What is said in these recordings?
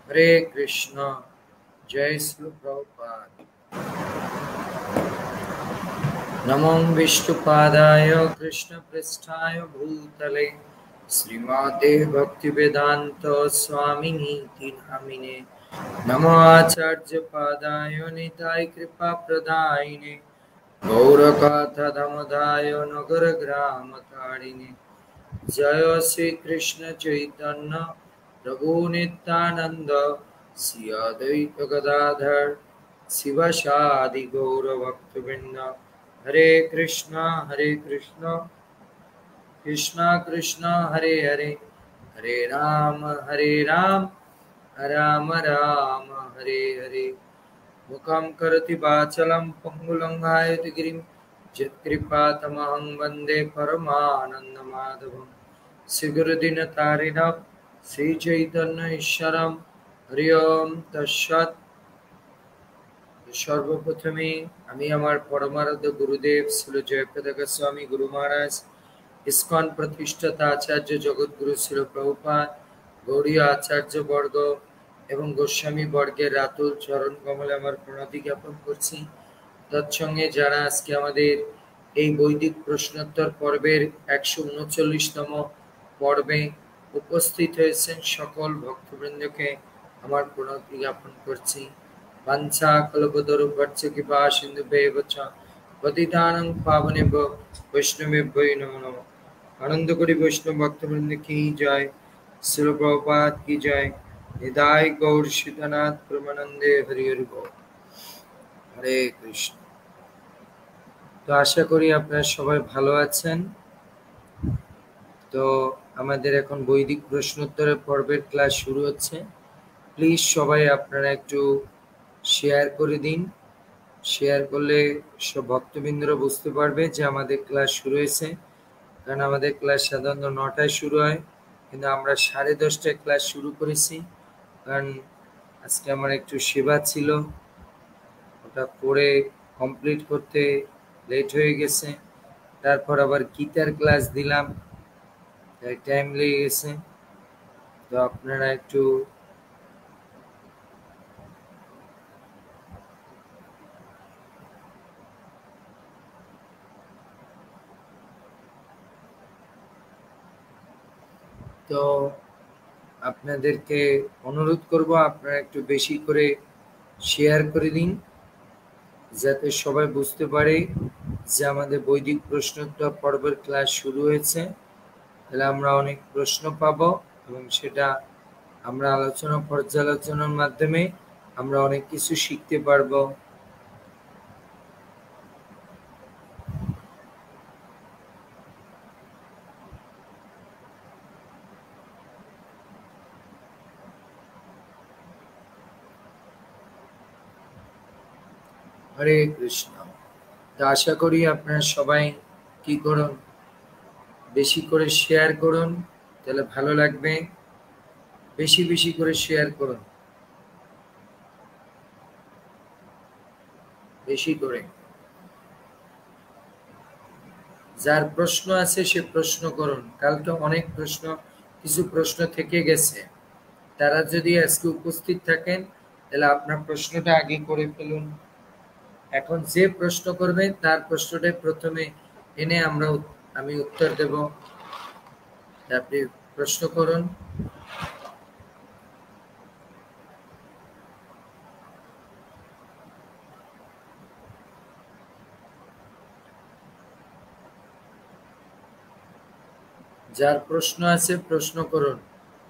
हरे कृष्णा। जय श्री प्रभुपाद। नमो विष्णुपादाय कृष्णपृष्ठाय भूतले श्रीमते भक्तिवेदांत स्वामिनीति नामिने। नमो आचार्यपादाय निताय कृपाप्रदायिने गौरकथाधमदाय नगरग्रामकारिणे। जय श्री कृष्ण चैतन्य प्रभु नित्यानंद श्री अद्वैत गदाधर शिवशादि गौर भक्तवृंद। हरे कृष्णा कृष्णा कृष्णा हरे हरे, हरे राम राम राम हरे हरे। मुखं करोति वाचालं पङ्गुलङ्घायते गिरिं यत्कृपातमहं वन्दे परमानन्दमाधवं। श्रीगुरुदीनतारिणं श्रीचैतन्य ईश्वरं। हरि ओम तत्सत्। সর্বপ্রথমে আমি আমার পরমারাধ্য গুরুদেব শ্রীল জয়প্রদাশ গোস্বামী গুরু মহারাজ, ইসকন প্রতিষ্ঠাতা আচার্য জগৎগুরু শ্রীল প্রভুপাদ, গৌড়ীয় আচার্যবর্গ এবং গোস্বামী বর্গের রাতুল চরণ কমলে আমার প্রণতি জ্ঞাপন করছি। তৎসঙ্গে যারা আজকে আমাদের এই বৈদিক প্রশ্নোত্তর পর্বের 139তম পর্বে উপস্থিত হয়েছেন সকল ভক্তবৃন্দকে আমার প্রণতি জ্ঞাপন করছি। বাঞ্ছা কল্পতরুভ্যশ্চ কৃপা সিন্ধুভ্যেব চ পতিতানাং পাবনেভ্যো বৈষ্ণবেভ্যো নমো নমঃ। আনন্দ করি বৈষ্ণব ভক্তবৃন্দ কি জয়, শ্রীল প্রভুপাদ কি জয়, নিতাই গৌর সীতানাথ প্রেমানন্দে হরি হরি বল। হরে কৃষ্ণ। তো আশা করি আপনারা সবাই ভালো আছেন। তো আমাদের এখন বৈদিক প্রশ্নোত্তরের পর্বের ক্লাস শুরু হচ্ছে। প্লিজ সবাই আপনারা একটু শেয়ার করে দিন। শেয়ার করলে সব ভক্তবৃন্দরা বুঝতে পারবে যে আমাদের ক্লাস শুরু হয়েছে। কারণ আমাদের ক্লাস সাধারণত 9টায় শুরু হয়, কিন্তু আমরা 10:30টায় ক্লাস শুরু করেছি। কারণ আজকে আমার একটু সেবা ছিল, ওটা করে কমপ্লিট করতে লেট হয়ে গেছে। তারপর আবার গীতার ক্লাস দিলাম, তাই টাইম লেগে গেছে। তো আপনারা একটু তো আপনাদেরকে অনুরোধ করব আপনারা একটু বেশি করে শেয়ার করে দিন, যাতে সবাই বুঝতে পারে যে আমাদের বৈদিক প্রশ্নোত্তর পর্বের ক্লাস শুরু হয়েছে। তাহলে আমরা অনেক প্রশ্ন পাবো এবং সেটা আমরা আলোচনা পর্যালোচনার মাধ্যমে আমরা অনেক কিছু শিখতে পারবো। হরে কৃষ্ণ। তো আশা করি আপনারা সবাই কি করুন, বেশি করে শেয়ার করুন, তাহলে ভালো লাগবে। বেশি বেশি করে শেয়ার করুন, বেশি করে। যার প্রশ্ন আছে সে প্রশ্ন করুন। কালকে অনেক প্রশ্ন, কিছু প্রশ্ন থেকে গেছে, তারা যদি আজকে উপস্থিত থাকেন তাহলে আপনার প্রশ্নটা আগে করে ফেলুন। এখন যে প্রশ্ন করবেন তার প্রশ্নটাই প্রথমে এনে আমি উত্তর দেব। আপনি প্রশ্ন করুন। যার প্রশ্ন আছে প্রশ্ন করুন।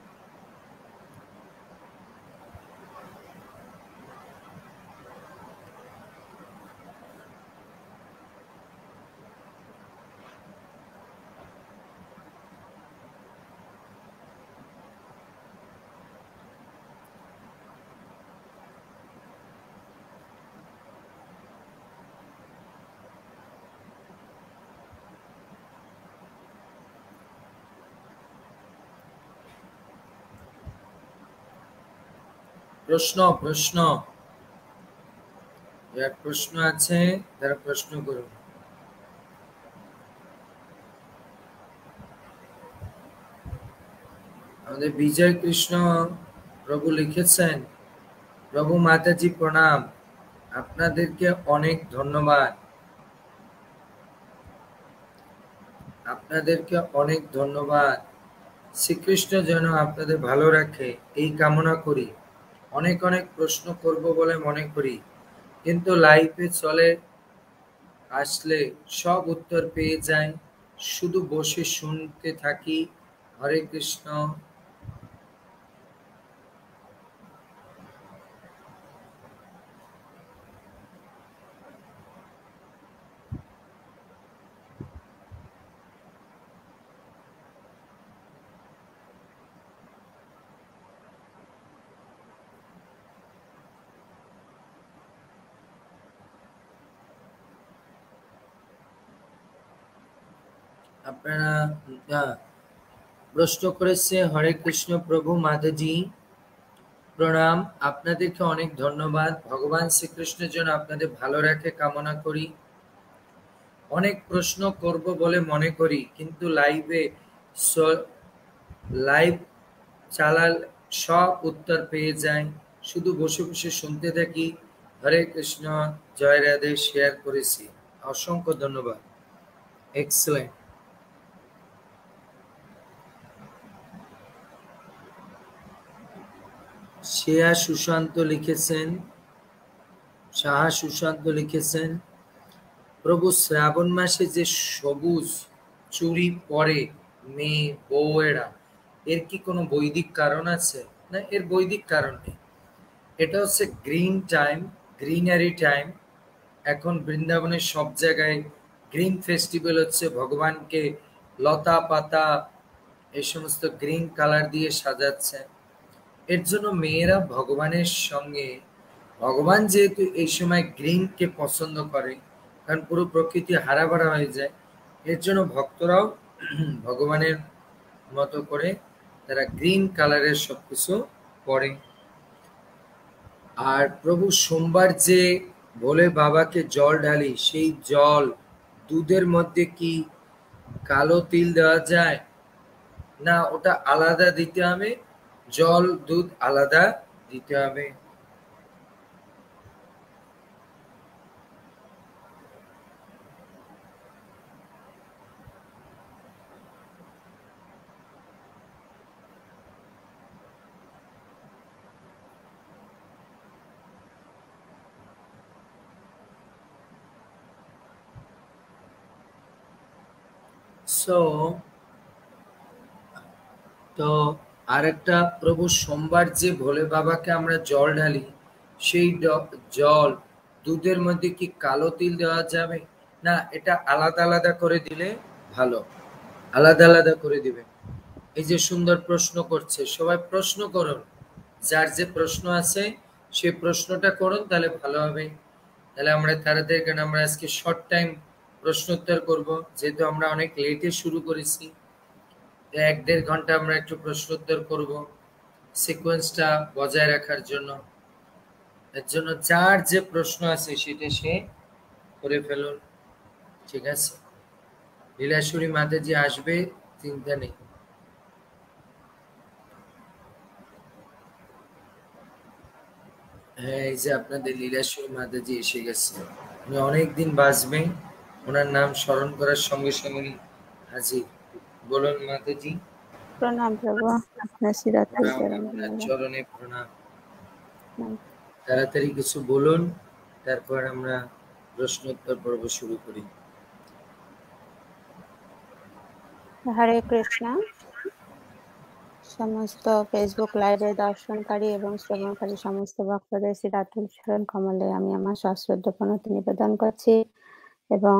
প্রশ্ন প্রশ্ন যার প্রশ্ন আছে তারা প্রশ্ন করুন। আমাদের বিজয় কৃষ্ণ প্রভু লিখেছেন, প্রভু মাতাজি প্রণাম, আপনাদেরকে অনেক ধন্যবাদ, আপনাদেরকে অনেক ধন্যবাদ। শ্রীকৃষ্ণ যেন আপনাদের ভালো রাখে এই কামনা করি। অনেক অনেক প্রশ্ন করব বলে মনে করি, কিন্তু লাইফে চলে আসলে সব উত্তর পেয়ে যাই, শুধু বসে শুনতে থাকি। হরে কৃষ্ণ। আপনারা প্রশ্ন করেছে, হরে কৃষ্ণ প্রভু মাতাজি প্রণাম, আপনাদেরকে অনেক ধন্যবাদ। ভগবান শ্রীকৃষ্ণের জন্য আপনাদের ভালো রাখে কামনা করি। অনেক প্রশ্ন করব বলে মনে করি, কিন্তু লাইভ চালাল সব উত্তর পেয়ে যাই, শুধু বসে বসে শুনতে থাকি। হরে কৃষ্ণ, জয় রাধে শেয়ার করেছি। অসংখ্য ধন্যবাদ। এক্সেলেন্ট। শ্রেয়া সুশান্ত লিখেছেন, সাহা সুশান্ত লিখেছেন, প্রভু শ্রাবণ মাসে যে সবুজ চুড়ি পরে মেয়ে বউয়েরা, এর কি কোনো বৈদিক কারণ আছে? না, এর বৈদিক কারণ নেই। এটা হচ্ছে গ্রিন টাইম, গ্রিনারি টাইম। এখন বৃন্দাবনের সব জায়গায় গ্রিন ফেস্টিভ্যাল হচ্ছে, ভগবানকে লতা পাতা এই সমস্ত গ্রিন কালার দিয়ে সাজাচ্ছে। এর জন্য মেয়েরা ভগবানের সঙ্গে, ভগবান যেহেতু এই সময় গ্রিনকে পছন্দ করে, কারণ পুরো প্রকৃতি হারাভারা হয়ে যায়, এর জন্য ভক্তরাও ভগবানের মতো করে তারা গ্রিন কালারের সবকিছু পরে। আর প্রভু সোমবার যে ভোলে বাবাকে জল ঢালি, সেই জল দুধের মধ্যে কি কালো তিল দেওয়া যায়? না, ওটা আলাদা দিতে হবে, জল দুধ আলাদা দিতে হবে। সো তো আরেকটা, প্রভু সোমবার যে ভোলে বাবাকে আমরা জল ঢালি, সেই জল দুধের মধ্যে কি কালো তিল দেওয়া যাবে? না, এটা আলাদা আলাদা করে দিলে ভালো, আলাদা আলাদা করে দিবে। এই যে সুন্দর প্রশ্ন করছে, সবাই প্রশ্ন করুন, যার যে প্রশ্ন আছে সে প্রশ্নটা করুন, তাহলে ভালো হবে। তাহলে আমরা তাড়াতাড়ি, কারণ আমরা আজকে শর্ট টাইম প্রশ্ন উত্তর করবো, যেহেতু আমরা অনেক লেটে শুরু করেছি। 1-1.5 ঘন্টা আমরা একটু প্রশ্ন উত্তর করবো, সিকোয়েন্সটা বজায় রাখার জন্য। এর জন্য যার যে প্রশ্ন আছে সেটা সে করে ফেলুন, ঠিক আছে? লীলাশ্বরী মাতাজি আসবে, চিন্তা নেই। হ্যাঁ, এই যে আপনাদের লীলাশ্বরী মাতাজি এসে গেছে, উনি অনেকদিন বাঁচবেন, ওনার নাম স্মরণ করার সঙ্গে সঙ্গে হাজির। বলুন মাতাজি। প্রণাম প্রভু, আপনার শিরাতে আপনার চরণে প্রণাম। তাড়াতাড়ি কিছু বলুন, তারপর আমরা প্রশ্ন উত্তর পর্ব শুরু করি। হরে কৃষ্ণ। সমস্ত ফেসবুক লাইভে দর্শনকারী এবং শ্রবণকারী সমস্ত ভক্তদের শ্রী রাতুল চরণ কমলে আমি আমার সশ্রদ্ধ প্রণতি নিবেদন করছি, এবং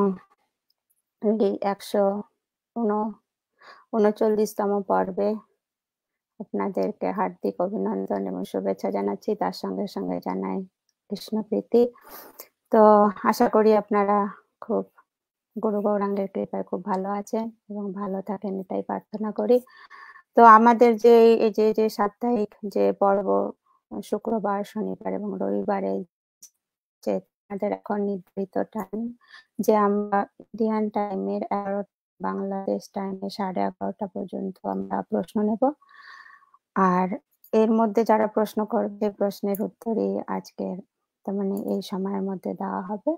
139তম পর্বে আপনাদেরকে হার্দিক অভিনন্দন এবং শুভেচ্ছা জানাচ্ছি, তার সঙ্গে সঙ্গে জানাই কৃষ্ণ প্রীতি। তো আশা করি আপনারা খুব গুরু গৌরাঙ্গের কৃপায় খুব ভালো আছেন এবং ভালো থাকেন, এটাই প্রার্থনা করি। তো আমাদের যে এই যে সাপ্তাহিক যে পর্ব, শুক্রবার, শনিবার এবং রবিবারে যে আমাদের এখন নির্ধারিত টাইম, যে আমরা ইন্ডিয়ান টাইমের 11, বাংলাদেশ টাইমে 11:30 পর্যন্ত আমরা প্রশ্ন নেব। আর এর মধ্যে যারা প্রশ্ন করবে প্রশ্নের উত্তরই আজকের তার মানে এই সময়ের মধ্যে দেওয়া হবে।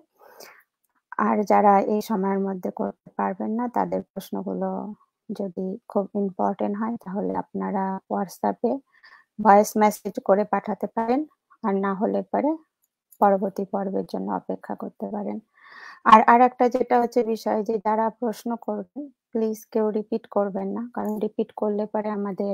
আর যারা এই সময়ের মধ্যে করতে পারবেন না তাদের প্রশ্নগুলো যদি খুব ইম্পোর্টেন্ট হয় তাহলে আপনারা WhatsApp এ ভয়েস মেসেজ করে পাঠাতে পারেন। আর না হলে পরে পরবর্তী পর্বের জন্য অপেক্ষা করতে পারেন। আর আরেকটা যেটা হচ্ছে বিষয় যে যারা প্রশ্ন করবেন প্লিজ কেউ রিপিট করবেন না। কারণ রিপিট করলে পরে আমাদের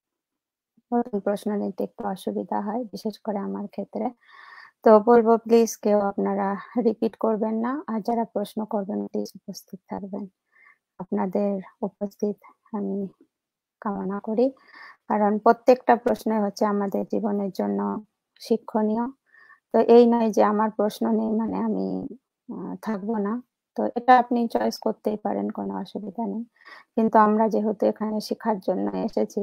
নতুন প্রশ্ন নিতে একটু অসুবিধা হয়, বিশেষ করে আমার ক্ষেত্রে। তো বলব প্লিজ কেউ আপনারা রিপিট করবেন না। আর যারা প্রশ্ন করবেন প্লিজ উপস্থিত থাকবেন। আপনাদের উপস্থিত আমি কামনা করি। কারণ প্রত্যেকটা প্রশ্নই হচ্ছে আমাদের জীবনের জন্য শিক্ষণীয়। তো এই নয় যে আমার প্রশ্ন নেই মানে আমি থাকবো না। তো এটা আপনি চয়েস করতেই পারেন, কোনো অসুবিধা নেই। কিন্তু আমরা যেহেতু এখানে শেখার জন্য এসেছি,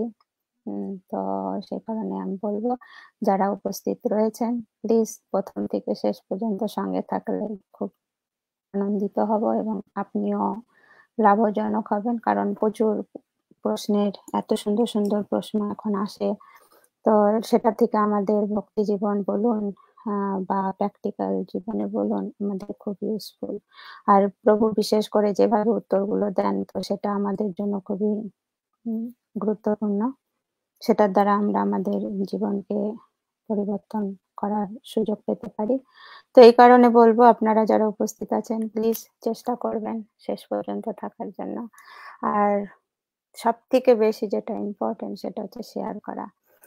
তো সেই কারণে আমি বলব যারা উপস্থিত রয়েছেন প্লিজ ১ম থেকে শেষ পর্যন্ত সঙ্গে থাকলে খুব আনন্দিত হব এবং আপনিও লাভজনক হবেন। কারণ প্রচুর প্রশ্নের এত সুন্দর, সুন্দর প্রশ্ন এখন আসে। তো সেটা থেকে আমাদের ভক্তি জীবন বলুন বা প্র্যাকটিক্যাল জীবনে বলুন আমাদের খুব ইউজফুল। আর প্রভু বিশেষ করে যেভাবে উত্তরগুলো দেন তো সেটা আমাদের জন্য খুবই গুরুত্বপূর্ণ। সেটার দ্বারা আমরা আমাদের জীবনকে পরিবর্তন করার সুযোগ পেতে পারি। তো এই কারণে বলব আপনারা যারা উপস্থিত আছেন প্লিজ চেষ্টা করবেন শেষ পর্যন্ত থাকার জন্য। আর সবথেকে বেশি যেটা ইম্পোর্টেন্ট সেটা হচ্ছে শেয়ার করা।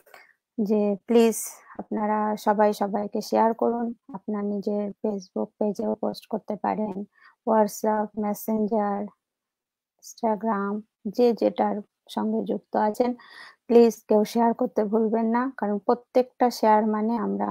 যে প্লিজ আপনারা সবাই সবাইকে শেয়ার করুন। আপনার নিজের Facebook পেজেও পোস্ট করতে পারেন। WhatsApp, Messenger, Instagram যে যেটার সঙ্গে যুক্ত আছেন প্লিজ কেউ শেয়ার করতে ভুলবেন না। কারণ প্রত্যেকটা শেয়ার মানে আমরা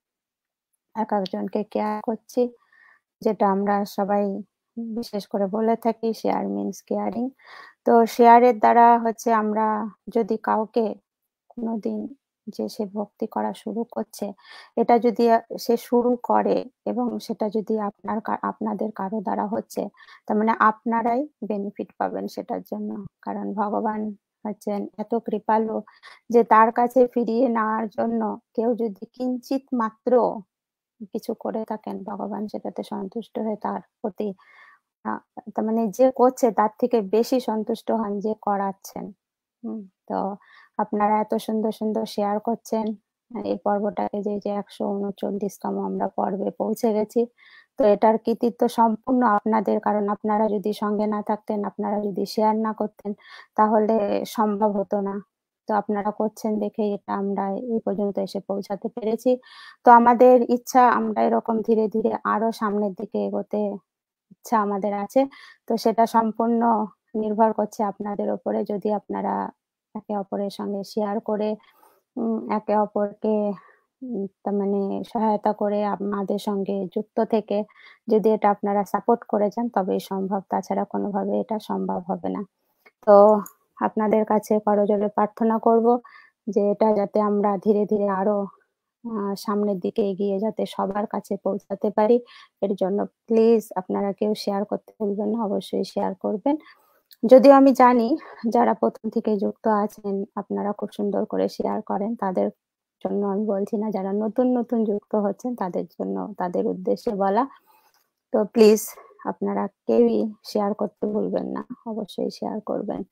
একেকজনকে কেয়ার করছি। যেটা আমরা সবাই বিশেষ করে বলে থাকি শেয়ার মিনস কেয়ারিং। তো শেয়ারের দ্বারা হচ্ছে আমরা যদি কাউকে কোনোদিন যে সে ভক্তি করা শুরু করছে, এটা যদি সে শুরু করে এবং সেটা যদি আপনাদের কারো দ্বারা হচ্ছে, তার মানে আপনারাই বেনিফিট পাবেন সেটার জন্য। কারণ ভগবান হচ্ছেন এত কৃপালু যে তার কাছে ফিরিয়ে নেওয়ার জন্য কেউ যদি কিঞ্চিৎ মাত্র কিছু করে থাকেন, ভগবান সেটাতে সন্তুষ্ট হয়ে তার প্রতি আ তার মানে যে করছে তার থেকে বেশি সন্তুষ্ট হন যে করাচ্ছেন। তো আপনারা এত সুন্দর, সুন্দর শেয়ার করছেন। এই পর্বটাকে যে ১৩৯তম আমরা পর্বে পৌঁছে গেছি। তো এটার কৃতিত্ব সম্পূর্ণ আপনাদের। কারণ আপনারা যদি সঙ্গে না থাকতেন, আপনারা যদি শেয়ার না করতেন তাহলে সম্ভব হতো না। তো আপনারা করছেন দেখেই এটা আমরা এই পর্যন্ত এসে পৌঁছাতে পেরেছি। তো আমাদের ইচ্ছা আমরা এরকম ধীরে, ধীরে আরো সামনের দিকে এগোতে ইচ্ছা আমাদের আছে। তো সেটা সম্পূর্ণ নির্ভর করছে আপনাদের উপরে। যদি আপনারা একে অপরের সঙ্গে শেয়ার করে একে অপরকে তার মানে সহায়তা করে আমাদের সঙ্গে যুক্ত থেকে যদি এটা আপনারা সাপোর্ট করে যান তবেই সম্ভব। তাছাড়া কোনোভাবে এটা সম্ভব হবে না। তো আপনাদের কাছে করজোড়ে প্রার্থনা করব যে এটা যাতে আমরা ধীরে, ধীরে আরো সামনের দিকে এগিয়ে যাতে সবার কাছে পৌঁছাতে পারি। এর জন্য প্লিজ আপনারা কেউ শেয়ার করতে ভুলবেন না। অবশ্যই শেয়ার করবেন। যদিও আমি জানি যারা ১ম থেকে যুক্ত আছেন আপনারা খুব সুন্দর করে শেয়ার করেন। তাদের জন্য আমি বলছি না, যারা নতুন, নতুন যুক্ত হচ্ছেন তাদের জন্য তাদের উদ্দেশ্যে বলা। তো প্লিজ আপনারা কেউই শেয়ার করতে ভুলবেন না। অবশ্যই শেয়ার করবেন।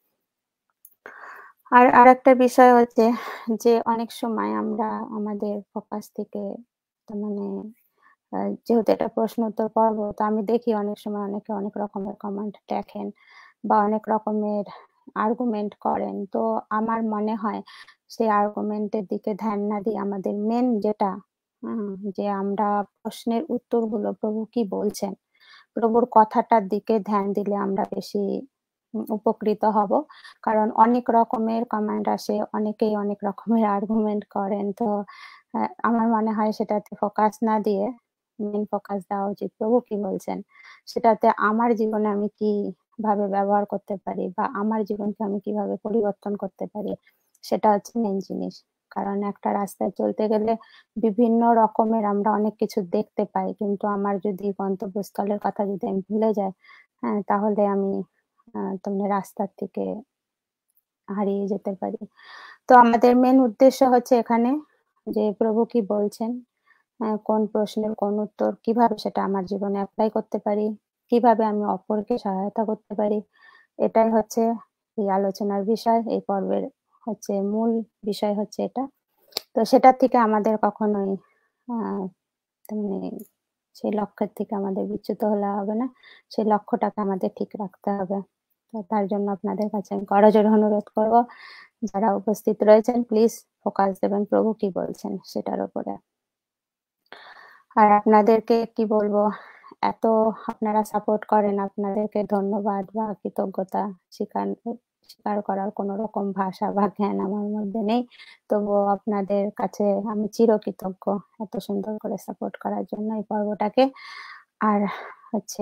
আর আরেকটা বিষয় হচ্ছে যে অনেক সময় আমরা আমাদের ফোকাস থেকে তার মানে যেহেতু এটা প্রশ্ন উত্তর পর্ব, তো আমি দেখি অনেক সময় অনেকে অনেক রকমের কমেন্ট লেখেন বা অনেক রকমের আর্গুমেন্ট করেন। তো আমার মনে হয় সেই আর্গুমেন্টের দিকে ধ্যান না দিয়ে আমাদের মেইন যেটা যে আমরা প্রশ্নের উত্তরগুলো প্রভু কি বলছেন, প্রভুর কথাটার দিকে ধ্যান দিলে আমরা বেশি উপকৃত হব। কারণ অনেক রকমের কমেন্ট আসে, অনেকেই অনেক রকমের আর্গুমেন্ট করেন। তো আমার মনে হয় সেটাতে ফোকাস না দিয়ে মেইন ফোকাস দেওয়া উচিত প্রভু কি বলছেন। সেটাতে আমার জীবনে আমি কিভাবে ব্যবহার করতে পারি বা আমার জীবনকে আমি কিভাবে পরিবর্তন করতে পারি সেটা হচ্ছে মেইন জিনিস। কারণ একটা রাস্তায় চলতে গেলে বিভিন্ন রকমের আমরা অনেক কিছু দেখতে পাই। কিন্তু আমার যদি গন্তব্যস্থলের কথা যদি আমি ভুলে যাই, তাহলে আমি রাস্তার থেকে হারিয়ে যেতে পারি। তো আমাদের মেন উদ্দেশ্য হচ্ছে এখানে যে প্রভু কি বলছেন, কোন প্রশ্নের কোন উত্তর, কিভাবে সেটা আমার জীবনে এপ্লাই করতে পারি, কিভাবে আমি অপরকে সহায়তা করতে পারি। এটাই হচ্ছে এই আলোচনার বিষয়। এই পর্বের হচ্ছে মূল বিষয় হচ্ছে এটা। তো সেটার থেকে আমাদের কখনোই আ মানে সেই লক্ষ্যের থেকে আমাদের বিচ্যুত হলে হবে না। সেই লক্ষ্যটাকে আমাদের ঠিক রাখতে হবে। তো তার জন্য আপনাদের কাছে আমি করজোড়ে অনুরোধ করব, যারা উপস্থিত রয়েছেন প্লিজ ফোকাস দেবেন প্রভু কি বলছেন সেটার উপরে। আর আপনাদেরকে কি বলবো, এত আপনারা সাপোর্ট করেন, আপনাদেরকে ধন্যবাদ বা কৃতজ্ঞতা স্বীকার করার কোনো রকম ভাষা বা জ্ঞান আমার মধ্যে নেই। তবুও আপনাদের কাছে আমি চিরকৃতজ্ঞ এত সুন্দর করে সাপোর্ট করার জন্য এই পর্বটাকে। আর হচ্ছে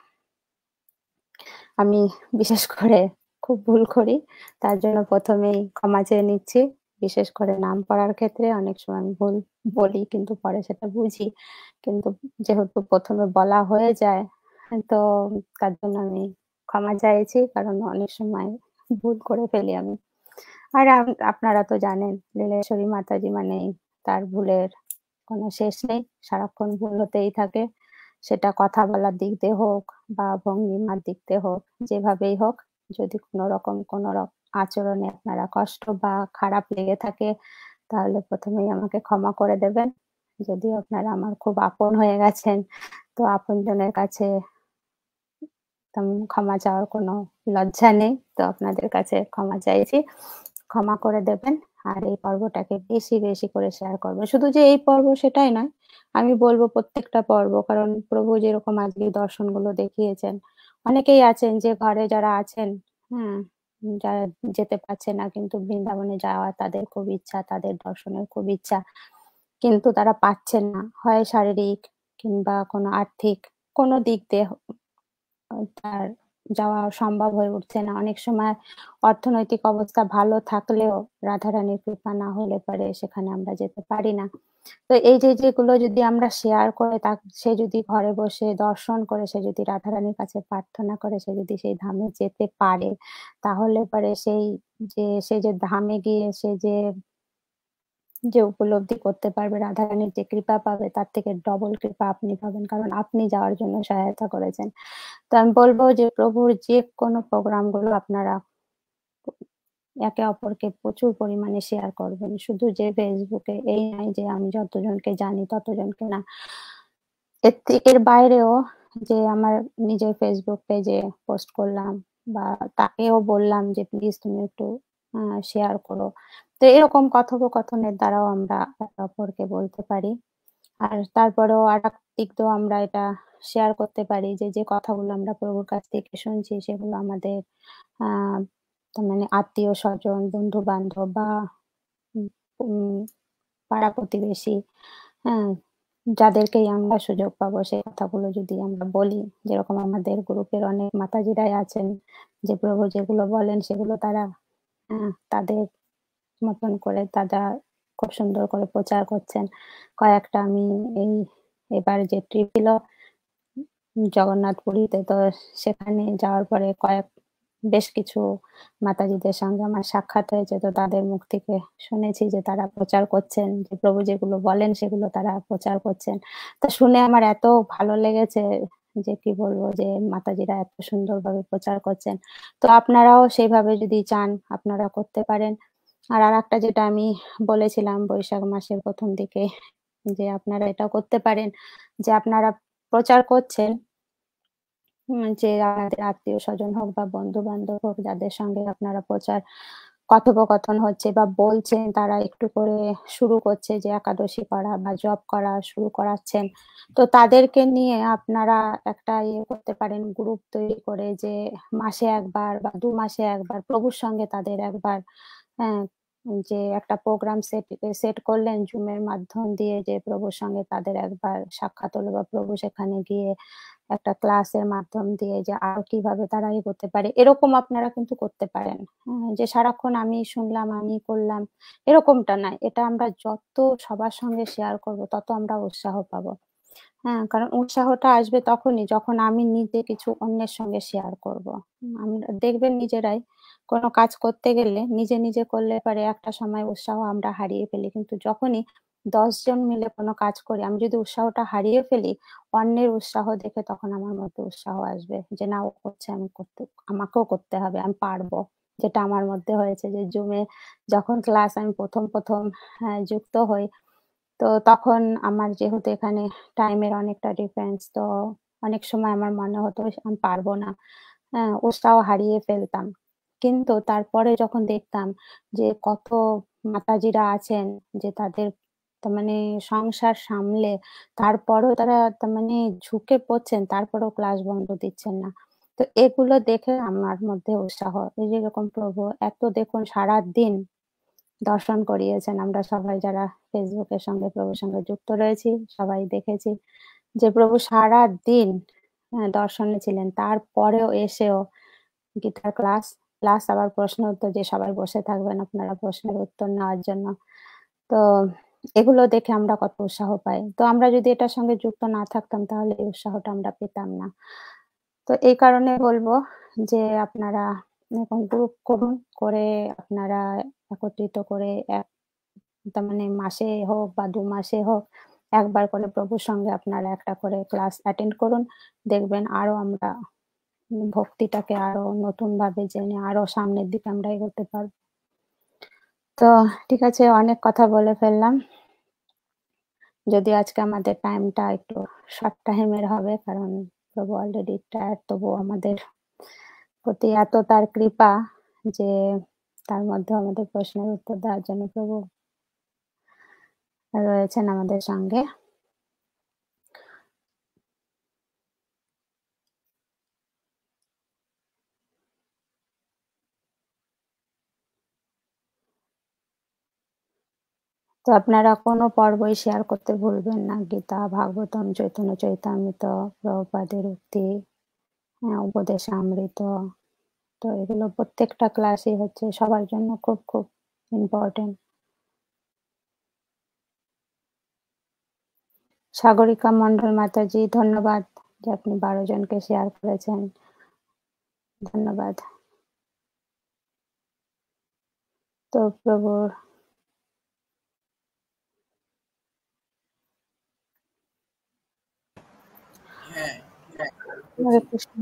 আমি বিশেষ করে খুব ভুল করি। তার জন্য ১ম এই ক্ষমা চেয়ে নিচ্ছি। বিশেষ করে নাম পড়ার ক্ষেত্রে অনেক সময় আমি ভুল বলি কিন্তু পরে সেটা বুঝি। কিন্তু যেহেতু ১ম এ বলা হয়ে যায়, তো তার জন্য আমি ক্ষমা চাইছি। কারণ অনেক সময় ভুল করে ফেলি আমি। আর আপনারা তো জানেন লীলেশ্বরী মাতাজি মানেই তার ভুলের কোনো শেষ নেই। সারাক্ষণ ভুল হতেই থাকে। সেটা কথা বলার দিক দিয়ে হোক বা ভঙ্গিমার দিক দিয়ে হোক, যেভাবেই হোক, যদি কোনো আচরণে আপনারা কষ্ট বা খারাপ লেগে থাকে, তাহলে ১ম এই আমাকে ক্ষমা করে দেবেন। যদিও আপনারা আমার খুব আপন হয়ে গেছেন, তো আপনজনের কাছে ক্ষমা চাওয়ার কোনো লজ্জা নেই। তো আপনাদের কাছে ক্ষমা চাইছি। ক্ষমা করে দেবেন। আর এই পর্বটাকে বেশি, বেশি করে শেয়ার করবেন। শুধু যে এই পর্ব সেটাই নয়। আমি বলব প্রত্যেকটা পর্ব, কারণ প্রভু যেরকম আজকে দর্শনগুলো দেখিয়েছেন, অনেকেই আছেন যে ঘরে যারা আছেন, হুম? যারা যেতে পারছে না কিন্তু বৃন্দাবনে যাওয়া তাদের খুব ইচ্ছা, তাদের দর্শনের খুব ইচ্ছা। কিন্তু তারা পাচ্ছেন না। হয় শারীরিক কিংবা কোনো আর্থিক কোনো দিক দিয়ে তার যাওয়া সম্ভব হয়ে উঠছে না। অনেক সময় অর্থনৈতিক অবস্থা ভালো থাকলেও রাধারানীর কৃপা না হলে পরে সেখানে আমরা যেতে পারি না। তো এই যে যেগুলো যদি আমরা শেয়ার করে সে যদি ঘরে বসে দর্শন করে, সে যদি রাধারানীর কাছে প্রার্থনা করে, সে যদি সেই ধামে যেতে পারে, তাহলে পরে সে যে ধামে গিয়ে যে উপলব্ধি করতে পারবে, রাধারানীর যে কৃপা পাবে তার থেকে ডবল কৃপা আপনি পাবেন। কারণ আপনি যাওয়ার জন্য সহায়তা করেছেন। তো আমি বলব যে প্রভুর যেকোনো প্রোগ্রামগুলো আপনারা একে অপরকে প্রচুর পরিমাণে শেয়ার করবেন। শুধু যে Facebook এ এই নয় যে আমি যতজনকে জানি ততজনকে না। এর বাইরেও যে আমার নিজের Facebook পেজে পোস্ট করলাম বা তাকেও বললাম যে প্লিজ তুমি একটু শেয়ার করো। তো এরকম কথোপকথনের দ্বারাও আমরা একে অপরকে বলতে পারি। আর তারপরেও আরেক দিক দিয়েও আমরা এটা শেয়ার করতে পারি যে কথাগুলো আমরা প্রভুর কাছ থেকে শুনছি সেগুলো আমাদের আ তার মানে আত্মীয়-স্বজন, বন্ধু-বান্ধব বা উম উম পাড়া-প্রতিবেশী, হ্যাঁ? যাদেরকেই আমরা সুযোগ পাবো সেই কথাগুলো যদি আমরা বলি, যেরকম আমাদের গ্রুপের অনেক মাতাজিরাই আছেন যে প্রভু যেগুলো বলেন সেগুলো তারা তাদের মতন করে তারা খুব সুন্দর করে প্রচার করছেন। কয়েকটা আমি এই এবার যে ট্রিপ ছিল জগন্নাথ পুরীতে, তো সেখানে যাওয়ার পরে বেশ কিছু মাতাজিদের সঙ্গে আমার সাক্ষাৎ হয়েছে। তো তাদের মুখ থেকে শুনেছি যে তারা প্রচার করছেন, যে প্রভু যেগুলো বলেন সেগুলো তারা প্রচার করছেন। তো শুনে আমার এত ভালো লেগেছে যে কি বলবো, যে মাতাজিরা এত সুন্দরভাবে প্রচার করছেন। তো আপনারাও সেইভাবে যদি চান আপনারা করতে পারেন। আর আরেকটা যেটা আমি বলেছিলাম বৈশাখ মাসের ১ম দিকে, যে আপনারা এটাও করতে পারেন যে আপনারা প্রচার করছেন, যে আপনাদের আত্মীয়স্বজন হোক বা বন্ধু-বান্ধব হোক, যাদের সঙ্গে আপনারা কথোপকথন হচ্ছে বা বলছেন, তারা একটু করে শুরু করছে যে একাদশী করা বা জপ করা শুরু করাচ্ছেন। তো তাদেরকে নিয়ে আপনারা একটা করতে পারেন, গ্রুপ তৈরি করে, যে মাসে ১ বার বা ২ মাসে ১ বার প্রভুর সঙ্গে তাদের একবার, হ্যাঁ, যে একটা প্রোগ্রাম সেট করলেন Zoom এর মাধ্যম দিয়ে, যে প্রভুর সঙ্গে তাদের একবার সাক্ষাৎ হলো বা প্রভু সেখানে গিয়ে একটা ক্লাসের মাধ্যম দিয়ে যে আরো কিভাবে তারা এগোতে পারে। এরকম আপনারা কিন্তু করতে পারেন। যে সারাক্ষণ আমি শুনলাম, আমি করলাম, এরকমটা নয়। এটা আমরা যত সবার সঙ্গে শেয়ার করব তত আমরা উৎসাহ পাবো। হ্যাঁ, কারণ উৎসাহটা আসবে তখনই যখন আমি নিজে কিছু অন্যের সঙ্গে শেয়ার করব। দেখবেন নিজেরাই কোনো কাজ করতে গেলে নিজে, নিজে করলে পরে একটা সময় উৎসাহ আমরা হারিয়ে ফেলি। কিন্তু যখনই ১০ জন মিলে কোনো কাজ করি, আমি যদি উৎসাহটা হারিয়ে ফেলি, অন্যের উৎসাহ দেখে তখন আমার মধ্যে উৎসাহ আসবে যে, "না ও করছে আমাকেও করতে হবে, আমি পারবো।" যেটা আমার মধ্যে হয়েছে যে Zoom এ যখন ক্লাস আমি ১ম যুক্ত হই, তো তখন আমার যেহেতু এখানে টাইমের অনেকটা ডিফারেন্স, তো অনেক সময় আমার মনে হতো আমি পারবো না। উৎসাহ হারিয়ে ফেলতাম। কিন্তু তারপরে যখন দেখতাম যে কত মাতাজিরা আছেন যে তাদের তার মানে সংসার সামলে তারপরেও তারা তার মানে ঝুঁকে পড়ছেন, তারপরেও ক্লাস বন্ধ দিচ্ছেন না। তো এগুলো দেখে আমার মধ্যে উৎসাহ। এই যে এরকম প্রভু এত দেখুন সারাদিন দর্শন করিয়েছেন। আমরা সবাই যারা Facebook এর সঙ্গে প্রভুর সঙ্গে যুক্ত রয়েছি, সবাই দেখেছি যে প্রভু সারাদিন দর্শনে ছিলেন। তারপরেও এসেও গীতার ক্লাস, প্লাস আবার প্রশ্ন উত্তর যে সবাই বসে থাকবেন আপনারা প্রশ্নের উত্তর নেওয়ার জন্য। তো এগুলো দেখে আমরা কত উৎসাহ পাই। তো আমরা যদি এটার সঙ্গে যুক্ত না থাকতাম তাহলে এই উৎসাহটা আমরা পেতাম না। তো এই কারণে বলব যে আপনারা এরকম গ্রুপ করুন, করে আপনারা একত্রিত করে তার মানে মাসে হোক বা ২ মাসে হোক একবার করে প্রভুর সঙ্গে আপনারা একটা করে ক্লাস অ্যাটেন্ড করুন। দেখবেন আরো আমরা ভক্তিটাকে আরো নতুনভাবে জেনে আরো সামনের দিকে আমরা এগোতে পারব। তো ঠিক আছে, অনেক কথা বলে ফেললাম। যদিও আজকে আমাদের টাইমটা একটু শর্ট টাইমের হবে কারণ প্রভু অলরেডি টায়ার্ড, তবুও আমাদের প্রতি এত তার কৃপা যে তার মধ্যেও আমাদের প্রশ্নের উত্তর দেওয়ার জন্য প্রভু রয়েছেন আমাদের সঙ্গে। তো আপনারা কোনো পর্বই শেয়ার করতে ভুলবেন না। গীতা, ভাগবতম, চৈতন্য চরিতামৃত, প্রভুপাদের উক্তি, উপদেশামৃত। তো এগুলো প্রত্যেকটা ক্লাসই হচ্ছে সবার জন্য খুব, খুব ইম্পোর্টেন্ট। সাগরিকা মন্ডল মাতাজি ধন্যবাদ যে আপনি ১২ জনকে শেয়ার করেছেন। ধন্যবাদ। তো প্রভুর হ্যাঁ, হরে কৃষ্ণ।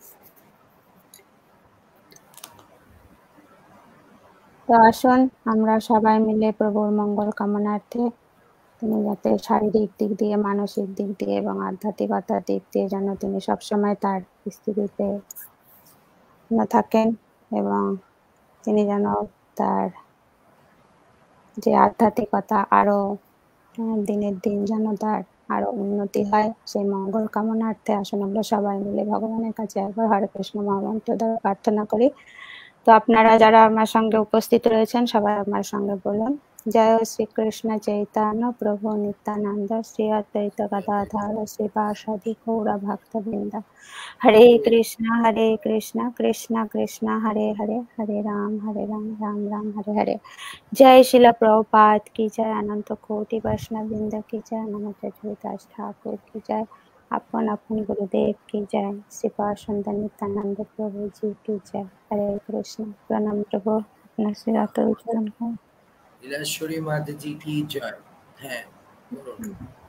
তো আসুন আমরা সবাই মিলে প্রভুর মঙ্গল কামনার্থে তিনি যাতে শারীরিক দিক দিয়ে, মানসিক দিক দিয়ে এবং আধ্যাত্মিকতার দিক দিয়ে যেন তিনি সবসময় তার স্থিতিতে থাকেন এবং তিনি যেন তার যে আধ্যাত্মিকতা আরো দিনের দিন যেন তার আরো উন্নতি হয়, সেই মঙ্গল কামনার্থে আসুন আমরা সবাই মিলে ভগবানের কাছে একবার হরে কৃষ্ণ মহামন্ত্র দ্বারা প্রার্থনা করি। তো আপনারা যারা আমার সঙ্গে উপস্থিত রয়েছেন সবাই আমার সঙ্গে বলুন, জয় শ্রীকৃষ্ণ চৈতন্য প্রভু নিত্যানন্দ শ্রী অদ্বৈত গদাধর শ্রীবাসাদি গৌর ভক্তবৃন্দ। হরে কৃষ্ণ কৃষ্ণ কৃষ্ণ হরে হরে, হরে রাম রাম রাম হরে হরে। जय शिला प्रभुपाद की जय, अनंत कोटि वैष्णव वृंद की जय, नमस्ते हरिदास ठाकुर की जय, अपन अपन गुरुदेव की जय, श्रीपाद सुंदर नित्यानंद प्रभु जी की जय। हरे कृष्ण। प्रणाम प्रभु, अपना श्रीरात उच्चारण करें। লীলাশ্বরী মাতাজি কি জয়। হ্যাঁ, বলুন।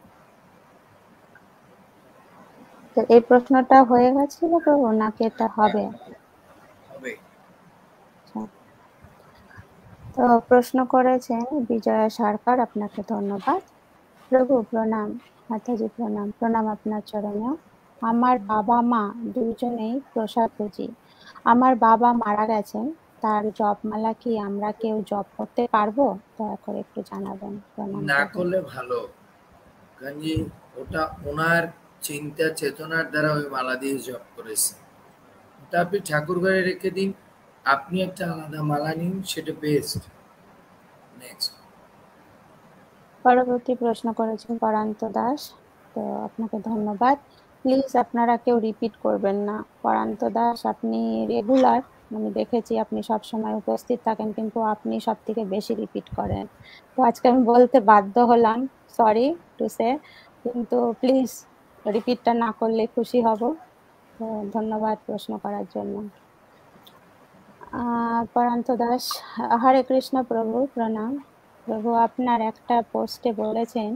তো এই প্রশ্নটা হয়ে গেছিল প্রভু নাকি এটা হবে? হবে। আচ্ছা। তো প্রশ্ন করেছেন বিজয়া সরকার, আপনাকে ধন্যবাদ। প্রভু প্রণাম, মাতাজি প্রণাম, প্রণাম আপনার চরণেও। আমার বাবা-মা দুজনেই প্রসাদভোজী। আমার বাবা মারা গেছেন, তার জপমালা কি আমরা কেউ জপ করতে পারবো? দয়া করে একটু জানাবেন। প্রণাম না প্রভু। করলে ভালো, কারণ যে ওটা ওনার চিন্তা চেতনার দ্বারা ওই মালা দিয়ে জপ করেছে। ওটা আপনি ঠাকুর ঘরে রেখে দিন, আপনি একটা আলাদা মালা নিন, সেটা বেস্ট। নেক্সট। পরবর্তী প্রশ্ন করেছেন পরান্ত দাস, তো আপনাকে ধন্যবাদ। প্লিজ আপনারা কেউ রিপিট করবেন না। পরান্ত দাস আপনি রেগুলার, আমি দেখেছি আপনি সবসময় উপস্থিত থাকেন কিন্তু আপনি সব থেকে বেশি রিপিট করেন। তো আজকে আমি বলতে বাধ্য হলাম, সরি টু সে, কিন্তু প্লিজ রিপিটটা না করলে খুশি হব। তো ধন্যবাদ প্রশ্ন করার জন্য। পরান্ত দাস, হরে কৃষ্ণ প্রভু, প্রণাম। প্রভু, আপনার একটা পোস্টে বলেছেন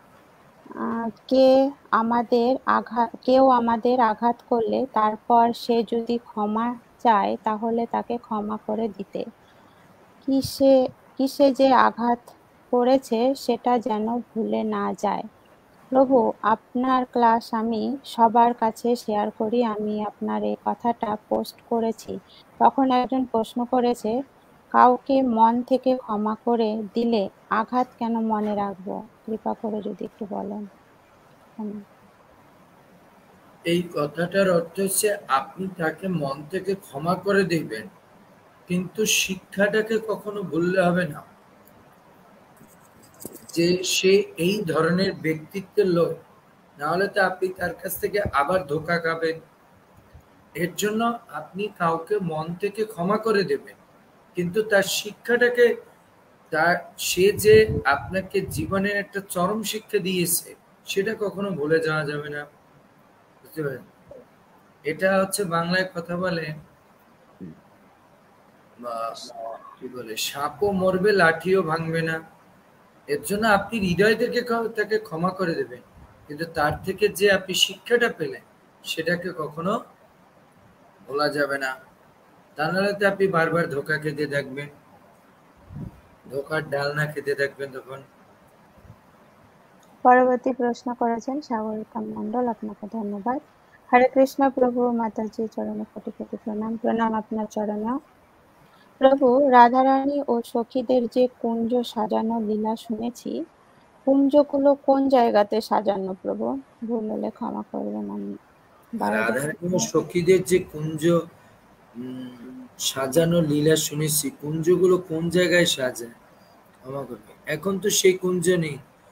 কেউ আমাদের আঘাত করলে তারপর সে যদি ক্ষমা চায় তাহলে তাকে ক্ষমা করে দিতে। কিসে যে আঘাত করেছে সেটা যেন ভুলে না যায়। প্রভু, আপনার ক্লাস আমি সবার কাছে শেয়ার করি। আমি আপনার এই কথাটা পোস্ট করেছি। তখন একজন প্রশ্ন করেছে, কাউকে মন থেকে ক্ষমা করে দিলে আঘাত কেন মনে রাখবো? কৃপা করে যদি একটু বলেন। এই কথাটার অর্থ হচ্ছে আপনি তাকে মন থেকে ক্ষমা করে দিবেন, কিন্তু শিক্ষাটাকে কখনো ভুললে হবে না যে সে এই ধরনের ব্যক্তিত্বের লোক, না হলে তো আপনি তার কাছ থেকে আবার ধোঁকা খাবেন। এর জন্য আপনি কাউকে মন থেকে ক্ষমা করে দেবেন, কিন্তু তার শিক্ষাটাকে, তার সে যে আপনাকে জীবনের একটা চরম শিক্ষা দিয়েছে সেটা কখনো ভুলে যাওয়া যাবে না। বুঝতে পারেন? এটা হচ্ছে বাংলায় কথা বলে কি বলে, সাপও মরবে লাঠিও ভাঙবে না। এর জন্য আপনি হৃদয় থেকে তাকে ক্ষমা করে দেবেন, কিন্তু তার থেকে যে আপনি শিক্ষাটা পেলেন সেটাকে কখনো ভোলা যাবে না। তা নাহলে তো আপনি বারবার ধোকা খেতে থাকবেন, ধোকার ডাল না খেতে থাকবেন তখন। পরবর্তী প্রশ্ন করেছেন সাগরিকা মন্ডল, আপনাকে ধন্যবাদ। হরে কৃষ্ণ প্রভু, মাতাজি চরণে কোটি কোটি প্রণাম। প্রণাম আপনার চরণে। প্রভু, রাধারানী ও সখীদের যে কুঞ্জ সাজানো লীলা শুনেছি, কুঞ্জগুলো কোন জায়গাতে সাজানো প্রভু? ভুল হলে ক্ষমা করবেন। আমি রাধারানী ও সখীদের যে কুঞ্জ সাজানো লীলা শুনেছি, কুঞ্জগুলো কোন জায়গায় সাজায় ক্ষমা করবে, এখন তো সেই কুঞ্জ নেই।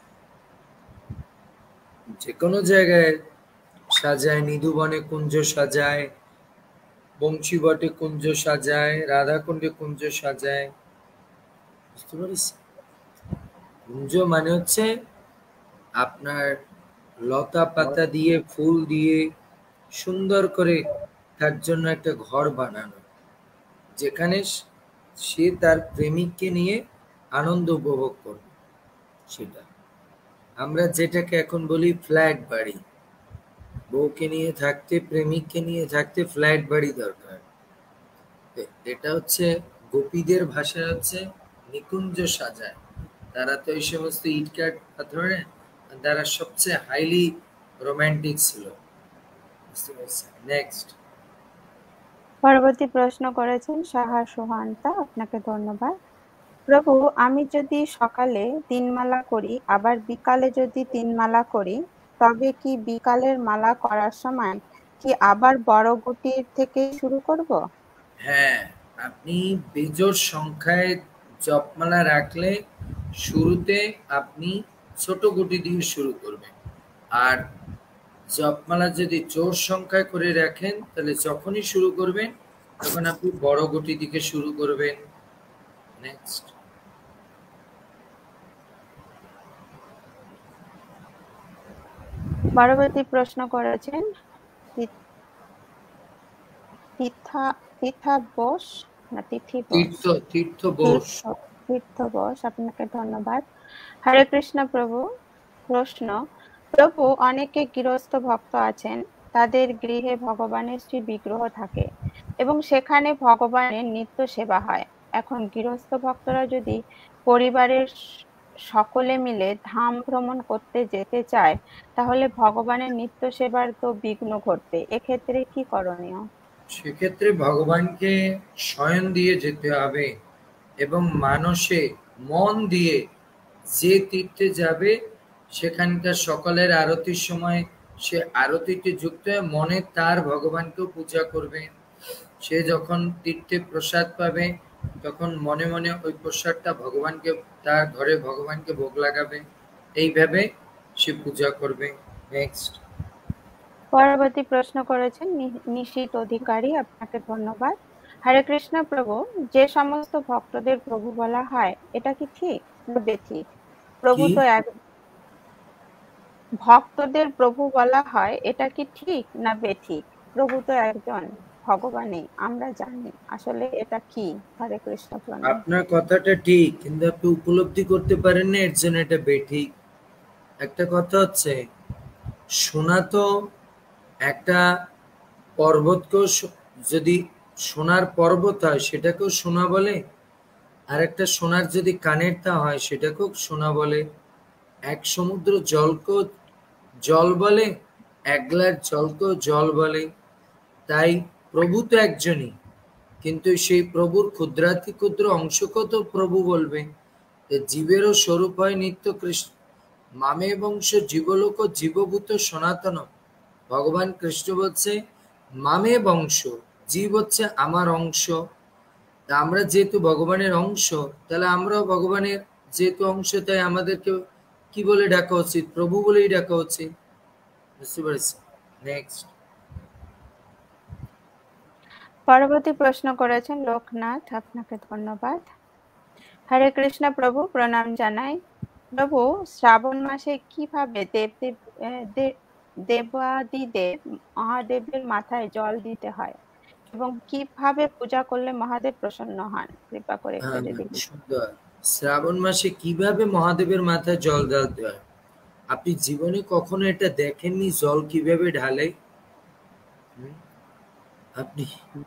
যে কোনো জায়গায় সাজায়, নিধুবনে কুঞ্জ সাজায়, বংশীবটে কুঞ্জ সাজায়, রাধাকুণ্ডে কুঞ্জ সাজায়। বুঝতে পারিস? কুঞ্জ মানে হচ্ছে আপনার লতা পাতা দিয়ে, ফুল দিয়ে সুন্দর করে তার জন্য একটা ঘর বানানো, যেখানে সে তার প্রেমিককে নিয়ে আনন্দ উপভোগ করবে। সেটা আমরা যেটাকে এখন বলি ফ্ল্যাট বাড়ি। বউকে নিয়ে থাকতে, প্রেমিককে নিয়ে থাকতে ফ্ল্যাট বাড়ি দরকার। এটা হচ্ছে গোপীদের ভাষায় হচ্ছে নিকুঞ্জ সাজায়। তারা তো এই সমস্ত ইটকাট পাথরে তারা সবচেয়ে হাইলি রোমান্টিক ছিল। নেক্সট। পরবর্তী প্রশ্ন করেছেন সাহা সোহান্তা, আপনাকে ধন্যবাদ। প্রভু, আমি যদি সকালে 3 মালা করি আবার বিকালে যদি 3 মালা করি, তবে কি বিকালের মালা করার সময় কি আবার বড় গুটির থেকে শুরু করব? হ্যাঁ, আপনি বেজোড় সংখ্যায় জপমালা রাখলে শুরুতে আপনি ছোট গুটি দিয়ে শুরু করবেন, আর জপমালা যদি জোড় সংখ্যায় করে রাখেন তাহলে যখনই শুরু করবেন তখন আপনি বড় গুটি দিকে শুরু করবেন। নেক্সট। পরবর্তী প্রশ্ন করেছেন তীর্থ বোস, আপনাকে ধন্যবাদ। হরে কৃষ্ণ প্রভু। প্রশ্ন, প্রভু, অনেকে গৃহস্থ ভক্ত আছেন, তাদের গৃহে ভগবানের শ্রী বিগ্রহ থাকে এবং সেখানে ভগবানের নিত্য সেবা হয়। এখন গৃহস্থ ভক্তরা যদি পরিবারের সকলে মিলে ধাম ভ্রমণ করতে যেতে চায়, তাহলে ভগবানের নিত্য সেবার তো বিঘ্ন ঘটবে। এক্ষেত্রে কি করণীয়? সেক্ষেত্রে ভগবানকে শয়ন দিয়ে যেতে হবে এবং মানসে মন দিয়ে যে তীর্থে যাবে সেখানকার সকলের আরতির সময় সে আরতিতে যুক্ত হয়ে মনে তার ভগবানকেও পূজা করবে। সে যখন তীর্থে প্রসাদ পাবে তখন মনে মনে ওই প্রসাদটা ভগবানকে, তার ঘরে ভগবানকে ভোগ লাগাবে, এইভাবে সে পূজা করবে। নেক্সট। পরবর্তী প্রশ্ন করেছেন নিশিত অধিকারী, আপনাকে ধন্যবাদ। হরে কৃষ্ণ প্রভু, যে সমস্ত ভক্তদের প্রভু বলা হয় এটা কি ঠিক না বেঠিক? প্রভু কি তো এক, ভক্তদের প্রভু বলা হয় এটা কি ঠিক না বেঠিক? প্রভু তো একজন। ভগবানই, আমরা জানি আসলে এটা কি। হরে কৃষ্ণ, প্রণাম। আপনার কথাটা ঠিক, কিন্তু আপনি উপলব্ধি করতে পারেন না, এর জন্য এটা বেঠিক। একটা কথা হচ্ছে, সোনা তো একটা পর্বতকেও যদি সোনার পর্বত হয় সেটাকেও সোনা বলে, আর একটা সোনার যদি কানের তা হয় সেটাকেও সোনা বলে। এক সমুদ্র জলকেও জল বলে, এক গ্লাস জলকেও জল বলে। তাই প্রভু তো একজনই, কিন্তু সেই প্রভুর ক্ষুদ্রাতি ক্ষুদ্র অংশকেও তো প্রভু বলবে। জীবেরও স্বরূপ হয় নিত্য কৃষ্ণ, মামে বংশ জীবলোক জীবভূত সনাতন। ভগবান কৃষ্ণ বলছে মামে বংশ, জীব হচ্ছে আমার অংশ। তা আমরা যেহেতু ভগবানের অংশ, তাহলে আমরাও ভগবানের যেহেতু অংশ, তাই আমাদেরকে কি বলে ডাকা উচিত? প্রভু বলেই ডাকা উচিত। বুঝতে পেরেছি? নেক্সট। পরবর্তী প্রশ্ন করেছেন লোকনাথ, আপনাকে ধন্যবাদ। হরে কৃষ্ণ প্রভু, প্রণাম জানাই। প্রভু, শ্রাবণ মাসে কিভাবে দেবাদিদেব মহাদেবের মাথায় জল দিতে হয় এবং কিভাবে পূজা করলে মহাদেব প্রসন্ন হন, কৃপা করে একটু হ্যাঁ, যদি সুন্দর। শ্রাবণ মাসে কিভাবে মহাদেবের মাথায় জল ঢালতে হয়? আপনি জীবনে কখনো এটা দেখেননি জল কিভাবে ঢালে? হুম? আপনি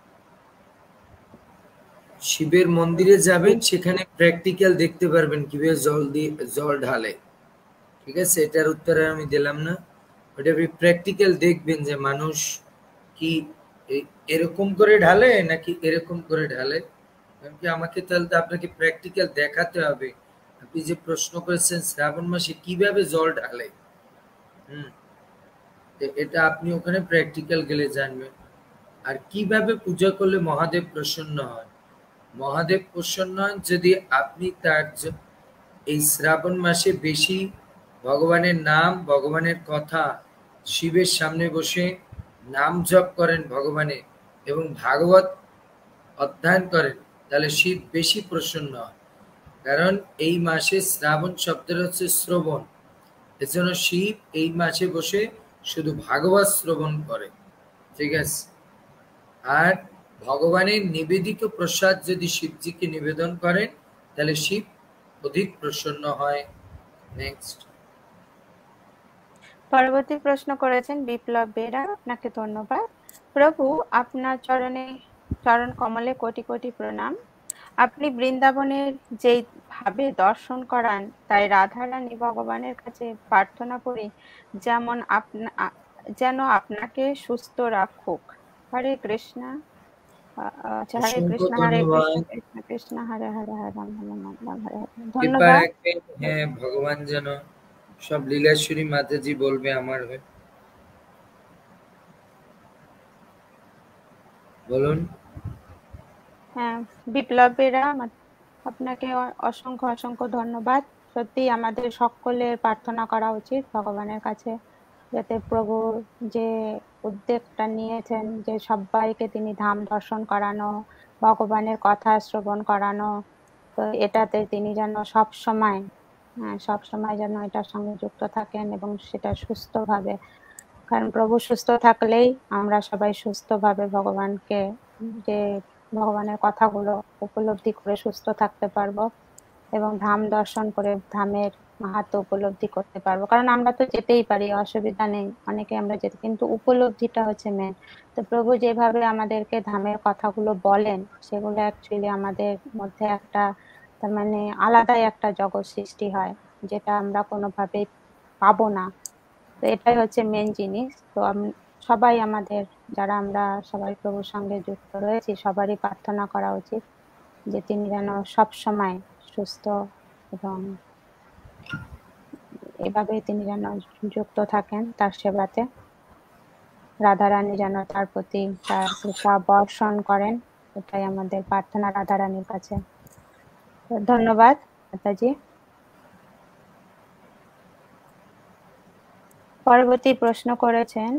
শিবের মন্দিরে যাবেন, সেখানে প্র্যাকটিক্যাল দেখতে পারবেন কিভাবে জল ঢালে। ঠিক আছে, এটার উত্তরে আমি দিলাম না। ওটা আপনি প্র্যাকটিক্যাল দেখবেন যে মানুষ কি এরকম করে ঢালে নাকি এরকম করে ঢালে। কারণ কি আমাকে তাহলে তো আপনাকে প্র্যাকটিক্যাল দেখাতে হবে। আপনি যে প্রশ্ন করেছেন শ্রাবণ মাসে কিভাবে জল ঢালে, হুম, এটা আপনি ওখানে প্র্যাকটিক্যাল গেলে জানবেন। আর কিভাবে পূজা করলে মহাদেব প্রসন্ন হন? মহাদেব প্রসন্ন হন যদি আপনি এই শ্রাবণ মাসে বেশি ভগবানের নাম, ভগবানের কথা, শিবের সামনে বসে নাম জপ করেন ভগবানের এবং ভাগবত অধ্যয়ন করেন, তাহলে শিব বেশি প্রসন্ন হয়। কারণ এই মাসে শ্রাবণ শব্দের হচ্ছে শ্রবণ, এজন্য শিব এই মাসে বসে শুধু ভাগবত শ্রবণ করে। ঠিক আছে? আর ভগবানের নিবেদিত প্রসাদ যদি শিবজিকে নিবেদন করেন, তাহলে শিব অধিক প্রসন্ন হয়। নেক্সট। পরবর্তী প্রশ্ন করেছেন বিপ্লব বেরা, আপনাকে ধন্যবাদ। প্রভু, আপনার চরণ কমলে কোটি কোটি প্রণাম। আপনি বৃন্দাবনের যেই ভাবে দর্শন করান, তাই রাধারানী ভগবানের কাছে প্রার্থনা করি যেন আপনাকে সুস্থ রাখুক। হরে কৃষ্ণ। আচ্ছা, হরে অসংখ্য কৃষ্ণ, হরে কৃষ্ণ, ধন্যবাদ। কৃষ্ণ কৃষ্ণ হরে হরে, হরে রাম, রাম রাম, হরে হরে। কৃপা ধন্যবাদ। রাখবেন, হ্যাঁ, ভগবান যেন সব লীলাশ্বরী মাতাজি বলবে আমার হয়ে। বলুন। হ্যাঁ, বিপ্লবেরা, আপনাকে অসংখ্য অসংখ্য ধন্যবাদ। সত্যি আমাদের সকলের প্রার্থনা করা উচিত ভগবানের কাছে, যাতে প্রভুর যে উদ্যোগটা নিয়েছেন যে সবাইকে তিনি ধাম দর্শন করানো, ভগবানের কথা শ্রবণ করানো, তো এটাতে তিনি যেন সব সময়, সব সময় যেন এটার সঙ্গে যুক্ত থাকেন এবং সেটা সুস্থভাবে। কারণ প্রভু সুস্থ থাকলেই আমরা সবাই সুস্থভাবে ভগবানকে, যে ভগবানের কথাগুলো উপলব্ধি করে সুস্থ থাকতে পারবো এবং ধাম দর্শন করে ধামের মাহাত্ম্য উপলব্ধি করতে পারবো। কারণ আমরা তো যেতেই পারি, অসুবিধা নেই, অনেকে আমরা যেতে, কিন্তু উপলব্ধিটা হচ্ছে মেন। তো প্রভু যেভাবে আমাদেরকে ধামের কথাগুলো বলেন, সেগুলো অ্যাকচুয়ালি আমাদের মধ্যে একটা, তার মানে আলাদাই একটা জগৎ সৃষ্টি হয়, যেটা আমরা কোনোভাবেই পাবো না। তো এটাই হচ্ছে মেন জিনিস। তো সবাই আমাদের, যারা আমরা সবাই প্রভুর সঙ্গে যুক্ত রয়েছি, সবারই প্রার্থনা করা উচিত যে তিনি যেন সব সময় সুস্থ এবং এভাবে তিনি যেন যুক্ত থাকেন তার সেবাতে। রাধারানী যেন তার প্রতি তার কৃপা বর্ষণ করেন, এটাই আমাদের প্রার্থনা রাধারানীর কাছে। ধন্যবাদ মাতাজি। পরবর্তী প্রশ্ন করেছেন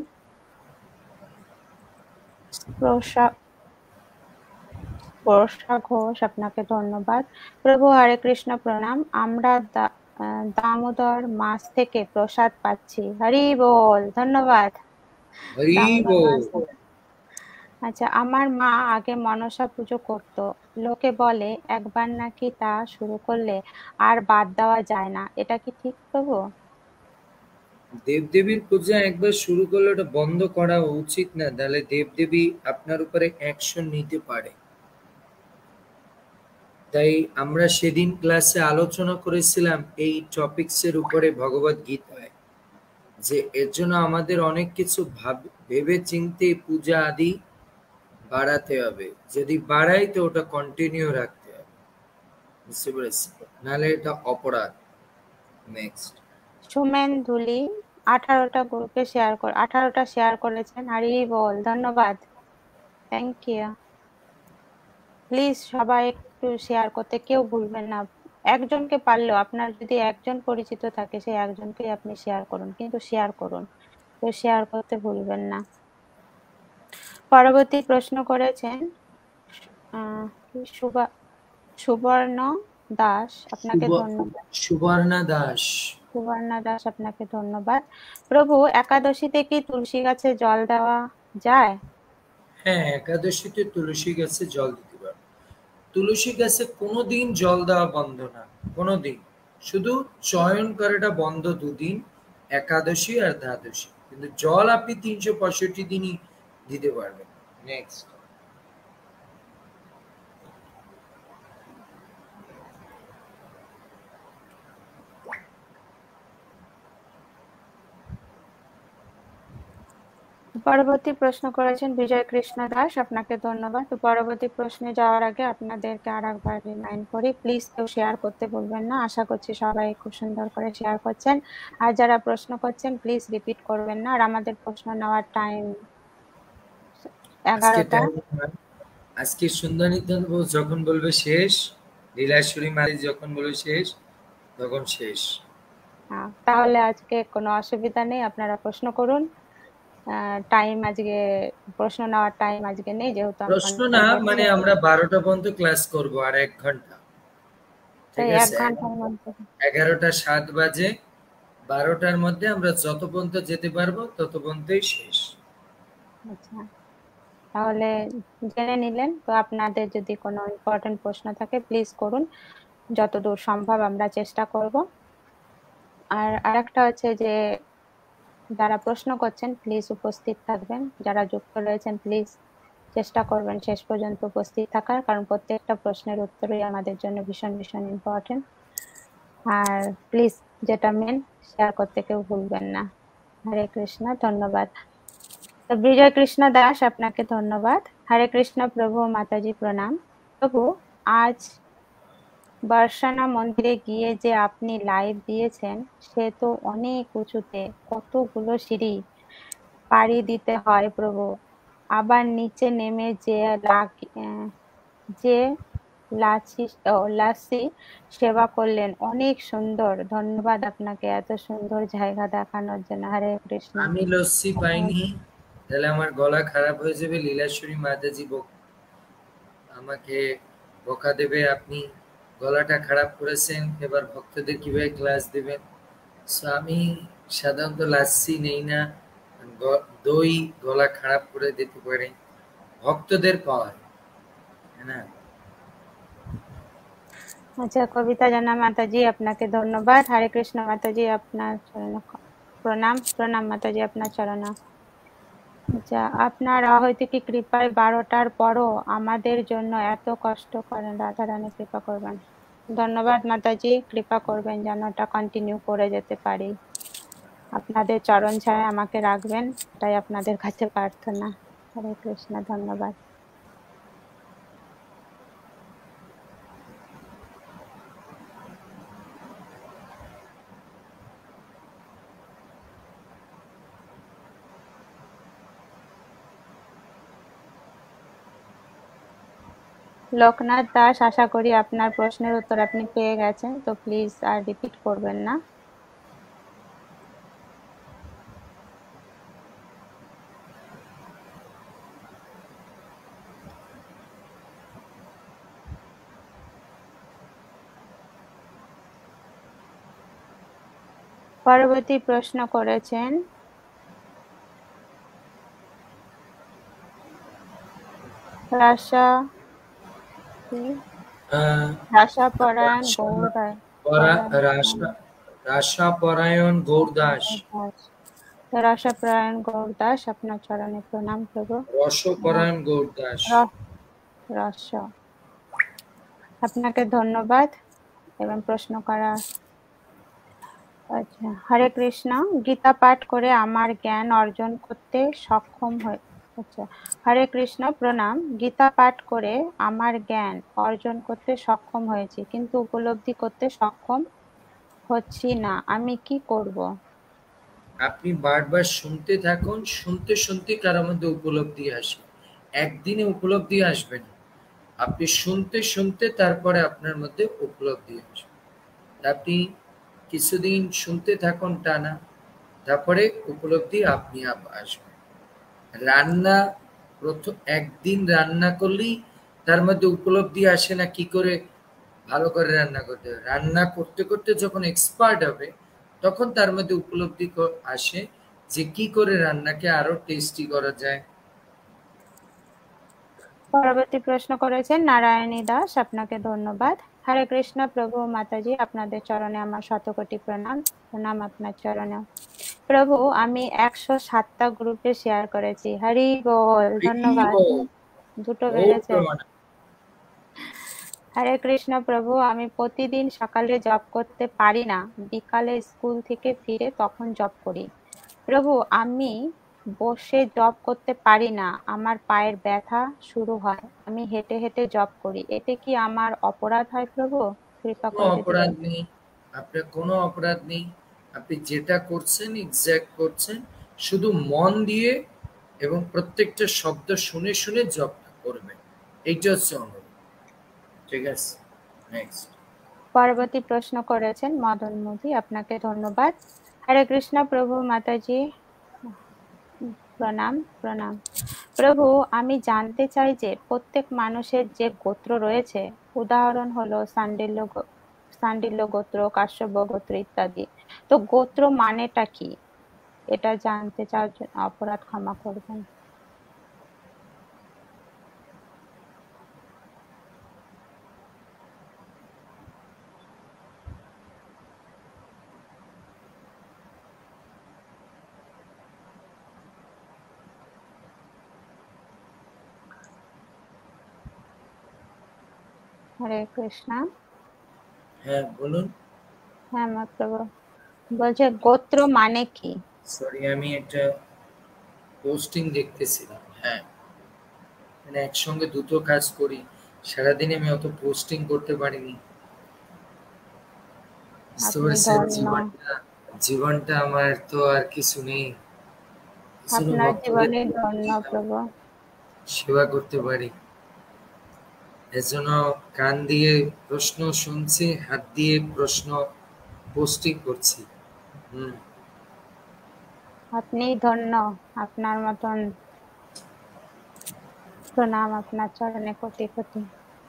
বর্ষা ঘোষ, আপনাকে ধন্যবাদ। প্রভু, হরে কৃষ্ণ, প্রণাম। আমরা দামোদর মাস থেকে প্রসাদ পাচ্ছি। হরি বল। ধন্যবাদ। হরি দামোদর বল। মাস, আচ্ছা, আমার মা আগে মনসা পুজো করত। লোকে বলে একবার নাকি তা শুরু করলে আর বাদ দেওয়া যায় না। এটা কি ঠিক প্রভু? দেবদেবীর পূজা একবার শুরু করলে ওটা বন্ধ করা উচিত না, তাহলে দেবদেবী আপনার উপরে অ্যাকশন নিতে পারে। তাই আমরা সেদিন ক্লাসে আলোচনা করেছিলাম এই টপিকসের উপরে ভগবত গীতায়, যে এর জন্য আমাদের অনেক কিছু ভেবে চিন্তে পূজা আদি বাড়াতে হবে। যদি বাড়াই তো ওটা কন্টিনিউ রাখতে হবে, বুঝতে পেরেছি? নাহলে এটা অপরাধ। নেক্সট। সুমেন ধুলি 18টা শেয়ার করেছেন। হরি বল, ধন্যবাদ, থ্যাংক ইউ। প্লিজ সবাই একটু শেয়ার করতে কেউ ভুলবেন না। একজনকে পারলেও, আপনার যদি একজন পরিচিত থাকে সেই একজনকে আপনি শেয়ার করুন, কিন্তু শেয়ার করুন, তো শেয়ার করতে ভুলবেন না। পরবর্তী প্রশ্ন করেছেন কি সুবর্ণ দাস, আপনাকে ধন্যবাদ। সুবর্ণা দাস। সুবর্ণা দাস, আপনাকে ধন্যবাদ। প্রভু, একাদশীতে কি তুলসী গাছে জল দেওয়া যায়? হ্যাঁ, একাদশীতে তুলসী গাছে জল দিতে পারো। তুলসী গাছে কোনোদিন জল দেওয়া বন্ধ না, কোনোদিন। শুধু চয়ন করাটা বন্ধ দুদিন, একাদশী আর দ্বাদশী, কিন্তু জল আপনি 365 দিনই দিতে পারবেন। নেক্সট। পরবর্তী প্রশ্ন করেছেন বিজয় কৃষ্ণ দাস, আপনাকে ধন্যবাদ। তো পরবর্তী প্রশ্নে যাওয়ার আগে আপনাদেরকে আর একবার রিমাইন্ড করি, প্লিজ কেউ শেয়ার করতে ভুলবেন না। আশা করছি সবাই খুব সুন্দর করে শেয়ার করছেন। আর যারা প্রশ্ন করছেন প্লিজ রিপিট করবেন না। আর আমাদের প্রশ্ন নেওয়ার টাইম আজকে 11টা। টাইম, আজকে সুন্দরীধন যখন বলবে শেষ, লীলাশ্বরী মালি যখন বলবে শেষ, তখন শেষ। তাহলে আজকে কোনো অসুবিধা নেই, আপনারা প্রশ্ন করুন। টাইম আজকে, প্রশ্ন নেওয়ার টাইম আজকে নেই, যেহেতু প্রশ্ন অনেকটা না, লেট মানে হয়ে আমরা 12টা পর্যন্ত ক্লাস করব, আর 1 ঘন্টা। ঠিক তাই এক আছে, ঘন্টার মধ্যে। 11টা 7 বাজে, 12টার মধ্যে আমরা যত পর্যন্ত যেতে পারবো তত পর্যন্তই শেষ। আচ্ছা, তাহলে জেনে নিলেন। তো আপনাদের যদি কোনো ইম্পর্টেন্ট প্রশ্ন থাকে প্লিজ করুন, যতদূর সম্ভব আমরা চেষ্টা করব। আর আরেকটা হচ্ছে যে যারা প্রশ্ন করছেন প্লিজ উপস্থিত থাকবেন, যারা যুক্ত রয়েছেন প্লিজ চেষ্টা করবেন শেষ পর্যন্ত উপস্থিত থাকার, কারণ প্রত্যেকটা প্রশ্নের উত্তরই আমাদের জন্য ভীষণ ভীষণ ইম্পর্টেন্ট। আর প্লিজ, যেটা মেন, শেয়ার করতে কেউ ভুলবেন না। হরে কৃষ্ণ, ধন্যবাদ। তো বিজয় কৃষ্ণ দাস, আপনাকে ধন্যবাদ। হরে কৃষ্ণ প্রভু, মাতাজি প্রণাম। প্রভু, আজ বর্ষানা মন্দিরে গিয়ে যে আপনি লাইভ দিয়েছেন, সে তো অনেক উঁচুতে, কতগুলো সিঁড়ি পাড়ি দিতে হয় প্রভু। আবার নিচে নেমে যে লাসি সেবা করলেন, অনেক সুন্দর। ধন্যবাদ আপনাকে এত সুন্দর জায়গা দেখানোর জন্য। হরে কৃষ্ণ। আমি লস্যি পাইনি, তাহলে আমার গলা খারাপ হয়ে যাবে। লীলাশ্বরী মাতাজি আমাকে বকা দেবে, আপনি গলাটা খারাপ করেছেন, এবার ভক্তদের কিভাবে ক্লাস দেবেন? আমি সাধারণত লাচ্ছি নেই না, দই গলা খারাপ করে দিতে পারে, ভক্তদের কয়, তাই না? আচ্ছা, কবিতা জানা মাতাজি, আপনাকে ধন্যবাদ। হরে কৃষ্ণ মাতাজি, আপনার চরণ প্রণাম। প্রণাম মাতাজি, আপনার চরণ। আচ্ছা, আপনার অহৈতুকী কৃপায় 12টার পরও আমাদের জন্য এত কষ্ট করেন, রাধারানী কৃপা করবেন। ধন্যবাদ মাতাজি, কৃপা করবেন যেন এটা কন্টিনিউ করে যেতে পারি। আপনাদের চরণ ছায় আমাকে রাখবেন, এটাই আপনাদের কাছে প্রার্থনা। হরে কৃষ্ণ, ধন্যবাদ। লোকনাথ দাস, আশা করি আপনার প্রশ্নের উত্তর আপনি পেয়ে গেছেন, তো প্লিজ আর রিপিট করবেন না। পরবর্তী প্রশ্ন করেছেন রাশা আহ, রাশাপরায়ণ রাসা- গৌড়দাস রাসাপরায়ণ গৌরদাস, রাশাপরায়ণ গৌড়দাস আপনার চরণে প্রণাম প্রভু। রসপরায়ণ গৌরদাস। র- রস আপনাকে ধন্যবাদ এবং প্রশ্ন করা। আচ্ছা, হরে কৃষ্ণ। গীতা পাঠ করে আমার জ্ঞান অর্জন করতে সক্ষম হয়ে আচ্ছা, হরে কৃষ্ণ, প্রণাম। গীতা পাঠ করে আমার জ্ঞান অর্জন করতে সক্ষম হয়েছি, কিন্তু উপলব্ধি করতে সক্ষম হচ্ছি না, আমি কি করব? আপনি বারবার শুনতে থাকুন, শুনতে শুনতে কারোর মধ্যে উপলব্ধি আসে। একদিনে উপলব্ধি আসবে না, আপনি শুনতে শুনতে তারপরে আপনার মধ্যে উপলব্ধি আসবে। আপনি কিছুদিন শুনতে থাকুন টানা, তারপরে উপলব্ধি আপনি আপ আসবে। রান্না প্রথম একদিন রান্না করলেই তার মধ্যে উপলব্ধি আসে না কি করে ভালো করে রান্না করতে হবে। রান্না করতে করতে যখন এক্সপার্ট হবে, তখন তার মধ্যে উপলব্ধি আসে যে কি করে রান্নাকে আরো টেস্টি করা যায়। পরবর্তী প্রশ্ন করেছেন নারায়ণী দাস, আপনাকে ধন্যবাদ। হরে কৃষ্ণ প্রভু মাতাজি, আপনাদের চরণে আমার শতকোটি প্রণাম। প্রণাম আপনার চরণে প্রভু। আমি 107টা গ্রুপে শেয়ার করেছি। হরি বল, ধন্যবাদ। দুটো বেড়েছে। হরে কৃষ্ণ প্রভু, আমি প্রতিদিন সকালে জপ করতে পারি না, বিকালে স্কুল থেকে ফিরে তখন জপ করি। প্রভু, আমি বসে জপ করতে পারি না, আমার পায়ের ব্যথা শুরু হয়, আমি হেঁটে হেঁটে জপ করি, এতে কি আমার অপরাধ হয় প্রভু? কৃপা কোনো করে যদি অপরাধ বলেন। নেই, আপনার কোনো অপরাধ নেই। আপনি যেটা করছেন এক্সাক্ট করছেন, শুধু মন দিয়ে এবং প্রত্যেকটা শব্দ শুনে শুনে জপটা করবেন, এইটা হচ্ছে অনুরোধ। ঠিক আছে, নেক্সট। পরবর্তী প্রশ্ন করেছেন মদন মোদি, আপনাকে ধন্যবাদ। হরে কৃষ্ণ প্রভু মাতাজি, প্রণাম প্রণাম প্রভু। আমি জানতে চাই যে প্রত্যেক মানুষের যে গোত্র রয়েছে, উদাহরণ হলো শাণ্ডিল্য গোত্র, কাশ্যপ গোত্র ইত্যাদি, তো গোত্র মানেটা কি? এটা জানতে চাওয়ার জন্য অপরাধ ক্ষমা করবেন। হরে কৃষ্ণ। হ্যাঁ বলুন। হ্যাঁ মহাপ্রভু, বলছে গোত্র মানে কি? সরি, আমি একটা পোস্টিং দেখতেছিলাম। হ্যাঁ, মানে একসঙ্গে দুটো কাজ করি, সারাদিনে আমি অত পোস্টিং করতে পারিনি। বুঝতে আপনি পারছেন, ধন্য, জীবনটা জীবনটা আমার তো আর কিছু নেই, শুধু আপনার ভক্তদের জীবনে ধন্য প্রভু। সেবা করতে পারি। এজন্য কান দিয়ে প্রশ্ন শুনছি, হাত দিয়ে প্রশ্ন পোস্টিং করছি। হুম। আপনি ধন্য, আপনার মতন প্রণাম আপনার চরণে কোটি কোটি।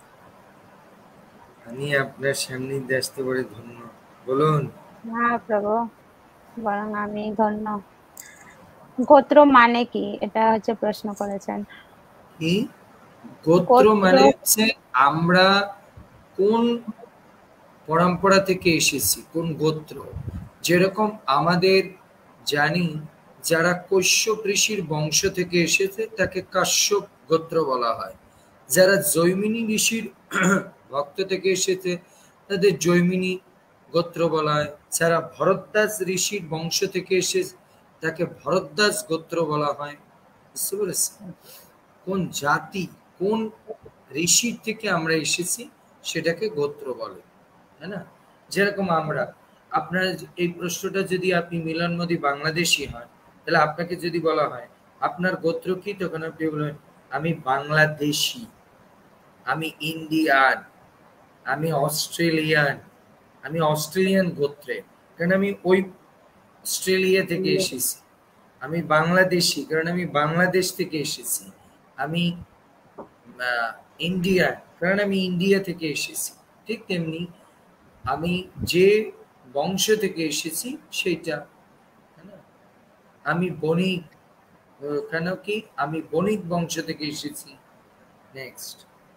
আমি আপনার সান্নিধ্যে আসতে পারি ধন্য। বলুন। না প্রভু, বরং আমি ধন্য। গোত্র মানে কি, এটা হচ্ছে প্রশ্ন করেছেন। কি? গোত্র গোত্র মানে হচ্ছে আমরা কোন পরম্পরা থেকে এসেছি, কোন গোত্র। যেরকম আমাদের জানি, যারা কশ্যপ ঋষির বংশ থেকে এসেছে তাকে কাশ্যপ গোত্র বলা হয়। যারা জৈমিনী ঋষির ভক্ত থেকে এসেছে তাদের জৈমিনী গোত্র বলা হয়। যারা ভরদ্বাজ ঋষির বংশ থেকে এসেছে তাকে ভরদ্বাজ গোত্র বলা হয়। বুঝতে পেরেছেন? কোন জাতি, কোন ঋষির থেকে আমরা এসেছি সেটাকে গোত্র বলে, তাই না? যেরকম আমরা, আপনার এই প্রশ্নটা যদি আপনি মিলন মোদী বাংলাদেশি হন, তাহলে আপনাকে যদি বলা হয় আপনার গোত্র কি, তখন আপনি বলবেন আমি বাংলাদেশি, আমি ইন্ডিয়ান, আমি অস্ট্রেলিয়ান, আমি অস্ট্রেলিয়ান গোত্রে, কারণ আমি ওই অস্ট্রেলিয়া থেকে এসেছি। আমি বাংলাদেশি, কারণ আমি বাংলাদেশ থেকে এসেছি। আমি ইন্ডিয়ান, কারণ আমি ইন্ডিয়া থেকে এসেছি। ঠিক তেমনি আমি যে বংশ থেকে এসেছি সেইটা, তাই না? আমি বণিক, কেন কি আমি বণিক বংশ থেকে এসেছি। নেক্সট।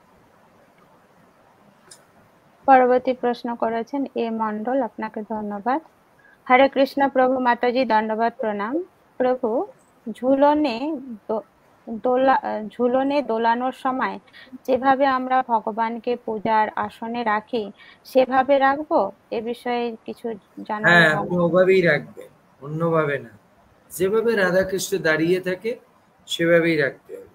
পরবর্তী প্রশ্ন করেছেন এ মন্ডল, আপনাকে ধন্যবাদ। হরে কৃষ্ণ প্রভু, মাতাজি দণ্ডবাদ প্রণাম। প্রভু, ঝুলনে ঝুলনে দোলানোর সময় যেভাবে আমরা ভগবানকে পূজার আসনে রাখি সেভাবে রাখবো? এ বিষয়ে কিছু জানালে হ্যাঁ, ভালো। আপনি ওভাবেই রাখবেন, অন্যভাবে না। যেভাবে রাধাকৃষ্ণ দাঁড়িয়ে থাকে সেভাবেই রাখতে হবে।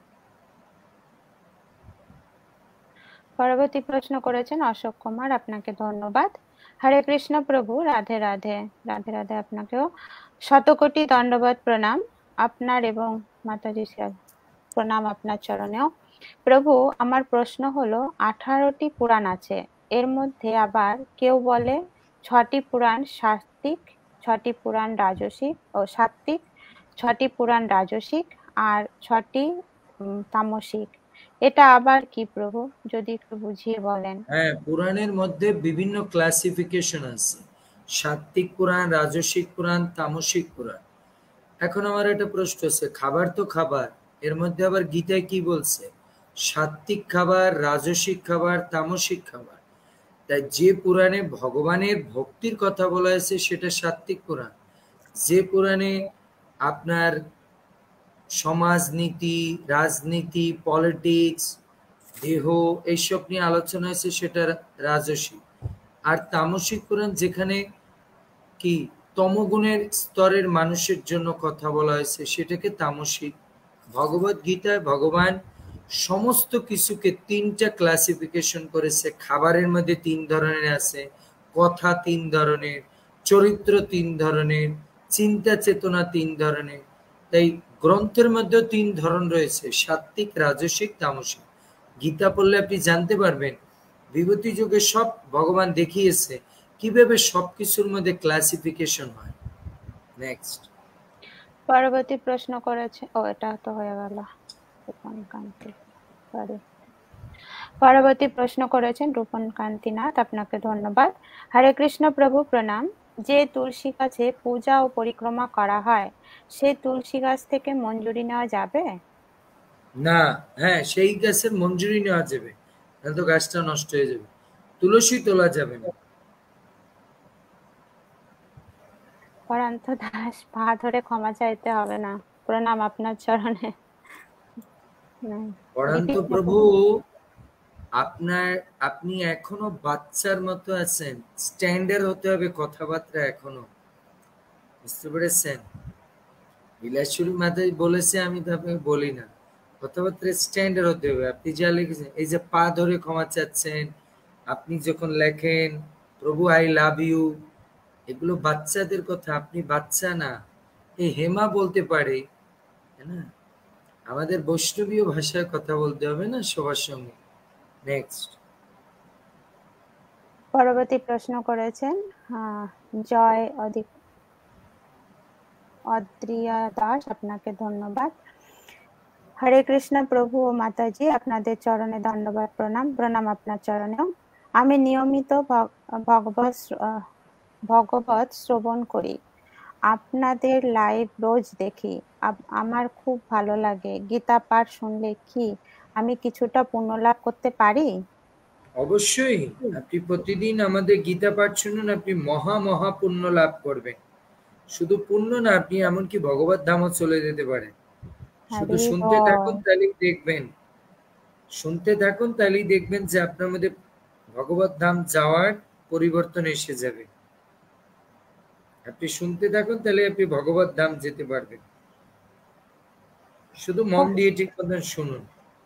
পরবর্তী প্রশ্ন করেছেন অশোক কুমার, আপনাকে ধন্যবাদ। হরে কৃষ্ণ প্রভু, রাধে রাধে। রাধে রাধে আপনাকেও শতকোটি দণ্ডবাদ প্রণাম আপনার এবং মাতাজি প্রণাম আপনার চরণেও। প্রভু, আমার প্রশ্ন হলো 18টি পুরাণ আছে, এর মধ্যে আবার কেউ বলে 6টি পুরাণ সাত্ত্বিক, 6টি পুরাণ রাজসিক ও সাত্ত্বিক, 6টি পুরাণ রাজসিক আর 6টি তামসিক। এটা আবার কি প্রভু, যদি একটু বুঝিয়ে বলেন। হ্যাঁ, পুরাণের মধ্যে বিভিন্ন ক্লাসিফিকেশন আছে। সাত্ত্বিক পুরাণ, রাজসিক পুরাণ, তামসিক পুরাণ। এখন আমার একটা প্রশ্ন আছে, খাবার তো খাবার, এর মধ্যে আবার গীতায় কি বলছে? সাত্ত্বিক খাবার, রাজসিক খাবার, তামসিক খাবার। তাই যে পুরাণে ভগবানের ভক্তির কথা বলা হয়েছে সেটা সাত্ত্বিক পুরাণ। যে পুরাণে আপনার সমাজনীতি, রাজনীতি, পলিটিক্স, দেহ এইসব নিয়ে আলোচনা হয়েছে সেটা রাজসিক। আর তামসিক পুরাণ যেখানে কি তমগুণের স্তরের মানুষের জন্য কথা বলা হয়েছে সেটাকে তামসিক। ভগবত গীতায় ভগবান সমস্ত কিছুকে 3টা ক্লাসিফিকেশন করেছে। খাবারের মধ্যে 3 ধরনের আছে, কথা 3 ধরনের, চরিত্র 3 ধরনের, চিন্তা চেতনা 3 ধরনের। তাই গ্রন্থের মধ্যেও 3 ধরন রয়েছে, সাত্ত্বিক, রাজসিক, তামসিক। গীতা পড়লে আপনি জানতে পারবেন বিভূতি যুগে সব ভগবান দেখিয়েছে কিভাবে সবকিছুর মধ্যে ক্লাসিফিকেশন হয়। নেক্সট। পরবর্তী প্রশ্ন করেছে, এটা তো হয়ে গেল। পরবর্তী প্রশ্ন করেছেন রূপন কান্তিনাথ, আপনাকে ধন্যবাদ। হরে কৃষ্ণ প্রভু প্রণাম। যে তুলসী গাছে পূজা ও পরিক্রমা করা হয় সেই তুলসী গাছ থেকে মঞ্জুরি নেওয়া যাবে? না, হ্যাঁ, সেই গাছের মঞ্জুরি নেওয়া যাবে, নাহলে তো গাছটা নষ্ট হয়ে যাবে। তুলসী তোলা যাবে না। পরান্ত দাস, পা ধরে ক্ষমা চাইতে হবে না, প্রণাম আপনার চরণে। পরান্ত প্রভু, আপনি এখনো বাচ্চার মতো আছেন। স্ট্যান্ডার্ড হতে হবে কথাবার্তা এখনো, বুঝতে পেরেছেন? বিলাসুরি মাতাই বলেছে, আমি তো আপনাকে বলি না। কথাবার্তা স্ট্যান্ডার্ড হতে হবে। আপনি যা লিখেছেন, এই যে পা ধরে ক্ষমা চাচ্ছেন, আপনি যখন লেখেন প্রভু আই লাভ ইউ, এগুলো বাচ্চাদের কথা। আপনি বাচ্চা না। এই হেমা বলতে পারে, তাই না? আমাদের বৈষ্ণবীয় ভাষায় কথা বলতে হবে না সবার সঙ্গে। নেক্সট। পরবর্তী প্রশ্ন করেছেন জয় অদ্রিয়া দাস, আপনাকে ধন্যবাদ। হরে কৃষ্ণ প্রভু ও মাতাজি, আপনাদের চরণে দণ্ডবাদ প্রণাম। প্রণাম আপনার চরণেও। আমি নিয়মিত ভগবত শ্রবণ করি, আপনাদের লাইভ রোজ দেখি। আমার খুব ভালো লাগে। গীতা পাঠ শুনলে কি আমি কিছুটা পুণ্য লাভ করতে পারি? অবশ্যই, আপনি প্রতিদিন আমাদের গীতা পাঠ শুনুন, আপনি মহা মহা পুণ্য লাভ করবেন। শুধু পুণ্য না, আপনি এমনকি ভগবত ধামও চলে যেতে পারেন। শুধু হরি শুনতে থাকুন, বল। তাহলেই দেখবেন। শুনতে থাকুন, তাহলেই দেখবেন যে আপনার মধ্যে ভগবত ধাম যাওয়ার পরিবর্তন এসে যাবে। আপনি শুনতে থাকুন, তাহলে আপনি ভগবত ধাম যেতে পারবেন। শুধু মন দিয়ে ঠিক মতন শুনুন।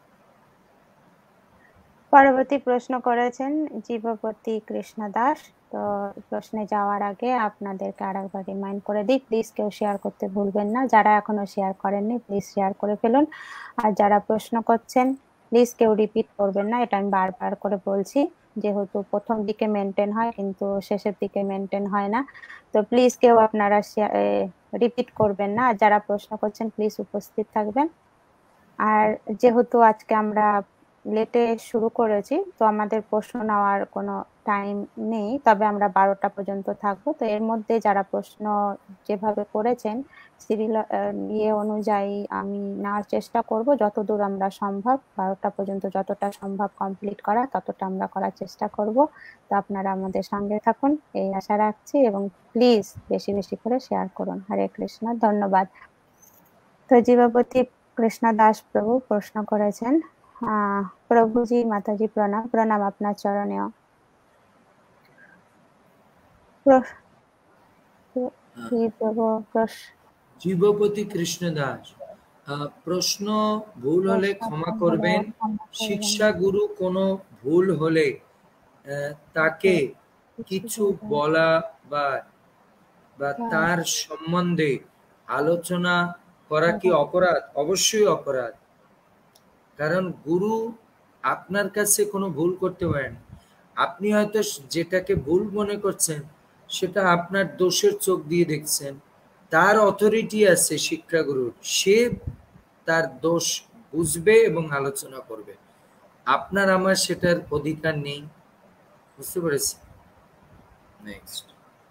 পরবর্তী প্রশ্ন করেছেন জীবপতি কৃষ্ণ দাস। তো প্রশ্নে যাওয়ার আগে আপনাদেরকে আরেকবার রিমাইন্ড করে দিই, প্লিজ কেউ শেয়ার করতে ভুলবেন না। যারা এখনো শেয়ার করেননি প্লিজ শেয়ার করে ফেলুন। আর যারা প্রশ্ন করছেন প্লিজ কেউ রিপিট করবেন না, এটা আমি বারবার করে বলছি। যেহেতু প্রথম দিকে মেনটেন হয় কিন্তু শেষের দিকে মেনটেন হয় না, তো প্লিজ কেউ আপনারা রিপিট করবেন না। আর যারা প্রশ্ন করছেন প্লিজ উপস্থিত থাকবেন। আর যেহেতু আজকে আমরা লেটে শুরু করেছি, তো আমাদের প্রশ্ন নেওয়ার কোনো টাইম নেই, তবে আমরা 12টা পর্যন্ত থাকবো। তো এর মধ্যে যারা প্রশ্ন যেভাবে করেছেন সিরিয়াল ইয়ে অনুযায়ী আমি নেওয়ার চেষ্টা করব, যতদূর আমরা সম্ভব 12টা পর্যন্ত যতটা সম্ভব কমপ্লিট করা ততটা আমরা করার চেষ্টা করব। তো আপনারা আমাদের সঙ্গে থাকুন এই আশা রাখছি, এবং প্লিজ বেশি বেশি করে শেয়ার করুন। হরে কৃষ্ণ, ধন্যবাদ। তো জীবপতি কৃষ্ণ দাস প্রভু প্রশ্ন করেছেন, প্রভুজি মাতাজি প্রণাম। প্রণাম আপনার চরণেও। জীবপতি কৃষ্ণ দাস, প্রশ্ন ভুল হলে ক্ষমা করবেন। শিক্ষা গুরু কোনো ভুল হলে তাকে কিছু বলা বা তার সম্বন্ধে আলোচনা করা কি অপরাধ? অবশ্যই অপরাধ। কারণ গুরু আপনার কাছে কোনো ভুল করতে পারেন। আপনি হয়তো যেটাকে ভুল মনে করছেন সেটা আপনার দোষের চোখ দিয়ে দেখছেন। তার অথরিটি আছে শিক্ষাগুরুর, সে তার দোষ বুঝবে এবং আলোচনা করবে। আপনার আমার সেটার অধিকার নেই। বুঝতে পেরেছি? নেক্সট।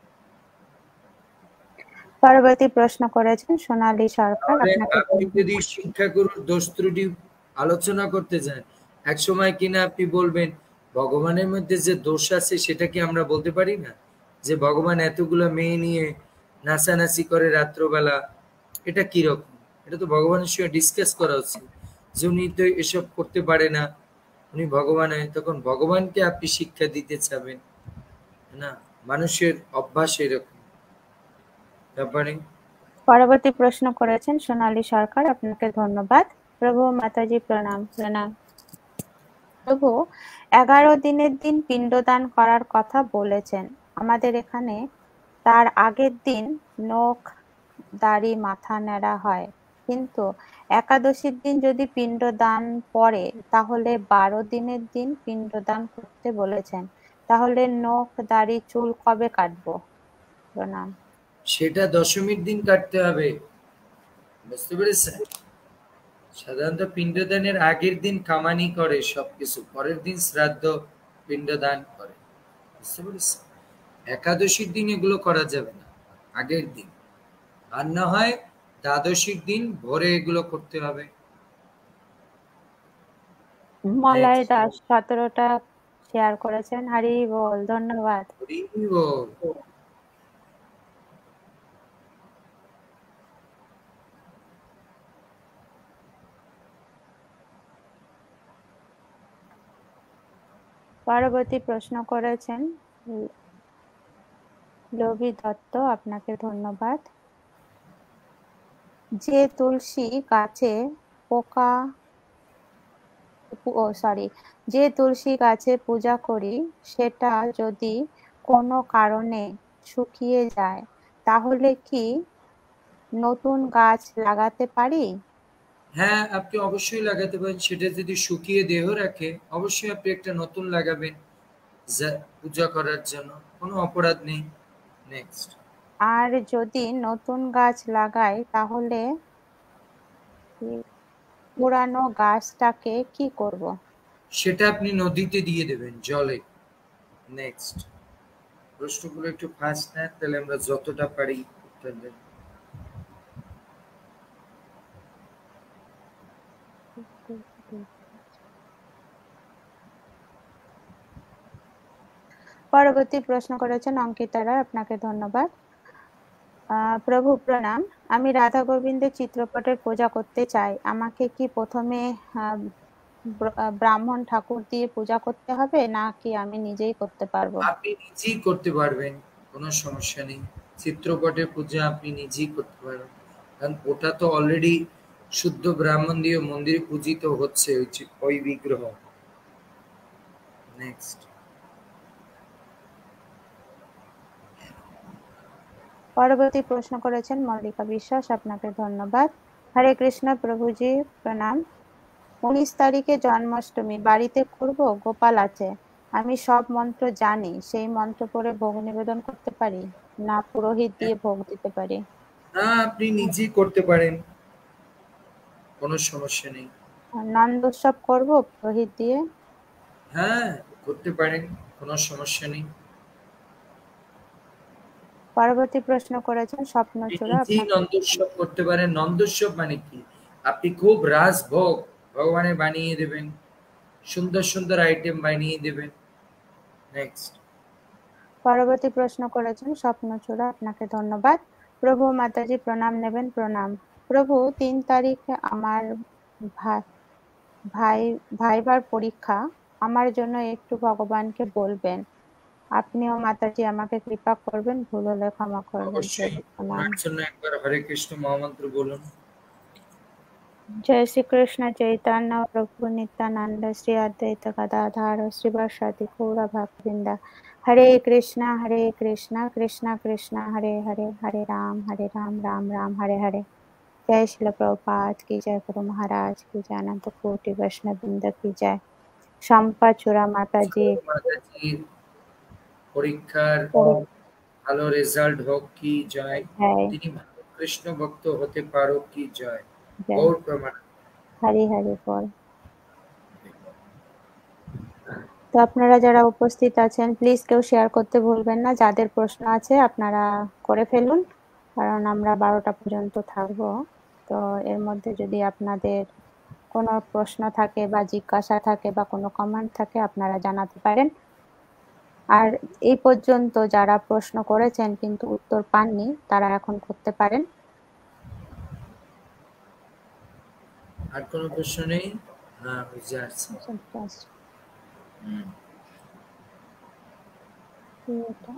পরবর্তী প্রশ্ন করেছেন সোনালী সরকার। আপনি যদি শিক্ষাগুরুর দোষ ত্রুটি আলোচনা করতে যান, এক সময় কিনা আপনি বলবেন ভগবানের মধ্যে যে দোষ আছে সেটা কি আমরা বলতে পারি না? যে ভগবান এতগুলো মেয়ে নিয়ে নাচানাচি করে রাত্রবেলা, এটা কিরকম? এটা তো ভগবানের সঙ্গে ডিসকাস করা উচিত যে উনি তো এসব করতে পারে না, উনি ভগবান। তখন ভগবানকে আপনি শিক্ষা দিতে চাবেন না? মানুষের অভ্যাস এরকম। তারপরে পরবর্তী প্রশ্ন করেছেন সোনালী সরকার। আপনাকে ধন্যবাদ। প্রভু মাতাজি প্রণাম। প্রণাম প্রভু, 11 দিনের দিন পিণ্ডদান করার কথা বলেছেন আমাদের এখানে। তার আগের দিন নখ দাড়ি মাথা নেড়া হয়, কিন্তু একাদশীর দিন যদি পিণ্ডদান পড়ে তাহলে 12 দিনের দিন পিণ্ডদান করতে বলেছেন। তাহলে নখ দাড়ি চুল কবে কাটবো? প্রণাম। সেটা দশমীর দিন কাটতে হবে। বুঝতে পেরেছেন? সাধারণত পিণ্ডদানের আগের দিন কামানি করে সবকিছু, পরের দিন শ্রাদ্ধ পিণ্ডদান করে। বুঝতে পেরেছেন? একাদশীর দিন এগুলো করা যাবে না, আগের দিন। আর না হয় দ্বাদশীর দিন ভোরে এগুলো করতে হবে। মলয় দাস 17টা শেয়ার করেছেন। হরি বল, ধন্যবাদ। হরি বল। পরবর্তী প্রশ্ন করেছেন লবি দত্ত। আপনাকে ধন্যবাদ। যে তুলসী গাছে পূজা করি সেটা যদি কোনো কারণে শুকিয়ে যায় তাহলে কি নতুন গাছ লাগাতে পারি? হ্যাঁ, আপনি অবশ্যই লাগাতে পারেন। সেটা যদি শুকিয়ে দেহ রাখে অবশ্যই আপনি একটা নতুন লাগাবেন পূজা করার জন্য, কোনো অপরাধ নেই। নেক্সট। আর যদি নতুন গাছ লাগাই তাহলে পুরানো গাছটাকে কি করব? সেটা আপনি নদীতে দিয়ে দেবেন, জলে। নেক্সট। প্রশ্নগুলো একটু ফাস্ট না, তাহলে আমরা যতটা পারি উত্তর দেব। পরবর্তী প্রশ্ন করেছেন অঙ্কিতা রায়। আপনাকে ধন্যবাদ। প্রভু প্রণাম। আমি রাধা গোবিন্দের চিত্রপটের পূজা করতে চাই, আমাকে কি প্রথমে ব্রাহ্মণ ঠাকুর দিয়ে পূজা করতে হবে নাকি আমি নিজেই করতে পারবো? আপনি নিজেই করতে পারবেন, কোনো সমস্যা নেই। চিত্রপটের পূজা আপনি নিজেই করতে পারবেন, কারণ ওটা তো অলরেডি শুদ্ধ ব্রাহ্মণ দিয়ে মন্দিরে পূজিত হচ্ছে ওই বিগ্রহ। নেক্সট। পরবর্তী প্রশ্ন করেছেন মল্লিকা বিশ্বাস। আপনাকে ধন্যবাদ। হরে কৃষ্ণ প্রভুজি প্রণাম। 19 তারিখে জন্মাষ্টমী, বাড়িতে করব, গোপাল আছে, আমি সব মন্ত্র জানি, সেই মন্ত্র পড়ে ভোগ নিবেদন করতে পারি না পুরোহিত দিয়ে ভোগ দিতে পারি? না, আপনি নিজেই করতে পারেন, কোনো সমস্যা নেই। নন্দোৎসব করব পুরোহিত দিয়ে? হ্যাঁ, করতে পারেন, কোনো সমস্যা নেই। পরবর্তী প্রশ্ন করেছেন আপনি স্বপ্নচূড়া নিজেই আপনাকে। নন্দোৎসব করতে পারেন। নন্দোৎসব মানে কি? আপনি খুব রাসভোগ ভগবানের বানিয়ে দেবেন, সুন্দর সুন্দর আইটেম বানিয়ে দেবেন। নেক্সট। পরবর্তী প্রশ্ন করেছেন স্বপ্নচূড়া আপনাকে ধন্যবাদ। প্রভু মাতাজি প্রণাম নেবেন। প্রণাম প্রভু। 3 তারিখে আমার ভাই ভাই ভাইবার পরীক্ষা। আমার জন্য একটু ভগবানকে বলবেন। আপনিও মাতাজি আমাকে কৃপা করবেন, ভুল হলে ক্ষমা করবেন। অবশ্যই। প্রভু প্রণাম। ওনার জন্য একবার হরে কৃষ্ণ মহামন্ত্র বলুন। जय श्री कृष्ण चैतन्य प्रभु नित्यानंद श्री अद्वैत गदाधर श्रीवासादि गौर भक्तवृंद। हरे कृष्णा कृष्णा कृष्णा हरे हरे, हरे राम राम राम हरे हरे। जय श्रील प्रभुपाद की जय, गुरु महाराज की जय, अनंत कोटि वैष्णव वृंद की जय। शंपा चूड़ा माता जी মাতাজির পরীক্ষার ভালো রেজাল্ট হোক কি জয়। जय তিনি ভালো কৃষ্ণ ভক্ত হতে পারো কি জয়। जय। গৌর প্রমাণ। हरि हरि बोल। তো আপনারা যারা উপস্থিত আছেন প্লিজ কেউ শেয়ার করতে ভুলবেন না। যাদের প্রশ্ন আছে আপনারা করে ফেলুন, কারণ আমরা 12টা পর্যন্ত থাকবো। তো এর মধ্যে যদি আপনাদের কোনো প্রশ্ন থাকে বা জিজ্ঞাসা থাকে বা কোনো কমেন্ট থাকে আপনারা জানাতে পারেন। আর এই পর্যন্ত যারা প্রশ্ন করেছেন কিন্তু উত্তর পাননি তারা এখন করতে পারেন। আর কোনো প্রশ্ন নেই? হ্যাঁ, বুঝে আসছি। এটা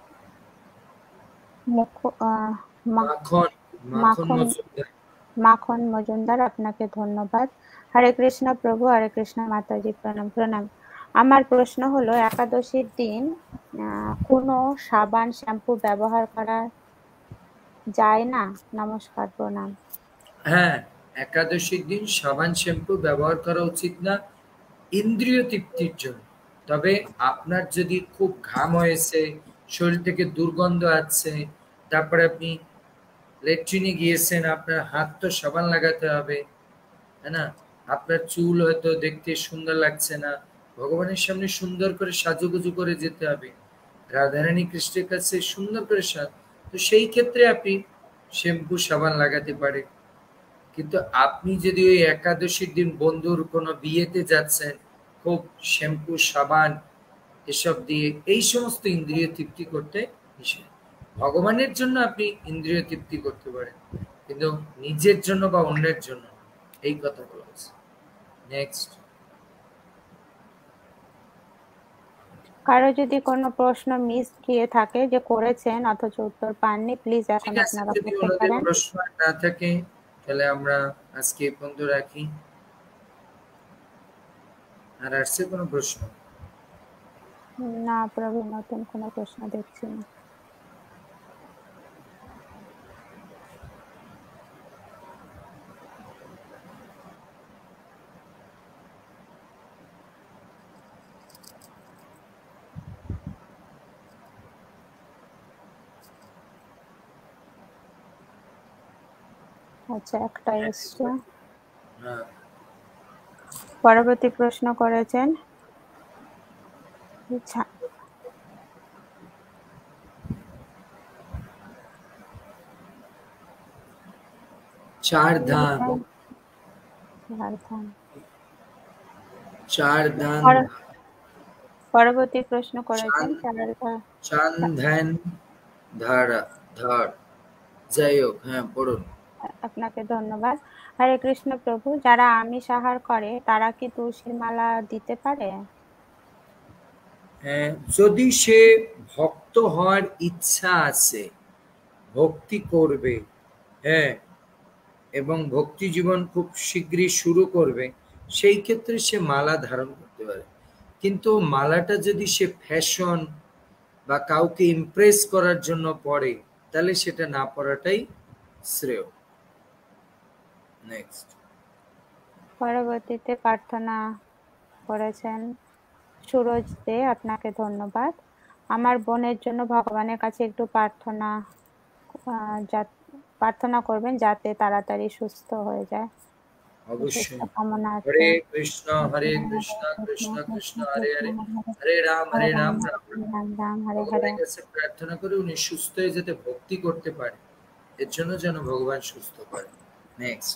মুখ- আহ, মা- মাখন মাখন মাখন মজুমদার। মাখন মজুমদার আপনাকে ধন্যবাদ। হরে কৃষ্ণ প্রভু, হরে কৃষ্ণ মাতাজি প্রণাম প্রণাম। আমার প্রশ্ন হলো একাদশীর দিন কোনো সাবান শ্যাম্পু ব্যবহার করা যায় না? নমস্কার প্রণাম। হ্যাঁ, একাদশীর দিন সাবান শ্যাম্পু ব্যবহার করা উচিত না ইন্দ্রিয় তৃপ্তির জন্য। তবে আপনার যদি খুব ঘাম হয়েছে, শরীর থেকে দুর্গন্ধ আসছে, তারপরে আপনি লেট্রিনে গিয়েছেন, আপনার হাত তো সাবান লাগাতে হবে, তাই না? আপনার চুল হয়তো দেখতে সুন্দর লাগছে না, ভগবানের সামনে সুন্দর করে সাজুগুজু করে যেতে হবে, রাধারানী কৃষ্ণের কাছে সুন্দর করে তো সেই ক্ষেত্রে আপনি শ্যাম্পু সাবান লাগাতে পারেন। কিন্তু আপনি যদি ওই একাদশীর দিন বন্ধুর কোনো বিয়েতে যাচ্ছেন, খুব শ্যাম্পু সাবান এসব দিয়ে এই সমস্ত ইন্দ্রিয় তৃপ্তি করতে নিষেধ। ভগবানের জন্য আপনি ইন্দ্রিয় তৃপ্তি করতে পারেন, কিন্তু নিজের জন্য বা অন্যের জন্য না। এই কথা বলা হচ্ছে। নেক্সট। কারো যদি কোনো প্রশ্ন মিস গিয়ে থাকে যে করেছেন অথচ উত্তর পাননি, প্লিজ এখন ঠিক আছে, আপনারা যদি করতে ওনাদের পারেন। প্রশ্ন আর না থাকে তাহলে আমরা আজকে এই পর্যন্ত রাখি। আর আসছে কোনো প্রশ্ন? না প্রভু, নতুন কোনো প্রশ্ন দেখছি না। আচ্ছা, একটা এসছে। হ্যাঁ। পরবর্তী প্রশ্ন করেছেন চার ধাম। চার ধাম। পরবর্তী প্রশ্ন করেছেন চান ধ্যান ধারা ধার। যাই হোক, হ্যাঁ পড়ুন। আপনাকে ধন্যবাদ। হরে কৃষ্ণ প্রভু, যারা আমিষ আহার করে তারা কি তুলসীর মালা দিতে পারে? যদি সে ভক্ত হওয়ার ইচ্ছা আছে, ভক্তি করবে, হ্যাঁ, এবং ভক্তি জীবন খুব শীঘ্রই শুরু করবে, সেই ক্ষেত্রে সে মালা ধারণ করতে পারে। কিন্তু মালাটা যদি সে ফ্যাশন বা কাউকে ইমপ্রেস করার জন্য পড়ে, তাহলে সেটা না পড়াটাই শ্রেয়। নেক্সট। পরবর্তীতে প্রার্থনা করেছেন সুরজ দে, আপনাকে ধন্যবাদ। আমার বোনের জন্য ভগবানের কাছে একটু প্রার্থনা করবেন যাতে তাড়াতাড়ি সুস্থ হয়ে যায়। অবশ্যই। কামনার্থে হরে কৃষ্ণ কৃষ্ণ কৃষ্ণ হরে হরে, হরে রাম রাম রাম রাম হরে হরে। ভগবানের কাছে প্রার্থনা করে উনি সুস্থ হয়ে যেতে ভক্তি করতে পারে, এর জন্য যেন ভগবান সুস্থ করে। নেক্সট।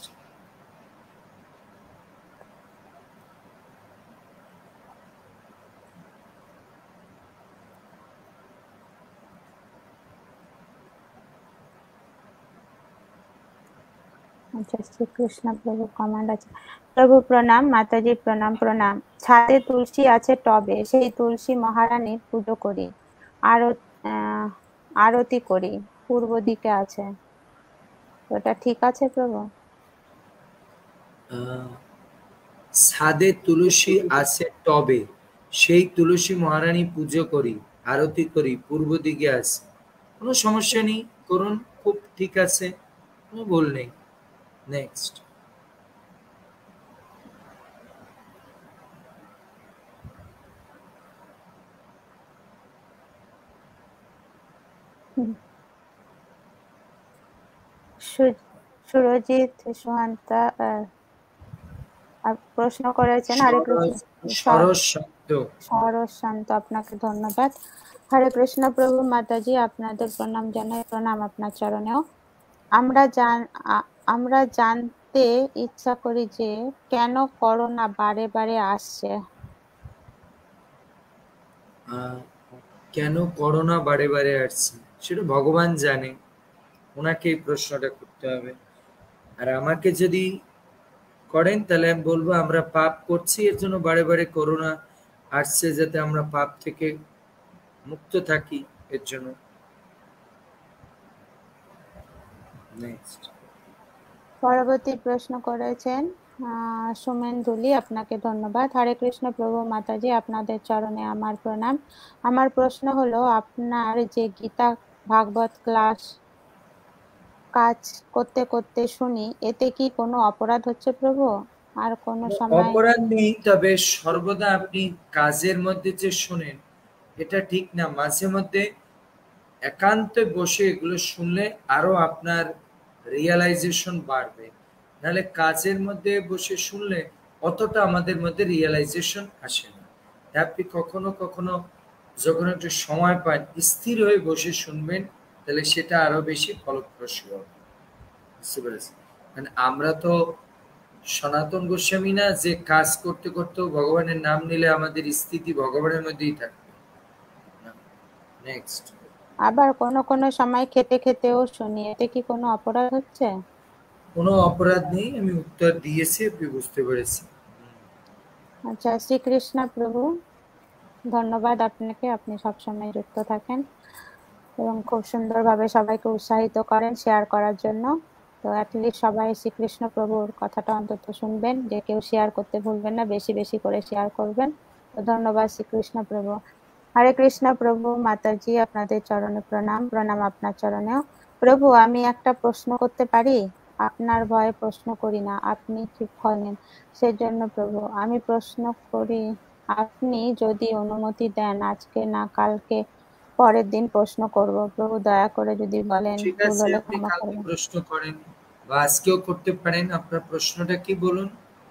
আচ্ছা, শ্রীকৃষ্ণ প্রভু কমান্ড আছে। প্রভু প্রণাম, মাতাজি প্রণাম প্রণাম। ছাদে তুলসী আছে টবে, সেই তুলসী মহারানীর পুজো করি, আরতি করি, পূর্ব দিকে আছে। ওটা ঠিক আছে প্রভু? ছাদে তুলসী আছে টবে, সেই তুলসী মহারানী পুজো করি, আরতি করি, পূর্ব দিকে আছে। কোনো সমস্যা নেই, করুন, খুব ঠিক আছে, কোনো ভুল নেই। নেক্সট। সুরজিৎ সুহান্তা প্রশ্ন করেছেন। হরে কৃষ্ণ। সরস শান্ত। সরস শান্ত, আপনাকে ধন্যবাদ। হরে কৃষ্ণ প্রভু, মাতাজি আপনাদের প্রণাম জানাই। প্রণাম আপনার চরণেও। আমরা জানতে ইচ্ছা করি যে কেন করোনা বারে বারে আসছে। কেন করোনা বারে বারে আসছে সেটা ভগবান জানে, ওনাকে এই প্রশ্নটা করতে হবে। আর আমাকে যদি করেন তাহলে আমি বলবো আমরা পাপ করছি, এর জন্য বারে বারে করোনা আসছে, যাতে আমরা পাপ থেকে মুক্ত থাকি, এর জন্য। নেক্সট। পরবর্তী প্রশ্ন করেছেন সুমেন ধুলি, আপনাকে ধন্যবাদ। হরে কৃষ্ণ প্রভু, মাতাজি আপনাদের চরণে আমার প্রণাম। আমার প্রশ্ন হলো, আপনার যে গীতা ভাগবত ক্লাস কাজ করতে করতে শুনি, এতে কি কোনো অপরাধ হচ্ছে প্রভু? আর কোনো সময় অপরাধ নেই, তবে সর্বদা আপনি কাজের মধ্যে যে শোনেন এটা ঠিক না। মাঝে মধ্যে একান্তে বসে এগুলো শুনলে আরো আপনার রিয়েলাইজেশন বাড়বে, নাহলে কাজের মধ্যে বসে শুনলে অতটা আমাদের মধ্যে রিয়েলাইজেশন আসে না। আপনি কখনো কখনো যখন একটু সময় পান স্থির হয়ে বসে শুনবেন, তাহলে সেটা আরো বেশি ফলপ্রসূ হবে। বুঝতে পেরেছি? মানে আমরা তো সনাতন গোস্বামী না যে কাজ করতে করতে ভগবানের নাম নিলে আমাদের স্থিতি ভগবানের মধ্যেই থাকবে। নেক্সট। আবার কোনো সময় খেতে খেতেও শুনি, এতে কি কোনো অপরাধ হচ্ছে? কোনো অপরাধ নেই, আমি উত্তর দিয়েছি, আপনি বুঝতে পেরেছি। আচ্ছা, শ্রীকৃষ্ণ প্রভু ধন্যবাদ আপনাকে, আপনি সবসময় যুক্ত থাকেন এবং খুব সুন্দরভাবে সবাইকে উৎসাহিত করেন শেয়ার করার জন্য। তো অ্যাটলিস্ট সবাই শ্রীকৃষ্ণ প্রভুর কথাটা অন্তত শুনবেন, যে কেউ শেয়ার করতে ভুলবেন না, বেশি বেশি করে শেয়ার করবেন। তো ধন্যবাদ শ্রীকৃষ্ণ প্রভু। হরে কৃষ্ণ প্রভু, মাতাজি আপনাদের চরণে প্রণাম। প্রণাম আপনার চরণেও। প্রভু, আমি একটা প্রশ্ন করতে পারি? আপনার ভয়ে প্রশ্ন করি না, আপনি ঠিক হলেন সেজন্য প্রভু আমি প্রশ্ন করি। আপনি যদি অনুমতি দেন, আজকে না কালকে পরের দিন প্রশ্ন করব। প্রভু দয়া করে যদি বলেন, ঠিক ভুল আছে, হলে আপনি ক্ষমা কালকে করবেন। প্রশ্ন করেন বা আজকেও করতে পারেন। আপনার প্রশ্নটা কি বলুন?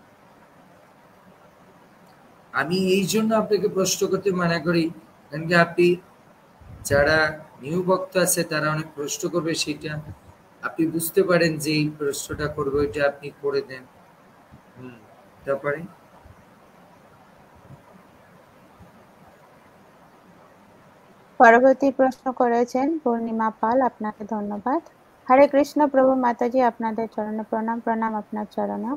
আমি এই জন্য আপনাকে প্রশ্ন করতে মানা করি, কারণ কি আপনি যারা নিউ ভক্ত আছে তারা অনেক প্রশ্ন করবে, সেটা আপনি বুঝতে পারেন যে এই প্রশ্নটা করবো, এটা আপনি করে দেন। তারপরে পরবর্তী প্রশ্ন করেছেন পূর্ণিমা পাল, আপনাকে ধন্যবাদ। হরে কৃষ্ণ প্রভু, মাতাজি আপনাদের চরণে প্রণাম। প্রণাম আপনার চরণে।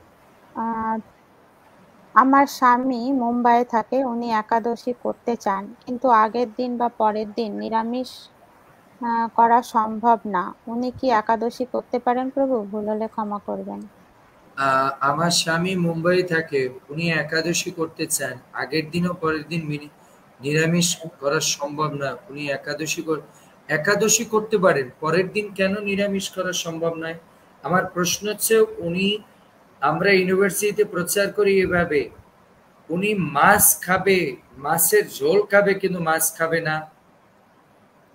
আমার স্বামী মুম্বাইয়ে থাকে, উনি একাদশী করতে চান, কিন্তু আগের দিন বা পরের দিন নিরামিষ করা সম্ভব না। উনি কি একাদশী করতে পারেন প্রভু? ভুল হলে ক্ষমা করবেন। আমার স্বামী মুম্বাই থাকে, উনি একাদশী করতে চান, আগের দিন ও পরের দিন নিরামিষ করা সম্ভব না। উনি একাদশী করতে পারেন, পরের দিন কেন নিরামিষ করা সম্ভব নয়? আমার প্রশ্ন হচ্ছে, উনি, আমরা ইউনিভার্সিটিতে প্রচার করি এভাবে, উনি মাছ খাবে, মাছের ঝোল খাবে, কিন্তু মাছ খাবে না,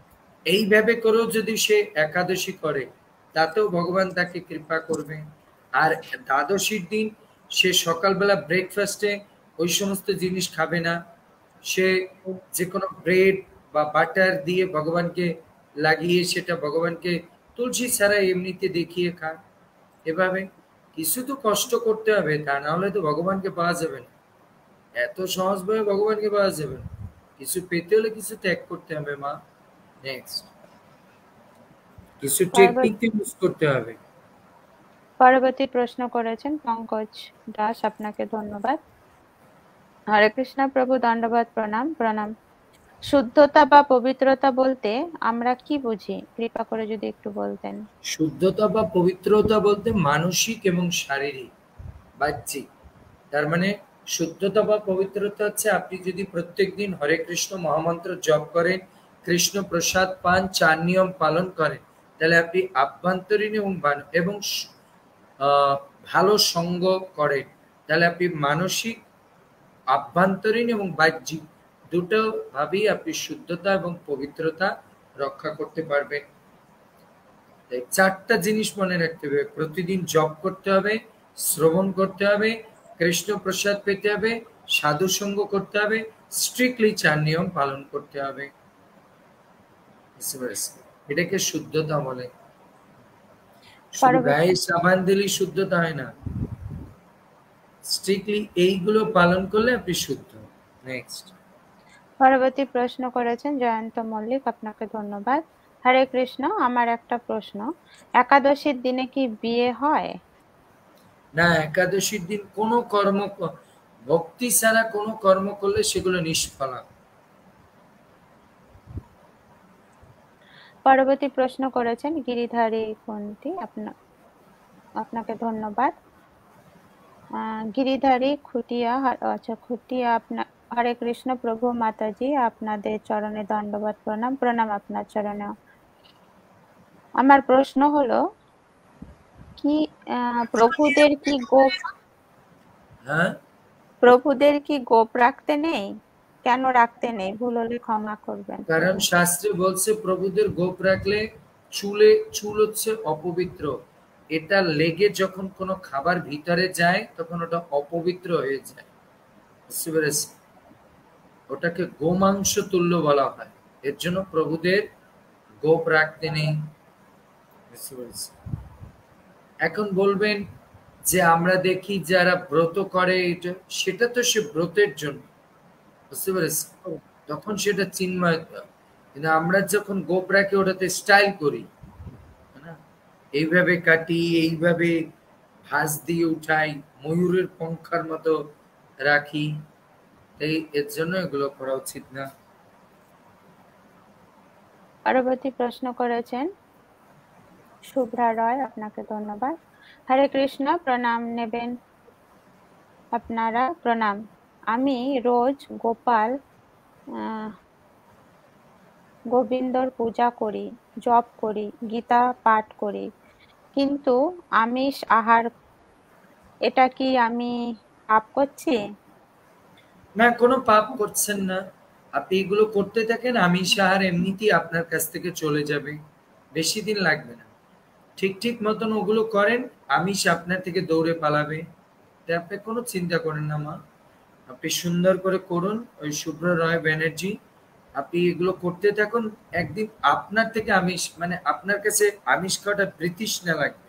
এইভাবে করেও যদি সে একাদশী করে তাতেও ভগবান তাকে কৃপা করবে। আর দ্বাদশীর দিন সে সকালবেলা ব্রেকফাস্টে ওই সমস্ত জিনিস খাবে না, সে যে কোনো ব্রেড বা বাটার দিয়ে ভগবানকে লাগিয়ে সেটা ভগবানকে তুলসী ছাড়া এমনিতে দেখিয়ে খায়। এভাবে কিছু তো কষ্ট করতে হবে, তা না হলে তো ভগবানকে পাওয়া যাবে না, এত সহজভাবে ভগবানকে পাওয়া যাবে না, কিছু পেতে হলে কিছু ত্যাগ করতে হবে মা। নেক্সট, কিছু টেকনিক ইউজ করতে হবে। পরবর্তী প্রশ্ন করেছেন পঙ্কজ দাস, আপনাকে ধন্যবাদ। হরে কৃষ্ণ প্রভু, দণ্ডবাদ, প্রণাম প্রণাম। শুদ্ধতা বা পবিত্রতা বলতে আমরা কি বুঝি, কৃপা করে যদি একটু বলতেন। শুদ্ধতা বা পবিত্রতা বলতে মানসিক এবং শারীরিক, বাহ্যিক। তার মানে শুদ্ধতা বা পবিত্রতা হচ্ছে আপনি যদি প্রত্যেকদিন হরে কৃষ্ণ মহামন্ত্র জপ করেন, কৃষ্ণ প্রসাদ পান, 4 নিয়ম পালন করেন, তাহলে আপনি আভ্যন্তরীণ এবং ভালো সঙ্গ করেন, তাহলে আপনি মানসিক, আভ্যন্তরীণ এবং বাহ্যিক দুটো ভাবেই আপনি শুদ্ধতা এবং পবিত্রতা রক্ষা করতে পারবেন। 4টা জিনিস মনে রাখতে হবে, প্রতিদিন জপ করতে হবে, শ্রবণ করতে হবে, কৃষ্ণ প্রসাদ পেতে হবে, সাধু সঙ্গ করতে হবে, স্ট্রিক্টলি 4 নিয়ম পালন করতে হবে। এটাকে শুদ্ধতা বলে। শুধু গায়ে সাবান দিলেই শুদ্ধতা হয় না, স্ট্রিক্টলি এইগুলো পালন করলে আপনি শুদ্ধ। নেক্সট, পরবর্তী প্রশ্ন করেছেন জয়ন্ত মল্লিক, আপনাকে ধন্যবাদ। হরে কৃষ্ণ, আমার একটা প্রশ্ন, একাদশীর দিনে কি বিয়ে হয়? না, একাদশীর দিন কোনো কর্ম, ভক্তি ছাড়া কোনো কর্ম করলে সেগুলো নিষ্ফলা। পরবর্তী প্রশ্ন করেছেন গিরিধারী কুন্তি, আপনাকে ধন্যবাদ। গিরিধারী খুটিয়া, আচ্ছা খুটিয়া, আপনার হরে কৃষ্ণ প্রভু মাতাজি, আপনাদের চরণে দণ্ডবাদ, প্রণাম প্রণাম আপনার চরণে। আমার প্রশ্ন হলো কি প্রভুদের কি গোপ, হ্যাঁ, প্রভুদের কি গোপ রাখতে নেই? কেন রাখতে নেই? ভুল হলে ক্ষমা করবেন। কারণ শাস্ত্রে বলছে প্রভুদের গোপ রাখলে চুল হচ্ছে অপবিত্র, এটা লেগে যখন কোনো খাবার ভিতরে যায় তখন ওটা অপবিত্র হয়ে যায়, বুঝতে পেরেছি? ওটাকে গোমাংস তুল্য বলা হয়, এর জন্য প্রভুদের গোপ রাখতে নেই, বুঝতে পেরেছি? এখন বলবেন যে আমরা দেখি যারা ব্রত করে, এটা সেটা তো সে ব্রতের জন্য, বুঝতে পেরেছি? তখন সেটা চিন্ময়তা। কিন্তু আমরা যখন গোপ রাখি ওটাতে স্টাইল করি, না, এইভাবে কাটি, এইভাবে ভাঁজ দিয়ে উঠাই, ময়ূরের পঙ্খার মতো রাখি, এই এর জন্য এগুলো করা উচিত না। পরবর্তী প্রশ্ন করেছেন শুভ্রা রয়, আপনাকে ধন্যবাদ। হরে কৃষ্ণ, প্রণাম নেবেন আপনারা, প্রণাম। আমি রোজ গোবিন্দর পূজা করি, জপ করি, গীতা পাঠ করি, কিন্তু আমিষ আহার, এটা কি আমি পাপ করছি? না, কোনো পাপ করছেন না, আপনি এগুলো করতে থাকেন, আমিষ আহার এমনিতেই আপনার কাছ থেকে চলে যাবে, বেশি দিন লাগবে না। ঠিক ঠিক মতন ওগুলো করেন, আমিষ আপনার থেকে দৌড়ে পালাবে, তাই আপনি কোনো চিন্তা করেন না মা। আপনি সুন্দর করে করুন, ওই শুভ্র রয় ব্যানার্জি, আপনি এগুলো করতে থাকুন, একদিন আপনার থেকে আমিষ, মানে আপনার কাছে আমিষ খাওয়াটা তৃষ্ণা লাগবে।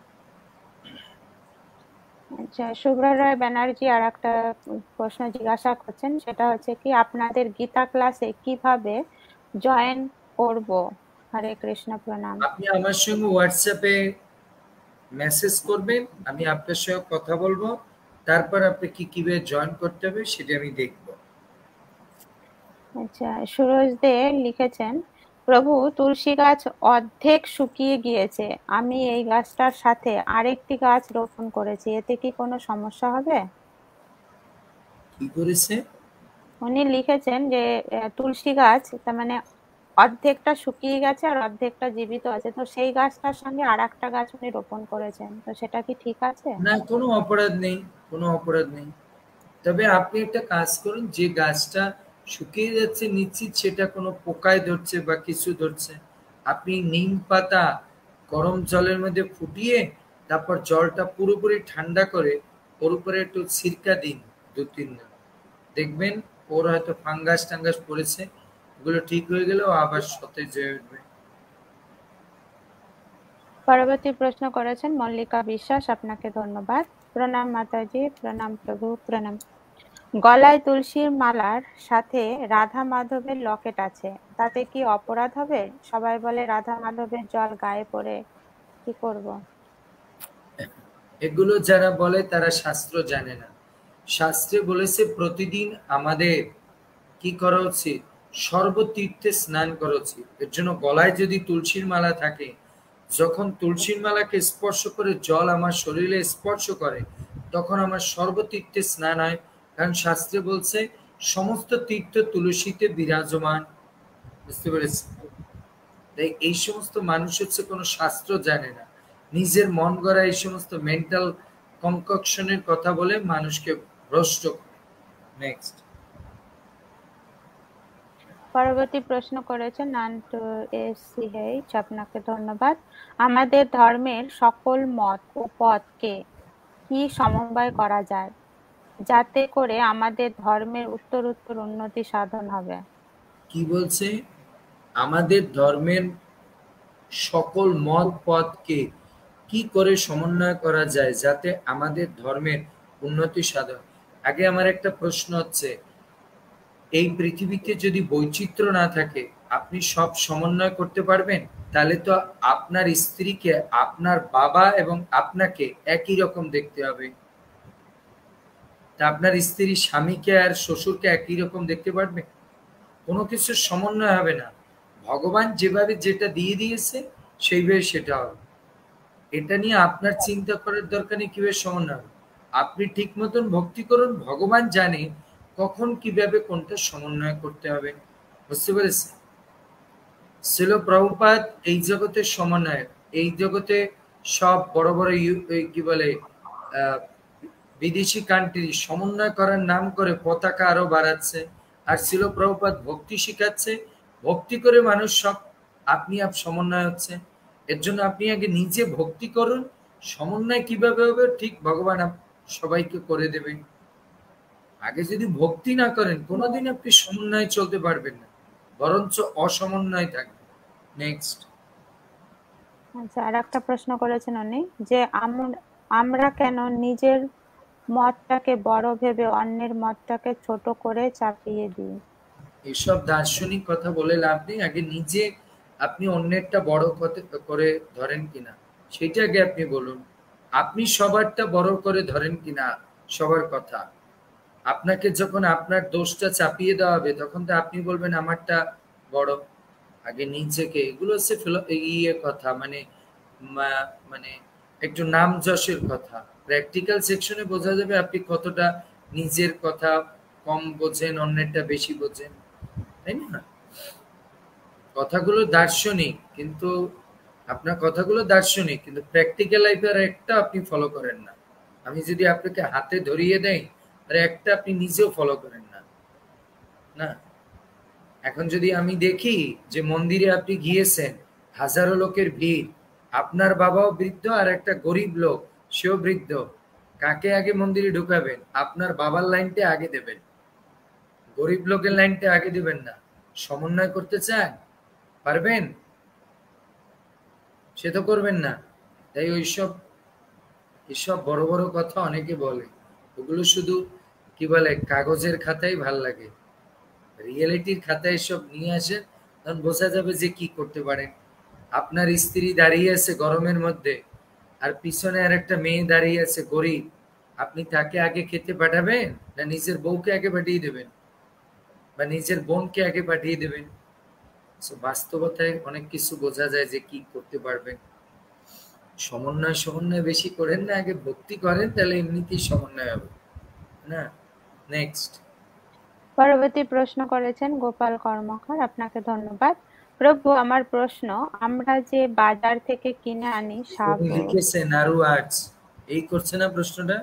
আচ্ছা, শুভ্রা রায় ব্যানার্জি আর একটা প্রশ্ন জিজ্ঞাসা করছেন, সেটা হচ্ছে কি আপনাদের গীতা ক্লাসে কিভাবে জয়েন করব? হরে কৃষ্ণ, প্রণাম। আপনি আমার সঙ্গে হোয়াটসঅ্যাপে মেসেজ করবেন, আমি আপনার সঙ্গে কথা বলবো, তারপর আপনি কিভাবে জয়েন করতে হবে সেটা আমি দেখব। আচ্ছা, সুরজ দে লিখেছেন, প্রভু তুলসী গাছ অর্ধেক শুকিয়ে গিয়েছে, আমি এই গাছটার সাথে আরেকটি গাছ রোপণ করেছি, এতে কি কোনো সমস্যা হবে? কি করেছে? উনি লিখেছেন যে তুলসী গাছ তার মানে অর্ধেকটা শুকিয়ে গেছে আর অর্ধেকটা জীবিত আছে, তো সেই গাছটার সঙ্গে আর একটা গাছ উনি রোপণ করেছেন, তো সেটা কি ঠিক আছে? না, কোনো অপরাধ নেই, কোনো অপরাধ নেই। তবে আপনি একটা কাজ করুন, যে গাছটা শুকিয়ে যাচ্ছে নিশ্চিত সেটা কোনো পোকায় ধরছে বা কিছু ধরছে, আপনি নিম পাতা গরম জলের মধ্যে ফুটিয়ে তারপর জলটা পুরোপুরি ঠান্ডা করে ওর উপরে একটু সিরকা দিন 2-3 দিন, দেখবেন ওর হয়তো ফাঙ্গাস টাঙ্গাস পড়েছে, ওগুলো ঠিক হয়ে গেলে ও আবার সতেজ হয়ে উঠবে। পরবর্তী প্রশ্ন করেছেন মল্লিকা বিশ্বাস, আপনাকে ধন্যবাদ। প্রণাম মাতাজি, প্রণাম প্রভু, প্রণাম। গলায় তুলসীর মালার সাথে রাধা মাধবের লকেট আছে, তাতে কি অপরাধ হবে? সবাই বলে রাধা মাধবের জল গায়ে পড়ে, কি করব? এগুলো যারা বলে তারা শাস্ত্র জানে না। শাস্ত্রে বলেছে প্রতিদিন আমাদের কি করা উচিত? সর্বতীর্থে স্নান করা উচিত। এর জন্য গলায় যদি তুলসীর মালা থাকে, যখন তুলসীর মালাকে স্পর্শ করে জল আমার শরীরে স্পর্শ করে, তখন আমার সর্বতীর্থে স্নান হয়। কারণ শাস্ত্রে বলছে সমস্ত তীর্থ তুলসীতে বিরাজমান। বুঝতে পেরেছি? তাই এই সমস্ত মানুষ হচ্ছে কোনো শাস্ত্র জানে না, নিজের মন গড়া এই সমস্ত মেন্টাল কনকশনের কথা বলে মানুষকে ভ্রষ্ট করে। নেক্সট। পরবর্তী প্রশ্ন করেছেন নান্টু এসসিএইচ, আপনাকে ধন্যবাদ। আমাদের ধর্মের সকল মত ও পথকে কি সমন্বয় করা যায়, যাতে করে আমাদের ধর্মের উত্তরোত্তর উন্নতি সাধন হবে? কি বলছে? আমাদের ধর্মের সকল মত পথকে কি করে সমন্বয় করা যায় যাতে আমাদের ধর্মের উন্নতি সাধন। আগে আমার একটা প্রশ্ন হচ্ছে, এই পৃথিবীতে যদি বৈচিত্র্য না থাকে, আপনি সব সমন্বয় করতে পারবেন? তাহলে তো আপনার স্ত্রীকে আপনার বাবা এবং আপনাকে একই রকম দেখতে হবে, তা আপনার স্ত্রী স্বামীকে আর শ্বশুরকে একই রকম দেখতে পারবে? কোনো কিছুর সমন্বয় হবে না। ভগবান যেভাবে যেটা দিয়ে দিয়েছে সেইভাবে সেটা হবে। এটা নিয়ে আপনার চিন্তা করার দরকার নেই কিভাবে সমন্বয় হবে। আপনি ঠিক মতন ভক্তি করুন, ভগবান জানে কখন কিভাবে কোনটা সমন্বয় করতে হবে। বুঝতে পেরেছি? শিল প্রভুপাদ এই জগতের সমন্বয়, এই জগতে সব বড় বড় কি বলে বিদেশি কান্ট্রি সমন্বয় করার নাম করে পতাকা আরো বাড়াচ্ছে, আর শিল প্রভুপাদ ভক্তি শিখাচ্ছে, ভক্তি করে মানুষ সব আপনি আপ সমন্বয় হচ্ছে। এর জন্য আপনি আগে নিজে ভক্তি করুন, সমন্বয় কিভাবে হবে ঠিক ভগবান সবাইকে করে দেবে। আগে যদি ভক্তি না করেন কোনোদিন আপনি সমন্বয়ে চলতে পারবেন না, বরঞ্চ অসমন্বয় থাকবে। নেক্সট। আচ্ছা, আর একটা প্রশ্ন করেছেন উনি যে আমরা কেন নিজের মতটাকে বড় ভেবে অন্যের মতটাকে ছোট করে চাপিয়ে দিই? এসব দার্শনিক কথা বলে লাভ নেই। আগে নিজে আপনি অন্যেরটা বড় করে ধরেন কিনা সেটা আগে আপনি বলুন। আপনি সবারটা বড় করে ধরেন কিনা সবার কথা। আপনাকে যখন আপনার দোষটা চাপিয়ে দেওয়া হবে তখন তো আপনি বলবেন আমারটা বড়। আগে নিজেকে, এগুলো হচ্ছে ইয়ে কথা, মানে মানে একটু নাম যশের কথা। প্র্যাকটিক্যাল সেকশনে বোঝা যাবে আপনি কতটা নিজের কথা কম বোঝেন, অন্যেরটা বেশি বোঝেন, তাই না? কথাগুলো দার্শনিক, কিন্তু আপনার কথাগুলো দার্শনিক, কিন্তু প্র্যাকটিক্যাল লাইফে আর একটা আপনি ফলো করেন না। আমি যদি আপনাকে হাতে ধরিয়ে দেই আর একটা আপনি নিজেও ফলো করেন না, না। এখন যদি আমি দেখি যে মন্দিরে আপনি গিয়েছেন, হাজারো লোকের ভিড়, আপনার বাবাও বৃদ্ধ আর একটা গরিব লোক সেও বৃদ্ধ, কাকে আগে মন্দিরে ঢুকাবেন? আপনার বাবার লাইনটা আগে দেবেন, গরিব লোকের লাইনটা আগে দিবেন না। সমন্বয় করতে চান, পারবেন? সে তো করবেন না। তাই এসব বড় বড় কথা অনেকে বলে, ওগুলো শুধু কি বলে কাগজের খাতায় ভাল লাগে। রিয়েলিটির খাতায় এসব নিয়ে আসেন, তখন বোঝা যাবে যে কি করতে পারেন। আপনার স্ত্রী দাঁড়িয়ে আছে গরমের মধ্যে, আর পিছনে আর একটা মেয়ে দাঁড়িয়ে আছে গরিব, আপনি তাকে আগে খেতে পাঠাবেন না নিজের বউকে আগে পাঠিয়ে দেবেন, বা নিজের বোনকে আগে পাঠিয়ে দেবেন? বাস্তবতায় অনেক কিছু বোঝা যায় যে কি করতে পারবেন। সমন্বয় বেশি করেন না, আগে ভক্তি করেন, তাহলে এমনিতেই সমন্বয় হবে না। নেক্সট। পরবর্তী প্রশ্ন করেছেন গোপাল কর্মকার, আপনাকে ধন্যবাদ। প্রভু, আমার প্রশ্ন, আমরা যে বাজার থেকে কিনে আনি সাবু, লিখেছে নারু আর্টস, এই করছে না প্রশ্নটা?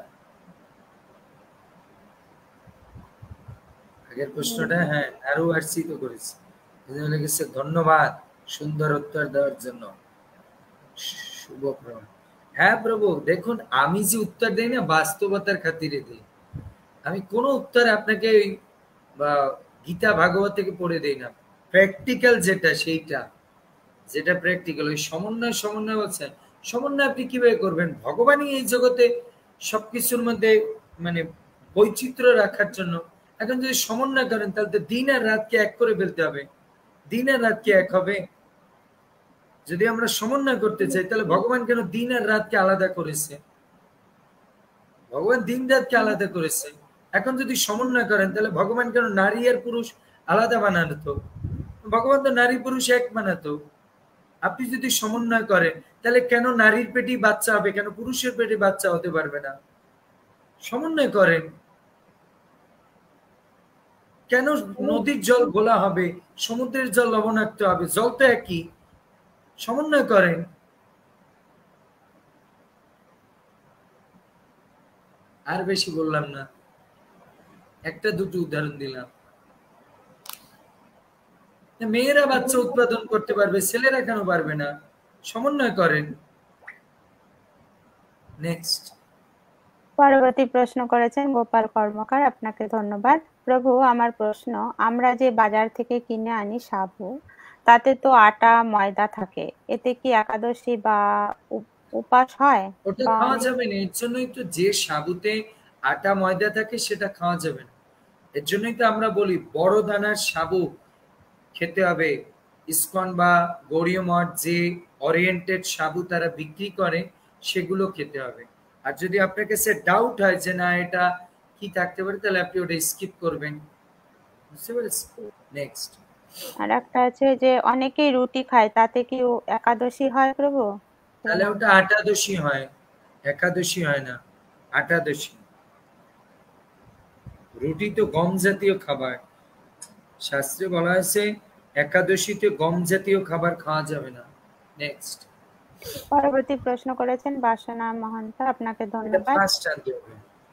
আগের প্রশ্নটা হ্যাঁ নারু আর্টসই তো করেছে। লিখেছে ধন্যবাদ সুন্দর উত্তর দেওয়ার জন্য, শুভক্রম। হ্যাঁ প্রভু, দেখুন আমি যে উত্তর দেই না বাস্তবতার খাতিরে দিই। আমি কোনো উত্তর আপনাকে ওই গীতা ভাগবত থেকে পড়ে দেই না। প্র্যাকটিক্যাল যেটা সেইটা, যেটা প্র্যাকটিক্যাল ওই সমন্বয় বলছেন। সমন্বয় আপনি কিভাবে করবেন? ভগবানই এই জগতে সবকিছুর মধ্যে মানে বৈচিত্র্য রাখার জন্য। এখন যদি সমন্বয় করেন তাহলে তো দিন আর রাতকে এক করে ফেলতে হবে। দিন আর রাত কি এক হবে? যদি আমরা সমন্বয় করতে চাই তাহলে ভগবান কেন দিন আর রাতকে আলাদা করেছে? ভগবান দিন রাতকে আলাদা করেছে। এখন যদি সমন্বয় করেন তাহলে ভগবান কেন নারী আর পুরুষ আলাদা বানাতো? ভগবান তো নারী পুরুষ এক বানাতো। আপনি যদি সমন্বয় করেন তাহলে কেন নারীর পেটে বাচ্চা হবে, কেন পুরুষের পেটে বাচ্চা হতে পারবে না? সমন্বয় করেন। কেন নদীর জল ঘোলা হবে, সমুদ্রের জল লবণাক্ত হবে? জল তো একই। সমন্বয় করেন। আর বেশি বললাম না, একটা দুটো উদাহরণ দিলাম। মেয়েরা বাচ্চা উৎপাদন করতে পারবে, ছেলেরা কেন পারবে না? সমন্বয় করেন। নেক্সট। পরবর্তী প্রশ্ন করেছেন গোপাল কর্মকার, আপনাকে ধন্যবাদ। প্রভু, আমার প্রশ্ন, আমরা যে বাজার থেকে কিনে আনি সাবু, তাতে তো আটা ময়দা থাকে, এতে কি একাদশী বা উপাস হয়? ওটা খাওয়া যাবে না। এর জন্যই তো যে সাবুতে আটা ময়দা থাকে সেটা খাওয়া যাবে না। এর জন্যই তো আমরা বলি বড় দানার সাবু খেতে হবে। ইসকন বা গৌড়ীয় মঠ যে ওরিয়েন্টেড সাবু তারা বিক্রি করে সেগুলো খেতে হবে। আর যদি আপনার কাছে ডাউট হয় যে না এটা কি থাকতে পারে তাহলে আপনি ওটা স্কিপ করবেন। বুঝতে পেরেছেন? নেক্সট। আর একটা আছে যে অনেকেই রুটি খায়, তাতে কি একাদশী হয় প্রভু? তাহলে ওটা আটাদশী হয়, একাদশী হয় না, আটাদশী। রুটি তো গম জাতীয় খাবার। শাস্ত্রে বলা হয়েছে একাদশীতে গম জাতীয় খাবার খাওয়া যাবে না। নেক্সট। পরবর্তী প্রশ্ন করেছেন বাসনা মহন্ত, আপনাকে এটা ধন্যবাদ। ফার্স্ট আনতে হবে।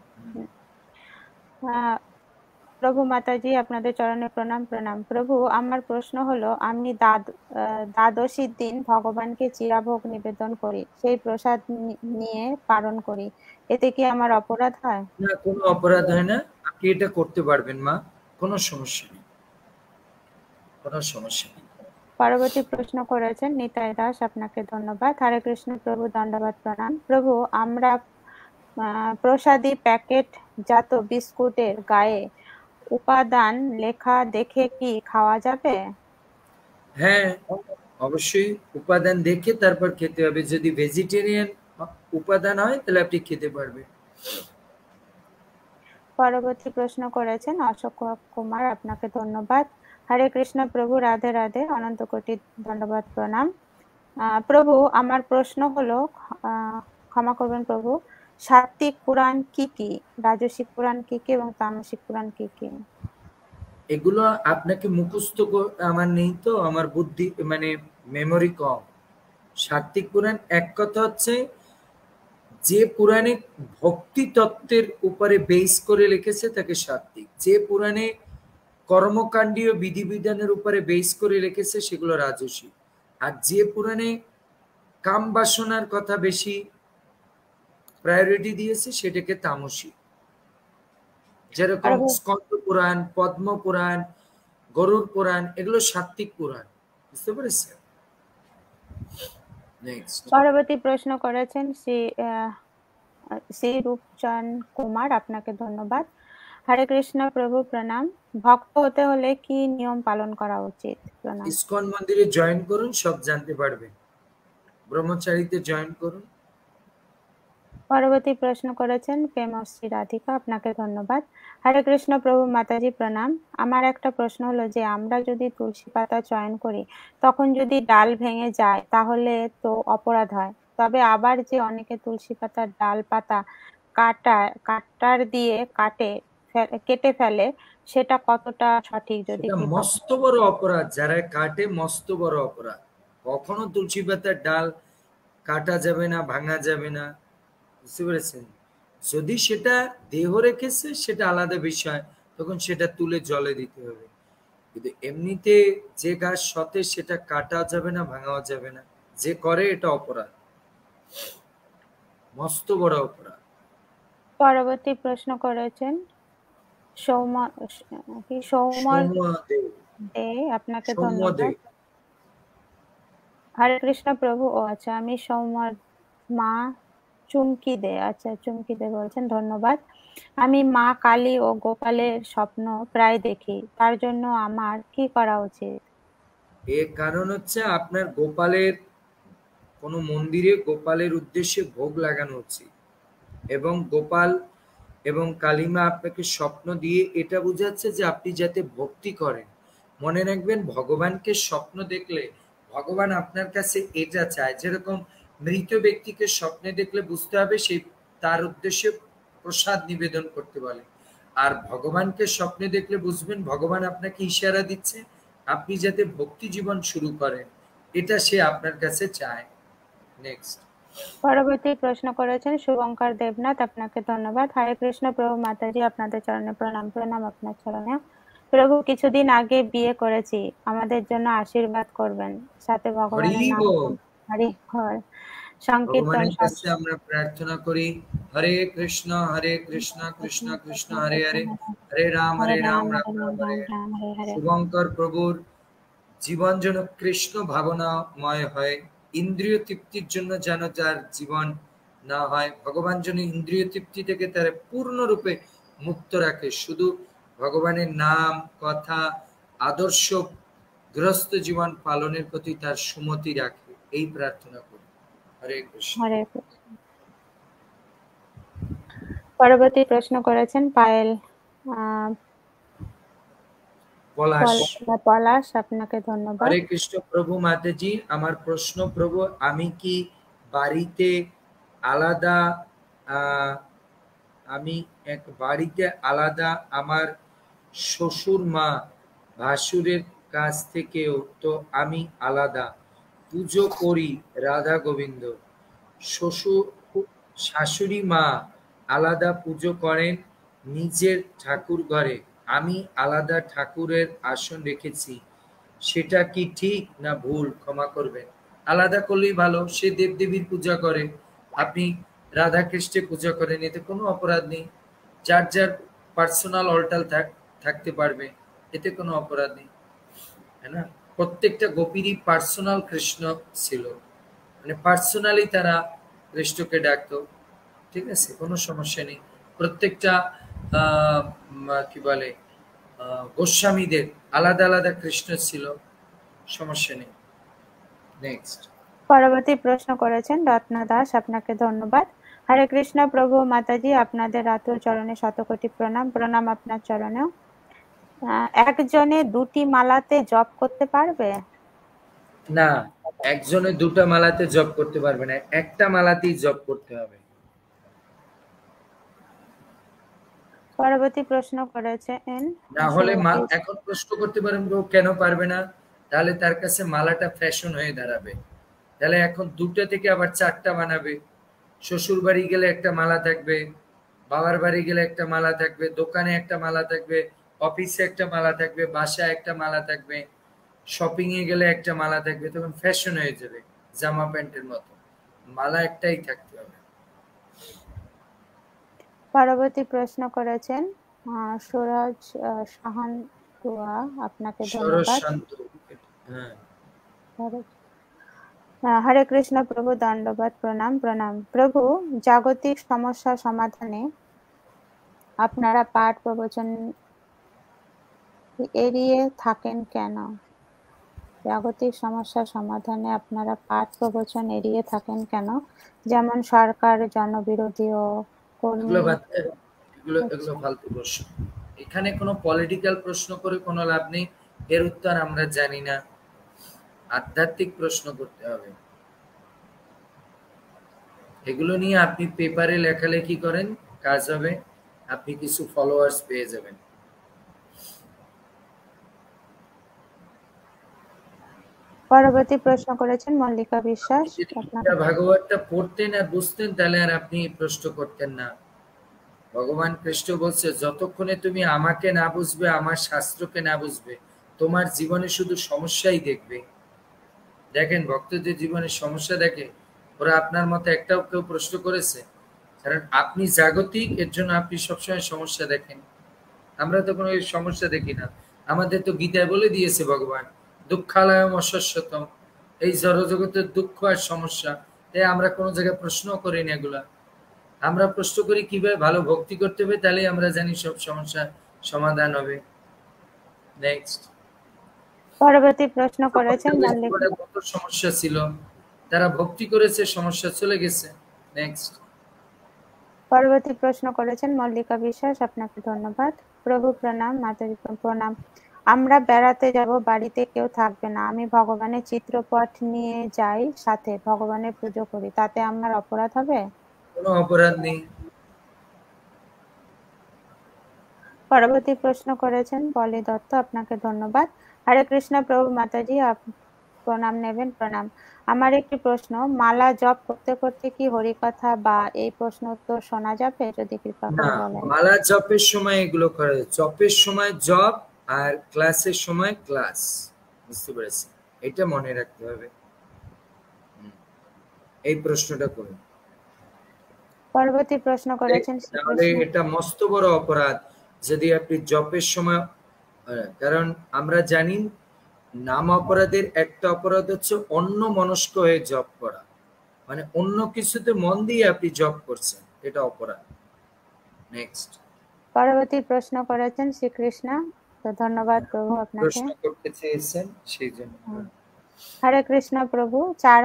প্রভু মাতাজি, আপনাদের চরণে প্রণাম। প্রণাম প্রভু, আমার প্রশ্ন হলো, আমি দ্বাদশীর দিন ভগবানকে চিরাভোগ নিবেদন করি, সেই প্রসাদ নিয়ে পালন করি, এতে কি আমার অপরাধ হয়? না, কোনো অপরাধ হয় না। আপনি এটা করতে পারবেন মা, কোনো সমস্যা নেই, কোনো সমস্যা নেই। পরবর্তী প্রশ্ন করেছেন নিতাই দাস, আপনাকে ধন্যবাদ। হরে কৃষ্ণ প্রভু, দণ্ডবাদ প্রণাম। প্রভু, আমরা প্রসাদী প্যাকেট জাত বিস্কুটের গায়ে উপাদান লেখা দেখে কি খাওয়া যাবে? হ্যাঁ, অবশ্যই উপাদান দেখে তারপর খেতে হবে। যদি ভেজিটেরিয়ান উপাদান হয় তাহলে আপনি খেতে পারবেন। পরবর্তী প্রশ্ন করেছেন অশোক কুমার, আপনাকে ধন্যবাদ। হরে কৃষ্ণ প্রভু, রাধে রাধে, অনন্ত কোটি দণ্ডবাদ প্রণাম। প্রভু, আমার প্রশ্ন হলো, ক্ষমা করবেন প্রভু, সাত্বিক পুরাণ কি কি, রাজসিক পুরাণ কি কি এবং তামসিক পুরাণ কি কি? এগুলো আপনাকে মুখস্থ আমার নেই তো, আমার বুদ্ধি মানে মেমোরি কম। সাত্বিক পুরাণ এক কথা হচ্ছে যে পুরাণে ভক্তি তত্ত্বের উপরে বেস করে লিখেছে তাকে সাত্বিক। যে পুরাণে কর্মকাণ্ডীয় বিধিবিধানের উপরে বেস করে লিখেছে সেগুলো রাজসিক। আর যে পুরাণে কাম বাসনার কথা বেশি প্রায়োরিটি দিয়েছে সেটাকে তামসিক। যেরকম স্কন্দ পুরাণ, পদ্ম পুরাণ, গরুড় পুরাণ, এগুলো সাত্বিক পুরাণ। বুঝতে পেরেছেন? নেক্সট। পরবর্তী প্রশ্ন করেছেন শ্রী রূপচাঁদ কুমার, আপনাকে ধন্যবাদ। হরে কৃষ্ণ প্রভু, প্রণাম। ভক্ত হতে হলে কি নিয়ম পালন করা উচিত? প্রণাম। ইসকন মন্দিরে জয়েন করুন, সব জানতে পারবেন। ব্রহ্মচারীতে জয়েন করুন। পরবর্তী প্রশ্ন করেছেন প্রেমশ্রী রাধিকা, আপনাকে ধন্যবাদ। হরে কৃষ্ণ প্রভু মাতাজি, প্রণাম। আমার একটা প্রশ্ন হলো যে আমরা যদি তুলসী পাতা চয়ন করি, তখন যদি ডাল ভেঙে যায় তাহলে তো অপরাধ হয়, তবে আবার যে অনেকে তুলসী পাতার ডাল পাতা কাটার দিয়ে কেটে ফেলে, সেটা কতটা সঠিক যদি সেটা একটু মস্ত বড় অপরাধ। যারা কাটে মস্ত বড় অপরাধ। কখনো তুলসী পাতার ডাল কাটা যাবে না, ভাঙা যাবে না। বুঝতে পেরেছেন? যদি সেটা দেহ রেখেছে সেটা আলাদা বিষয়, তখন সেটা তুলে জলে দিতে হবে। কিন্তু এমনিতে যে গাছ সতেজ সেটা কাটাও যাবে না, ভাঙাও যাবে না। যে করে এটা অপরাধ। মস্ত বড় অপরাধ। পরবর্তী প্রশ্ন করেছেন সৌম্য সৌম্যদেব, দে, আপনাকে সৌম্যদেব। ধন্যবাদ। হরে কৃষ্ণ প্রভু। ও আচ্ছা, আমি সৌম্যর মা চুমকি দে। আচ্ছা, চুমকি দে বলছেন ধন্যবাদ। আমি মা কালী ও গোপালের স্বপ্ন প্রায় দেখি, তার জন্য আমার কি করা উচিত? এর কারণ হচ্ছে আপনার গোপালের কোনো মন্দিরে গোপালের উদ্দেশ্যে ভোগ লাগানো উচিত, এবং গোপাল এবং কালিমা আপনাকে স্বপ্ন দিয়ে এটা বোঝাচ্ছে যে আপনি যাতে ভক্তি করেন। মনে রাখবেন, ভগবানকে স্বপ্ন দেখলে ভগবান আপনার কাছে এটা চায়, যেরকম মৃত ব্যক্তিকে স্বপ্নে দেখলে বুঝতে হবে সেই তার উদ্দেশ্যে প্রসাদ নিবেদন করতে বলে, আর ভগবানকে স্বপ্নে দেখলে বুঝবেন ভগবান আপনাকে ইশারা দিচ্ছে আপনি যাতে ভক্তি জীবন শুরু করেন, এটা সে আপনার কাছে চায়। নেক্সট। পরবর্তী প্রশ্ন করেছেন শুভঙ্কর দেবনাথ, আপনাকে ধন্যবাদ। হরে কৃষ্ণ প্রভু মাতাজি, আপনাদের চরণে প্রণাম। প্রণাম আপনার চরণে। প্রভু, কিছুদিন আগে বিয়ে করেছি, আমাদের জন্য আশীর্বাদ করবেন, সাথে ভগবানের হরি নাম বল। হরি হর সংকীর্তন ভগবানের কাছে আমরা প্রার্থনা করি, হরে কৃষ্ণ কৃষ্ণ কৃষ্ণ হরে হরে, হরে রাম হরে রাম রাম হরে রাম রাম হরে রাম হরে। রাম হরে হরে। শুভঙ্কর প্রভুর জীবন যেন কৃষ্ণ ভাবনাময় হয়, ইন্দ্রিয় তৃপ্তির জন্য যেন যার জীবন না হয়, ভগবান যেন ইন্দ্রিয় তৃপ্তি থেকে তার পূর্ণরূপে মুক্ত রাখে, শুধু ভগবানের নাম কথা আদর্শ গৃহস্থ জীবন পালনের প্রতি তার সুমতি রাখে, এই প্রার্থনা করি। হরে কৃষ্ণ। হরে কৃষ্ণ। পরবর্তী প্রশ্ন করেছেন পায়েল পলাশ, আপনাকে ধন্যবাদ। হরে কৃষ্ণ প্রভু মাতাজি, আমার প্রশ্ন প্রভু, আমি কি বাড়িতে আলাদা আমি এক বাড়িতে আলাদা আমার শ্বশুর মা ভাসুরের কাছ থেকেও তো আমি আলাদা পুজো করি রাধা গোবিন্দ, শ্বশুর শাশুড়ি মা আলাদা পুজো করেন নিজের ঠাকুর ঘরে, আমি আলাদা ঠাকুরের আসন রেখেছি, সেটা কি ঠিক না ভুল? ক্ষমা করবেন। আলাদা করলেই ভালো, সে দেবদেবীর পূজা করে, আপনি রাধা কৃষ্ণের পূজা করেন, এতে কোনো অপরাধ নেই। যার যার পার্সোনাল অল্টার থাকতে পারবে, এতে কোনো অপরাধ নেই, তাই না? প্রত্যেকটা গোপীরই পার্সোনাল কৃষ্ণ ছিল, মানে পার্সোনালি তারা কৃষ্ণকে ডাকতো, ঠিক আছে, কোনো সমস্যা নেই। প্রত্যেকটা কি বলে গোস্বামীদের আলাদা আলাদা কৃষ্ণ ছিল, সমস্যা নেই। নেক্সট। পরবর্তী প্রশ্ন করেছেন রত্না দাস, আপনাকে ধন্যবাদ। হরে কৃষ্ণ প্রভু মাতাজি, আপনাদের আতুর চরণে শতকোটি প্রণাম। প্রণাম আপনার চরণেও। একজনে দুটি মালাতে জপ করতে পারবে? না, একজনে দুটা মালাতে জপ করতে পারবে না, একটা মালাতেই জপ করতে হবে। পরবর্তী প্রশ্ন করেছেন না হলে এখন প্রশ্ন করতে পারেন কেন পারবে না, তাহলে তার কাছে মালাটা ফ্যাশন হয়ে দাঁড়াবে, তাহলে এখন দুটো থেকে আবার চারটা বানাবে। শ্বশুর বাড়ি গেলে একটা মালা থাকবে, বাবার বাড়ি গেলে একটা মালা থাকবে, দোকানে একটা মালা থাকবে, অফিসে একটা মালা থাকবে, বাসায় একটা মালা থাকবে, শপিং এ গেলে একটা মালা থাকবে, তখন ফ্যাশন হয়ে যাবে জামা প্যান্টের মতো, মালা একটাই থাকতে হবে। পরবর্তী প্রশ্ন করেছেন সুরজ সাহান, আপনাকে ধন্যবাদ। হরে কৃষ্ণ প্রভু, দণ্ডবাদ প্রণাম। প্রণাম প্রভু, জাগতিক সমস্যা সমাধানে আপনারা পাঠ প্রবচন এড়িয়ে থাকেন কেন? জাগতিক সমস্যা সমাধানে আপনারা পাঠ প্রবচন এড়িয়ে থাকেন কেন? যেমন সরকার জনবিরোধী ও এগুলো ফালতু প্রশ্ন, এখানে কোনো পলিটিক্যাল প্রশ্ন করে কোনো লাভ নেই, এর উত্তর আমরা জানি না, আধ্যাত্মিক প্রশ্ন করতে হবে। এগুলো নিয়ে আপনি পেপারে লেখালেখি করেন, কাজ হবে, আপনি কিছু ফলোয়ার্স পেয়ে যাবেন। পরবর্তী প্রশ্ন করেছেন মল্লিকা বিশ্বাস। ভাগবতটা পড়তেন আর বুঝতেন তাহলে আর আপনি প্রশ্ন করতেন না। ভগবান কৃষ্ণ বলছে, যতক্ষণে তুমি আমাকে না বুঝবে, আমার শাস্ত্রকে না বুঝবে, তোমার জীবনে শুধু সমস্যাই দেখবে। দেখেন, ভক্তদের জীবনে সমস্যা দেখে, ওরা আপনার মতো একটাও কেউ প্রশ্ন করেছে? কারণ আপনি জাগতিক, এর জন্য আপনি সবসময় সমস্যা দেখেন। আমরা তো কোনো সমস্যা দেখি না। আমাদের তো গীতায় বলে দিয়েছে ভগবান, দুঃখালয়ম অশস্যতম, এই জড়জগতের দুঃখ আর সমস্যা। তাই আমরা কোনো জায়গায় প্রশ্ন করি না এগুলা। আমরা প্রশ্ন করি কিভাবে ভালো ভক্তি করতে হবে, তাহলে আমরা জানি সব সমস্যার সমাধান হবে। নেক্সট। পরবর্তী প্রশ্ন করেছেন মল্লিকা। কত সমস্যা ছিল, তারা ভক্তি করেছে, সমস্যা চলে গেছে। নেক্সট। পরবর্তী প্রশ্ন করেছেন মল্লিকা বিশ্বাস, আপনাকে ধন্যবাদ। প্রভু প্রণাম, মাতাজি প্রণাম। আমরা বেড়াতে যাব, বাড়িতে কেউ থাকবে না, আমি ভগবানের চিত্রপট নিয়ে যাই সাথে, ভগবানের পুজো করি, তাতে আমার অপরাধ হবে? কোনো অপরাধ নেই। পরবর্তী প্রশ্ন করেছেন পলি দত্ত, আপনাকে ধন্যবাদ। হরে কৃষ্ণ প্রভু মাতাজি, প্রণাম নেবেন। প্রণাম। আমার একটি প্রশ্ন, মালা জপ করতে করতে কি হরিকথা বা এই প্রশ্ন উত্তর শোনা যাবে? যদি কৃপা করে না, বলেন। মালা জপের সময় এগুলো করে, জপের সময় জপ আর ক্লাসের সময় ক্লাস। বুঝতে পেরেছি, এটা মনে রাখতে হবে। এই প্রশ্নটা করুন। পরবর্তী প্রশ্ন করেছেন তাহলে এটা মস্ত বড় অপরাধ যদি আপনি জপের সময়, কারণ আমরা জানি নাম অপরাধের একটা অপরাধ হচ্ছে অন্য মনস্ক হয়ে জপ করা, মানে অন্য কিছুতে মন দিয়ে আপনি জপ করছেন, এটা অপরাধ। নেক্সট। পরবর্তী প্রশ্ন করেছেন শ্রীকৃষ্ণ, তো ধন্যবাদ প্রভু আপনাকে। প্রশ্ন করতে চেয়েছেন সেই জন্য। হরে কৃষ্ণ প্রভু,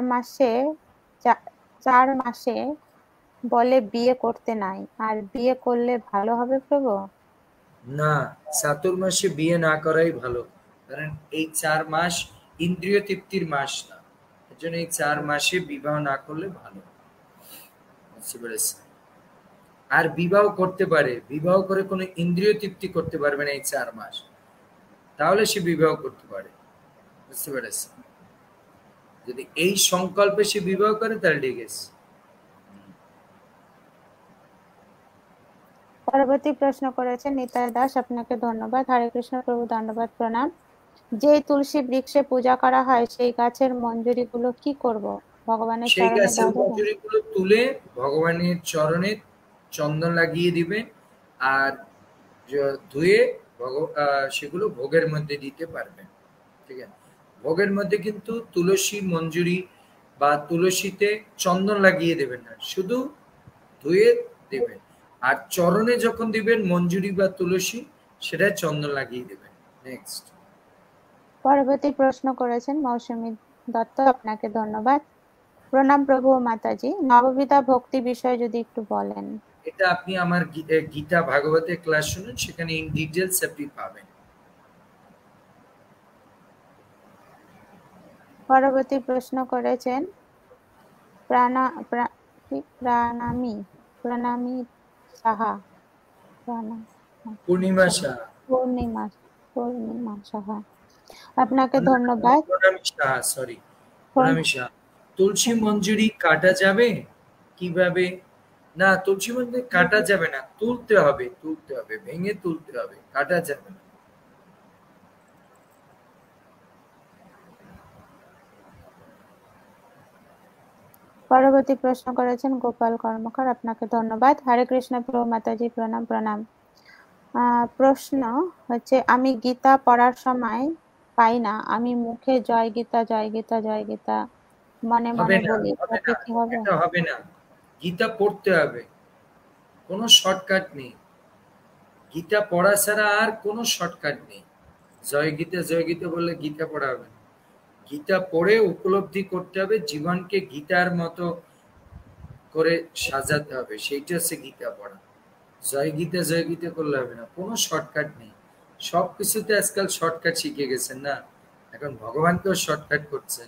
4 মাসে বলে বিয়ে করতে নাই, আর বিয়ে করলে ভালো হবে প্রভু? না, চাতুর্মাসে বিয়ে না করাই ভালো, কারণ এই 4 মাস ইন্দ্রিয় তৃপ্তির মাস না, এর জন্য এই 4 মাসে বিবাহ না করলে ভালো। বুঝতে পেরেছি? আর বিবাহ করতে পারে, বিবাহ করে কোনো ইন্দ্রিয় তৃপ্তি করতে পারবে না এই 4 মাস, তাহলে সে বিবাহ করতে পারে। বুঝতে পেরেছি? যদি এই সংকল্পে সে বিবাহ করে তাহলে ঠিক আছে। পরবর্তী প্রশ্ন করেছেন নিতাই দাস, আপনাকে ধন্যবাদ। হরে কৃষ্ণ প্রভু, ধন্যবাদ, প্রণাম। যে তুলসী বৃক্ষে পূজা করা হয় সেই গাছের মঞ্জুরি গুলো কি করব? ভগবানের সেই চরণে গাছের মঞ্জুরি গুলো তুলে ভগবানের চরণে চন্দন লাগিয়ে দিবেন, আর ধুয়ে সেগুলো ভোগের মধ্যে দিতে পারবেন। ঠিক আছে? ভোগের মধ্যে কিন্তু তুলসী মঞ্জুরি বা তুলসীতে চন্দন লাগিয়ে দেবেন না, শুধু ধুয়ে দেবেন। আর চরণে যখন দিবেন মঞ্জুরি বা তুলসী, সেটা চন্দন লাগিয়ে দেবেন। নেক্সট। পরবর্তী প্রশ্ন করেছেন মৌসুমী দত্ত, আপনাকে ধন্যবাদ। প্রণাম প্রভু ও মাতাজি, নববিধা ভক্তি বিষয়ে যদি একটু বলেন। এটা আপনি আমার গীতা ভাগবতের ক্লাস শুনুন, সেখানে ইন ডিটেলস আপনি পাবেন। পরবর্তী প্রশ্ন করেছেন প্রণামী সাহা, পূর্ণিমা সাহা। পূর্ণিমা সাহা, আপনাকে ধন্যবাদ। প্রণামী সাহা, সরি, প্রণামী সাহা। তুলসী মঞ্জুরি কাটা যাবে কিভাবে? না, তুলসী মঞ্জুরি কাটা যাবে না, তুলতে হবে, তুলতে হবে, ভেঙে তুলতে হবে, কাটা যাবে না। পরবর্তী প্রশ্ন করেছেন গোপাল কর্মকার, আপনাকে ধন্যবাদ। হরে কৃষ্ণ প্রভু মাতাজি, প্রণাম প্রণাম। প্রশ্ন হচ্ছে, আমি গীতা পড়ার সময় পাই না, আমি মুখে জয় গীতা জয় গীতা জয় গীতা মনে মনে বলি, তাতে কি হবে? এটা হবে না, গীতা পড়তে হবে, কোনো শর্টকাট নেই। গীতা পড়া ছাড়া আর কোনো শর্টকাট নেই। জয় গীতা বললে গীতা পড়া হবে না। গীতা পড়ে উপলব্ধি করতে হবে, জীবনকে গীতার মতো করে সাজাতে হবে, সেইটা হচ্ছে গীতা পড়া। জয় গীতা করলে হবে না, কোনো শর্টকাট নেই। সবকিছুতে আজকাল শর্টকাট শিখে গেছেন না, এখন ভগবানকেও শর্টকাট করছেন।